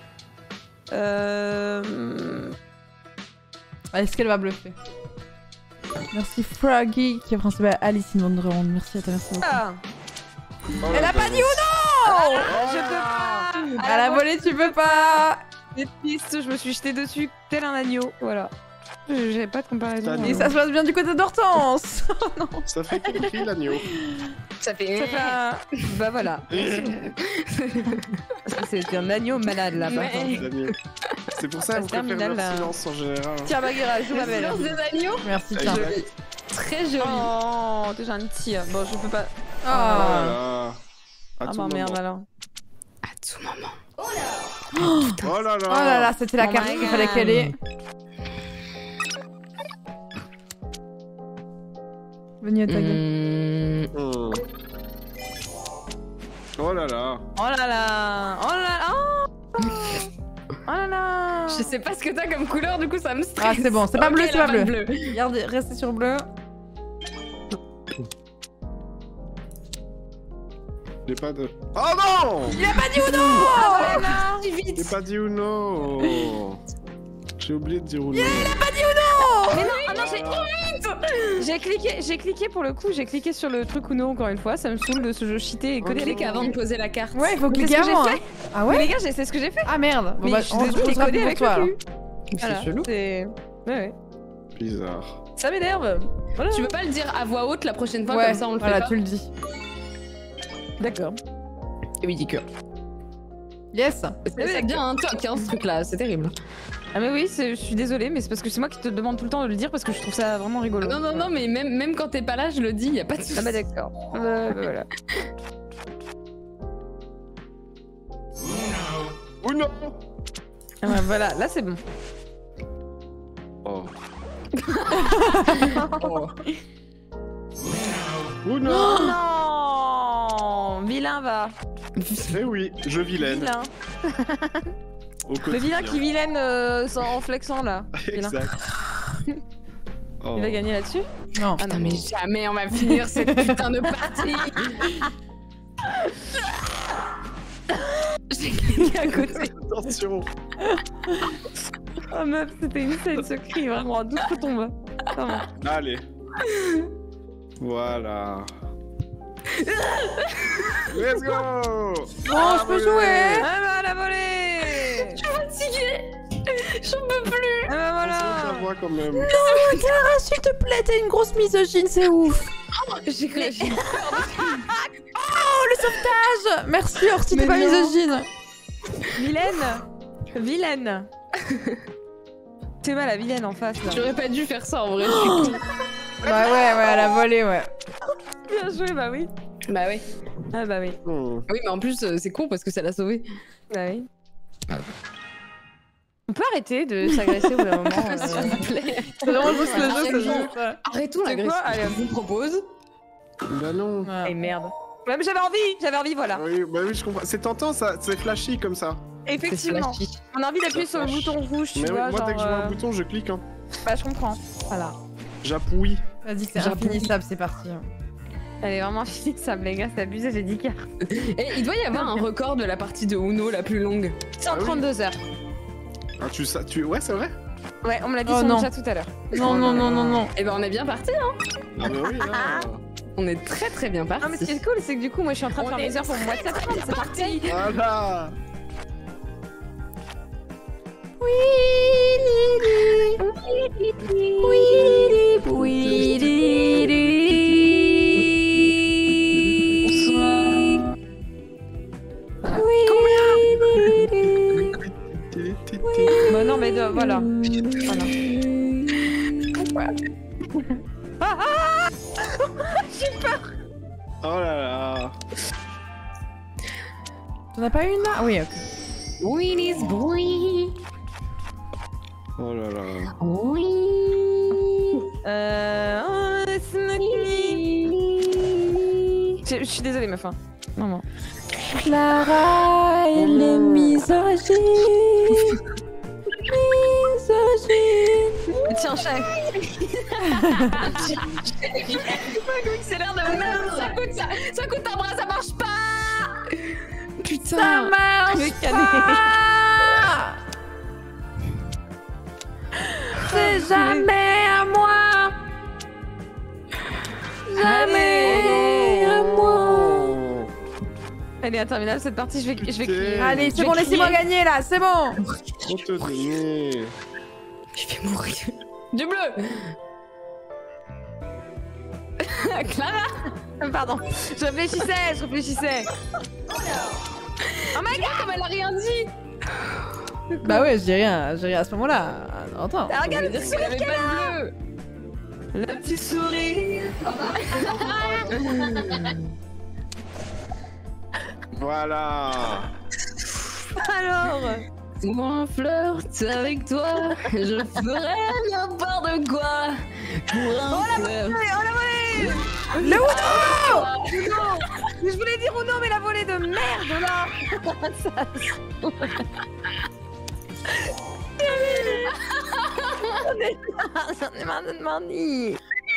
Est-ce qu'elle va bluffer? Merci Froggy qui a principal Alice in Wonderland. Merci à toi, merci beaucoup. Ah, Elle a pas dit Uno! je peux pas. À la volée, tu peux pas! C'est triste, je me suis jetée dessus tel un agneau. Voilà. J'avais pas de comparaison. Agneau. Et ça se passe bien du côté d'Hortense! Ça fait quel cri l'agneau? Ça fait. Ça fait un... Bah voilà. Parce que c'est un agneau malade là. par Mais- contre. L'agneau. C'est pour ça Ça qu'on se termine préfère là. leur silence en général. Tiens Baguera, joue ma Le belle. silence des agneaux. Merci, tiens. Exact. Très joli. Oh, t'es gentil. Bon, je peux pas. Ah. Voilà. Ah À tout bah merde moment. alors. À tout moment. Oh là là. Oh là là, c'était la Oh carte my qu'il fallait God. qu'elle ait. Venez à ta gueule. Hmm. Oh là là. Oh là là. Oh là là. Oh, oh là là. Je sais pas ce que t'as comme couleur, du coup ça me stresse. Ah, c'est bon, c'est pas Ok, bleu, c'est elle a pas de bleu. Regardez, restez sur bleu. J'ai pas de. Oh non. Il a pas dit Uno! J'ai pas dit Uno. J'ai oublié de dire Uno. Mais non, ah non, j'ai cliqué pour le coup, j'ai cliqué sur le truc Uno encore une fois, ça me saoule de ce jeu cheaté et coder Ok. les Clique avant de poser la carte. Ouais, il faut Mais cliquer c'est ce que avant. j'ai hein. Ah Mais les ouais? gars, c'est ce que j'ai fait. Ah merde. Bon Mais bah, je suis on désolée, se j'ai rappelle codé pour avec toi le alors. cul. C'est Voilà, chelou. c'est... Ouais. Bizarre. Ça m'énerve. Voilà. Tu veux pas le dire à voix haute la prochaine fois, Ouais, comme ça on le voilà, fait pas. tu le dis. D'accord. Oui, dis que. Yes. C'est bien un toc, hein, ce truc-là, c'est terrible. Ah mais oui, je suis désolée, mais c'est parce que c'est moi qui te demande tout le temps de le dire parce que je trouve ça vraiment rigolo. Non, non, non, mais même quand t'es pas là, je le dis, y a pas de soucis. Ah bah d'accord. Bah, voilà. Oh non. Ah ouais, voilà, là c'est bon. Oh. Oh non. Oh non. Vilain va. Eh oui, je vilaine. Vilain. Au Le quotidien. vilain qui vilaine en flexant là. Vilain. Exact. Oh. Il va gagner là-dessus? Non. Ah Putain, mais jamais on va finir cette putain de partie. J'ai cliqué à côté. Attention. Oh meuf, c'était une scène ce cri, vraiment, d'où que tombe. Vraiment. Allez. Voilà. Let's go. Bon, je peux jouer. Ah bah la volée. Fatiguée. J'en peux plus. Ah bah On voilà. la voix quand même. Clara, s'il te plaît, t'es une grosse misogyne, c'est ouf. J'ai cru. Oh, le sauvetage. Merci, Orsi, t'es Mais pas non. misogyne. Vilaine. Vilaine. C'est mal la vilaine en face là. J'aurais pas dû faire ça en vrai, je suis con. Bah ouais, elle a volé, ouais. Bien joué, bah oui. Bah ouais. Ah bah oui. Oui, mais en plus, c'est con parce que ça l'a sauvé. Bah oui. On peut arrêter de s'agresser au bout d'un moment. S'il vous plaît. C'est vraiment juste le jeu, c'est Arrêtons. juste ça. Arrêtons C'est l'agression. quoi Allez, Je vous propose. Bah non. Et merde. Ouais, mais j'avais envie, voilà. Oui, bah oui, je comprends. C'est tentant, ça, c'est flashy comme ça. Effectivement. On a envie d'appuyer sur le flash. bouton rouge, tu Mais oui, vois, moi, genre... dès que je vois un bouton, je clique. Hein. Bah, je comprends. Voilà. J'appuie. Vas-y, c'est infinissable, c'est parti. Elle est vraiment finissable, les gars, c'est abusé, j'ai 10 cartes. Et il doit y avoir un record de la partie de Uno la plus longue. 132 heures. Ah, ouais, c'est vrai. Ouais, on me l'a dit Oh sur non. le chat tout à l'heure. Non, non, non, non, non. Et ben on est bien parti, hein. Ah, bah oui, là. On est très très bien parti. Ah, mais ce qui est cool, c'est que du coup, moi, je suis en train de On faire est mes heures pour mon WhatsApp. C'est parti. Voilà. Bah non, mais voilà. Voilà. Oh là là. T'en as pas une là? Oui, ok. Winnie's boy. Oh là là. Oui. Je suis désolée, meuf. Hein. Non. Clara, elle est misogyne. Misogyne. Tiens, chef. C'est l'air de merde. Ça coûte un bras, ça marche pas. Putain. Ça marche pas. C'est jamais à moi. Jamais à moi. Elle est interminable cette partie, je vais crier. Allez, Je c'est vais bon, laissez-moi crier. gagner là, c'est bon. Trop te donner. Je vais mourir. Du bleu. Clara. Pardon, je réfléchissais. Oh my god, Comme elle a rien dit. Bah ouais, j'ai rien à ce moment-là. Attends. Ah, regarde, Ça veut dire qu'il y avait pas de bleu. le petit sourire. Voilà. Alors, Moi, flirte avec toi, je ferais n'importe quoi pour un flirt. Le Uno. je voulais dire Uno, mais la volée de merde là. J'en ai marre de demander.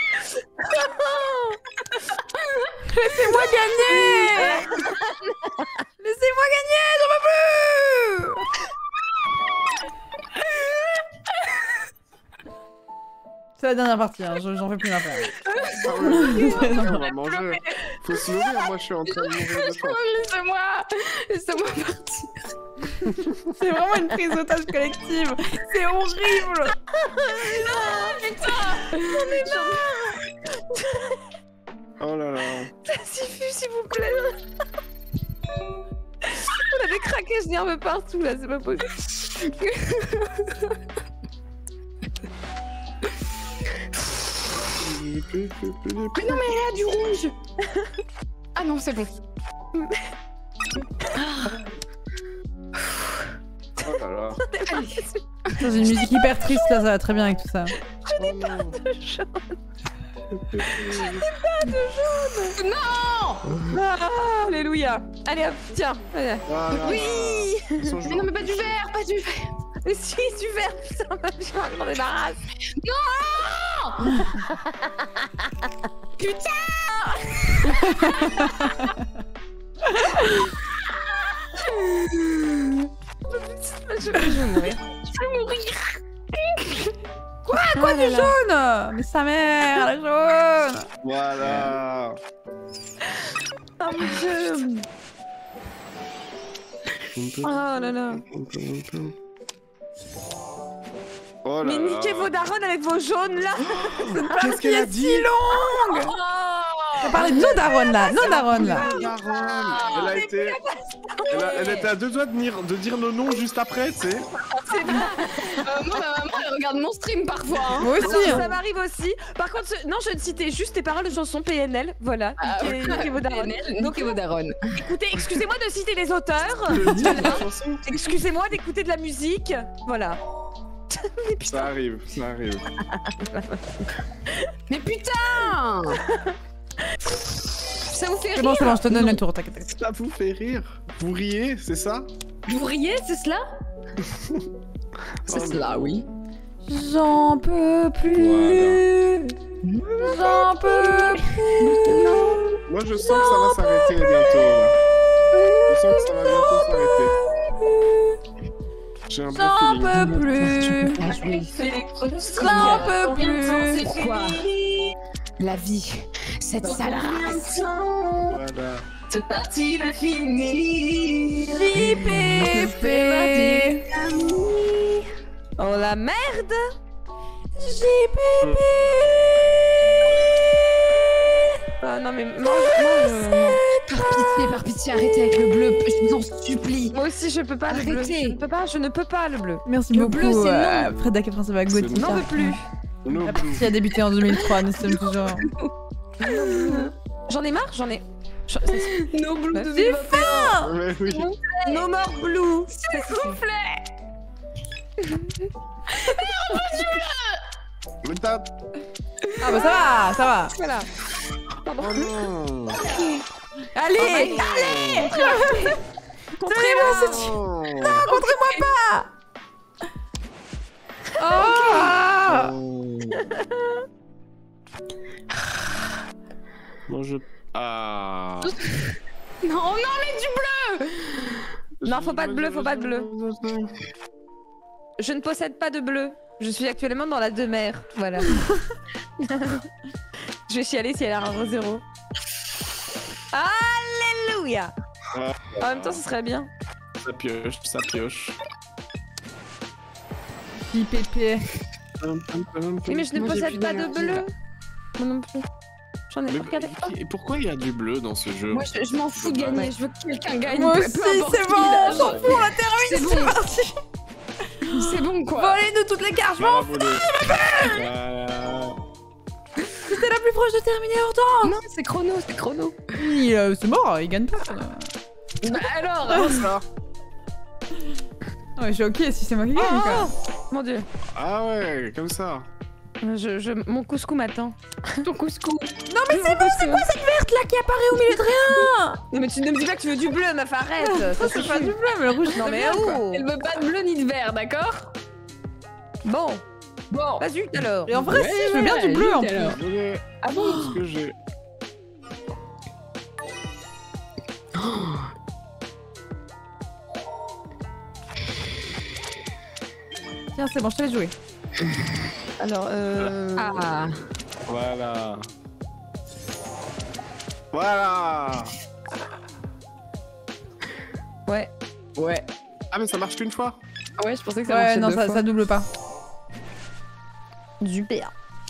Laissez-moi gagner. Laissez-moi gagner, j'en peux plus. C'est la dernière partie, hein. J'en fais plus après. Ah ouais, on va manger. Faut se nourrir, moi je suis en train de mourir de faim. Laissez-moi partir. C'est vraiment une prise d'otage collective. C'est horrible. Oh là là. Ça suffit, s'il vous plaît. On a des craquages nerveux partout là, c'est pas possible. Mais non, mais elle a du rouge. Ah non, c'est bon. là là. Dans une musique hyper triste là, ça va très bien avec tout ça. Je n'ai pas de jaune. Ah, alléluia. Allez hop, tiens. Allez. Voilà. Oui. Ils sont Mais non, mais pas du vert, pas du vert. Mais si, du vert, putain, je m'en débarrasse. Je vais mourir. Quoi du jaune? Mais sa mère, la jaune. Voilà. Oh mon dieu. Oh là là. Oh là Mais là. niquez vos darons avec vos jaunes là. Qu'est-ce qu'elle a dit? Si longue. On parlait de nos darons là, nos darons là. Elle a été... Elle était à deux doigts de dire nos noms juste après, tu sais. Moi, ma maman, elle regarde mon stream parfois. Hein. Moi aussi. Ça m'arrive aussi. Par contre, non, je ne citais juste tes paroles de chanson PNL. Voilà. Niquez vos darons. Donc, vos darons. Écoutez, excusez-moi de citer les auteurs. Le titre de la chanson. Excusez-moi d'écouter de la musique. Voilà. Mais putain. Ça arrive, ça arrive. Mais putain. Ça vous fait C'est bon, rire? c'est bon, je te donne le tour, t'inquiète. Ça vous fait rire? Vous riez, c'est ça? Vous riez, c'est cela? C'est Oh, cela, oui. J'en peux plus. J'en peux plus. Moi, je sens que ça va s'arrêter bientôt. Là. Je sens que ça va bientôt s'arrêter. J'ai un bon J'en feeling. peux plus. J'en peux plus. Pourquoi? La vie, cette sale race. Voilà. C'est parti de finir. JPP. Oh la merde. JPP. Ah non mais Par pitié, arrêtez avec le bleu, je vous en supplie. moi aussi je peux pas le bleu. Arrêtez. Je ne peux pas le bleu. Merci Le beaucoup, bleu, c'est non. Freda Caprin Sauvage C'est Gauthier. non. N'en veux plus. No La blue. partie a débuté en 2003, nous sommes toujours. J'en ai marre, j'en ai. No blue Bah, de c'est Viva. Ouais, oui. No more blue. Mais t'as... Ah bah ça va. Voilà. Oh non. Allez, montrez-moi ce Oh. montrez-moi pas. Oh. Oh. Moi, je... Ah. Non, non, mais du bleu. Non, faut pas de bleu, faut pas de bleu. Je ne possède pas de bleu. Je suis actuellement dans la demeure. Voilà. Je vais chialer si elle a un 0. Alléluia. Ah. En même temps, ce serait bien. Ça pioche, ça pioche. JPP. Oui, mais je ne Moi, j'ai possède plus pas de d'énergie, bleu. là. Moi non plus. J'en ai Mais pas regardé. et pourquoi il y a du bleu dans ce jeu? Moi, je m'en fous de gagner, je veux que quelqu'un gagne. Moi peu aussi, importe c'est qui, bon, là, on s'en genre. fout, on la termine, C'est c'est bon. parti. C'est bon, quoi. Volez-nous toutes les cartes, je m'en fous. Voilà. C'était la plus proche de terminer longtemps. Non, c'est chrono, c'est chrono. C'est mort, il gagne pas. Bah alors Ça. Ouais, je suis ok si c'est moi qui gagne, quoi. Mon dieu. Ah ouais, comme ça. Mon couscous m'attend. ton couscous. Non mais c'est bon, c'est quoi cette verte là qui apparaît au milieu de rien? Non, mais tu ne me dis pas que tu veux du bleu, meuf, arrête. Ça c'est pas du bleu, mais le rouge Non, c'est mais bien, quoi. où Elle veut pas de bleu ni de vert, d'accord? Bon, Bon. pas zut alors. Et en vrai, si, je veux bien du bleu en vite, plus. alors. Désolé. Ah bon? Ce que j'ai. Tiens, c'est bon, je te laisse jouer. Alors, Ah. Voilà. Voilà. ouais. Ouais. Ah mais ça marche qu'une fois. Ouais, je pensais que ça Ouais, marchait non, deux fois. ça double pas. Super.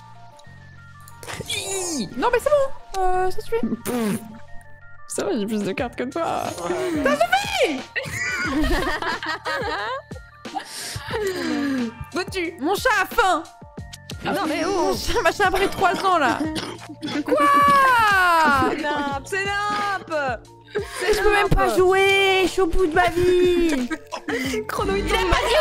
Non mais c'est bon, ça suffit. Ça va, j'ai plus de cartes que toi. Veux-tu? Mon chat a faim. Non, mais Mon où chat, machin, après 3 ans là. Quoi? C'est nimp. Je peux même pas jouer, je suis au bout de ma vie. Chrono, il tombe.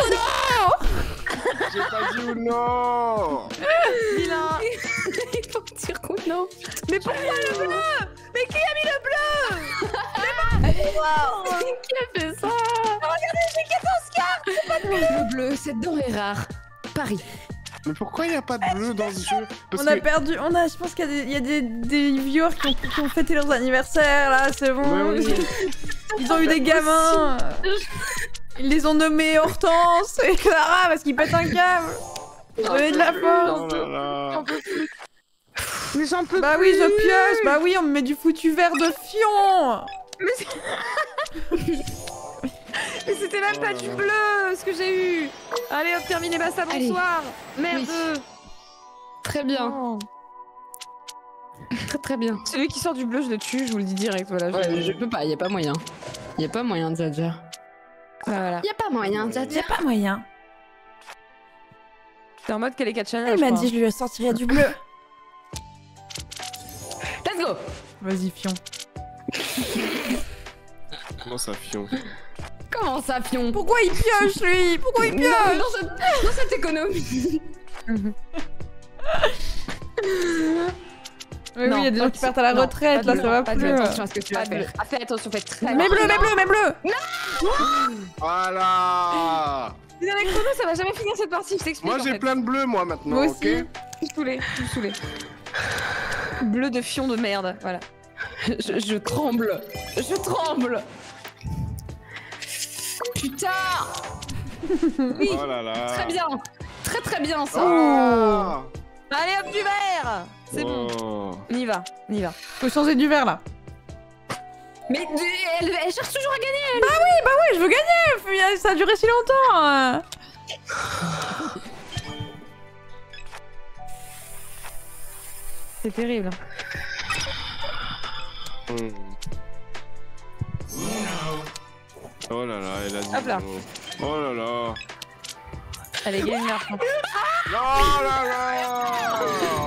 J'ai pas dit ou non. Vilain. Il faut dire Chrono. Mais pourquoi le bleu? Mais qui a mis le bleu? Qui a fait ça? Regardez, j'ai 14 cartes. Le bleu, cette denrée rare. Paris. Mais pourquoi il y a pas de bleu dans ce jeu? Parce On a que- perdu, je pense qu'il y a des viewers qui ont fêté leurs anniversaires là, c'est bon. Ouais, oui. Ils ont eu des gamins. Ils les ont nommés Hortense et Clara parce qu'ils pètent un câble. Donnez de la force. Oh là là. Mais j'en peux Bah plus. oui, je pioche. Bah oui, on me met du foutu verre de fion. Mais c'était même pas du bleu ce que j'ai eu. Allez hop, terminé, basta, Allez. bonsoir. Merde. Très bien. Oh. Très très bien. Celui qui sort du bleu, je le tue, je vous le dis direct. Voilà. Je peux pas, y a pas moyen. Y a pas moyen, Zadja. Voilà. Y a pas moyen, Zadja. Y'a pas moyen. C'est en mode qu'elle est 4 channels. Elle je m'a crois. dit je lui sortirais du bleu. Let's go. Vas-y, fion. Comment ça, Fion? Comment ça, Fion? Pourquoi il pioche lui? Pourquoi il pioche? Dans cette économie. Oui, Non, il y a des gens qui partent à la non, retraite, pas là de ça va pas de plus. bleu, Attention à ce que tu vas Pas de bleu. faire. Ah, fais attention, faites très Mais bleu, mais bleu, mais bleu. Voilà. Mais avec Chrono, ça va jamais finir cette partie, je t'explique. Moi en j'ai fait. plein de bleus moi maintenant, Moi ok? aussi. Tout saoulé, tout saoulé. Bleu de fion de merde, voilà. Je tremble. Je tremble. Putain. Oui, Oh là là. très bien. Très très bien ça. Oh. Allez hop, du vert. C'est bon. Oh. On y va, on y va. Faut changer du verre là. Mais elle cherche toujours à gagner. Oui, je veux gagner. Ça a duré si longtemps. C'est terrible. Hmm. Oh là là, elle a dit Hop là. non. Oh là là. Allez, gagne là. Oh là là.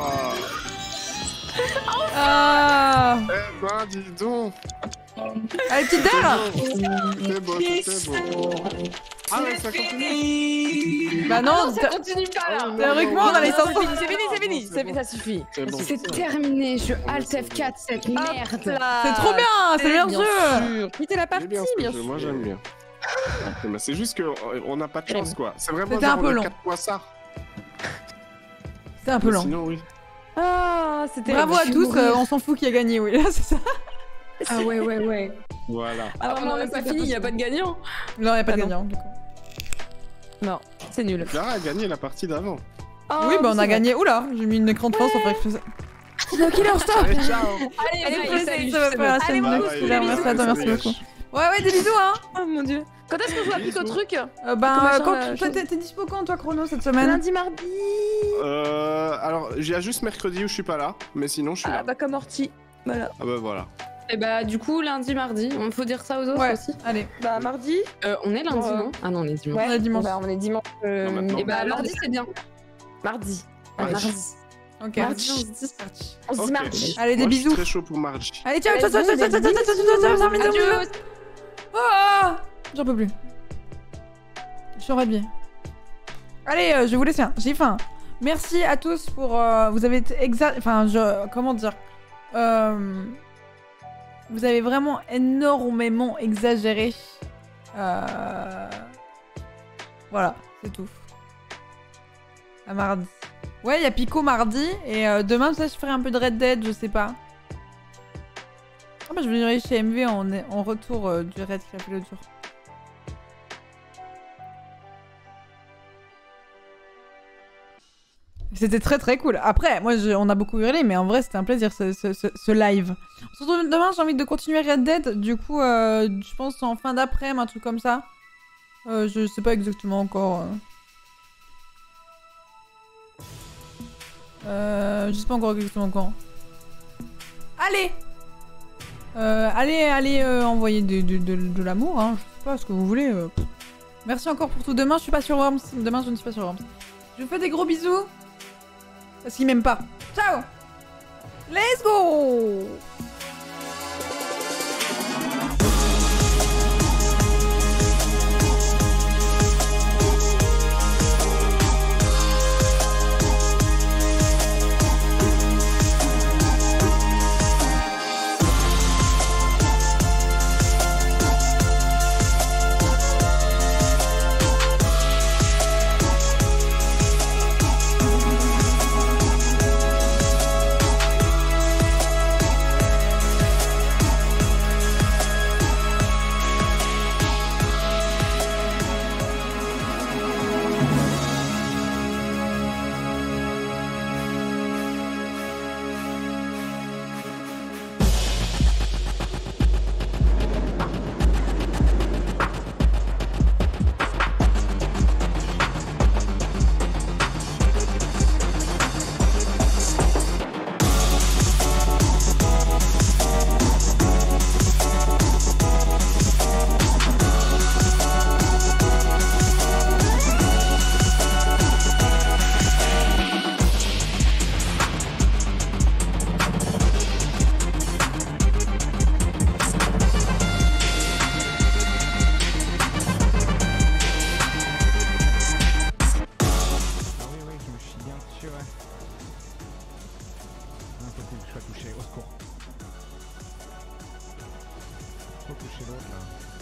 Ah. Eh ben dis donc. Allez, petite dalle. C'est beau, c'est beau. Ah ouais, ça continue. Bah non, ça continue pas là. théoriquement on a les 500. C'est fini, c'est fini. Ça suffit. C'est bon. C'est terminé. Je Alt F4 cette merde. C'est trop bien, c'est le meilleur jeu. jeu. Quittez la C'est partie, bien ce bien jeu, sûr. moi j'aime bien. Mais c'est juste qu'on n'a pas de chance quoi. C'est vraiment C'était genre un peu on a long. 4 poissards. C'est un peu lent. Sinon oui. Ah, c'était. Bravo à tous, on s'en fout qui a gagné, oui, là c'est ça. Ah ouais. Voilà. Ah, on n'a pas fini, il n'y a pas de gagnant. Non, y'a pas de Ah non. gagnant du coup. Non, c'est nul. Clara a gagné la partie d'avant. Oui, bah on a gagné. Oula, j'ai mis une écran de fin sans faire exprès. C'est killer stop. Allez, ciao. Allez, Allez, salut, ça va c'est faire la bon. scène Bye de bye, Killer, merci à toi, merci bye. beaucoup. Ouais, des bisous hein. Oh mon dieu. Quand est-ce qu'on joue à pique au truc Ben, Comment ça, toi t'es dispo quand toi Chrono cette semaine? Lundi, mardi. Alors, il y a juste mercredi où je suis pas là, mais sinon je suis Ah là. bah comme Orti. Voilà. Ah bah voilà. Et bah du coup lundi, mardi, on faut dire ça aux autres Ouais, aussi. allez. Bah mardi. On est lundi, Ouais. non? Ah non, on est dimanche. On est dimanche. Bah, on est dimanche. Non, maintenant. Et bah mardi c'est bien. Mardi. Mardi. Ok. Mardi on se dit. On se dit Ok. mardi. Allez, des Moi, Je bisous. suis très chaud pour mardi. Allez, ciao, Allez, ciao, ciao, ciao, ciao, ciao, ciao, ciao, ciao, ciao, ciao, Adieu. Ah, j'en peux plus. Je suis enrhabillée. Allez, je vais vous laisser. J'ai faim. Merci à tous pour. Vous avez été enfin, comment dire. Vous avez vraiment énormément exagéré. Voilà, c'est tout. À mardi. Ouais, il y a Pico mardi. Et demain, ça, je ferai un peu de Red Dead, je sais pas. Ah bah je viendrai chez MV en retour du raid qui a fait l'autre jour. C'était très très cool. Après, moi on a beaucoup hurlé, mais en vrai c'était un plaisir ce live. On se retrouve demain, j'ai envie de continuer Red Dead. Du coup, je pense en fin d'après-midi, un truc comme ça. Je sais pas exactement encore. Je sais pas encore exactement quand. Allez! Allez envoyer de l'amour, hein. Je sais pas ce que vous voulez. Merci encore pour tout. Demain, je suis pas sur Worms. Demain, je ne suis pas sur Worms. Je vous fais des gros bisous. Parce qu'ils m'aiment pas. Ciao! Let's go! pas touché, au secours. Faut toucher l'autre là.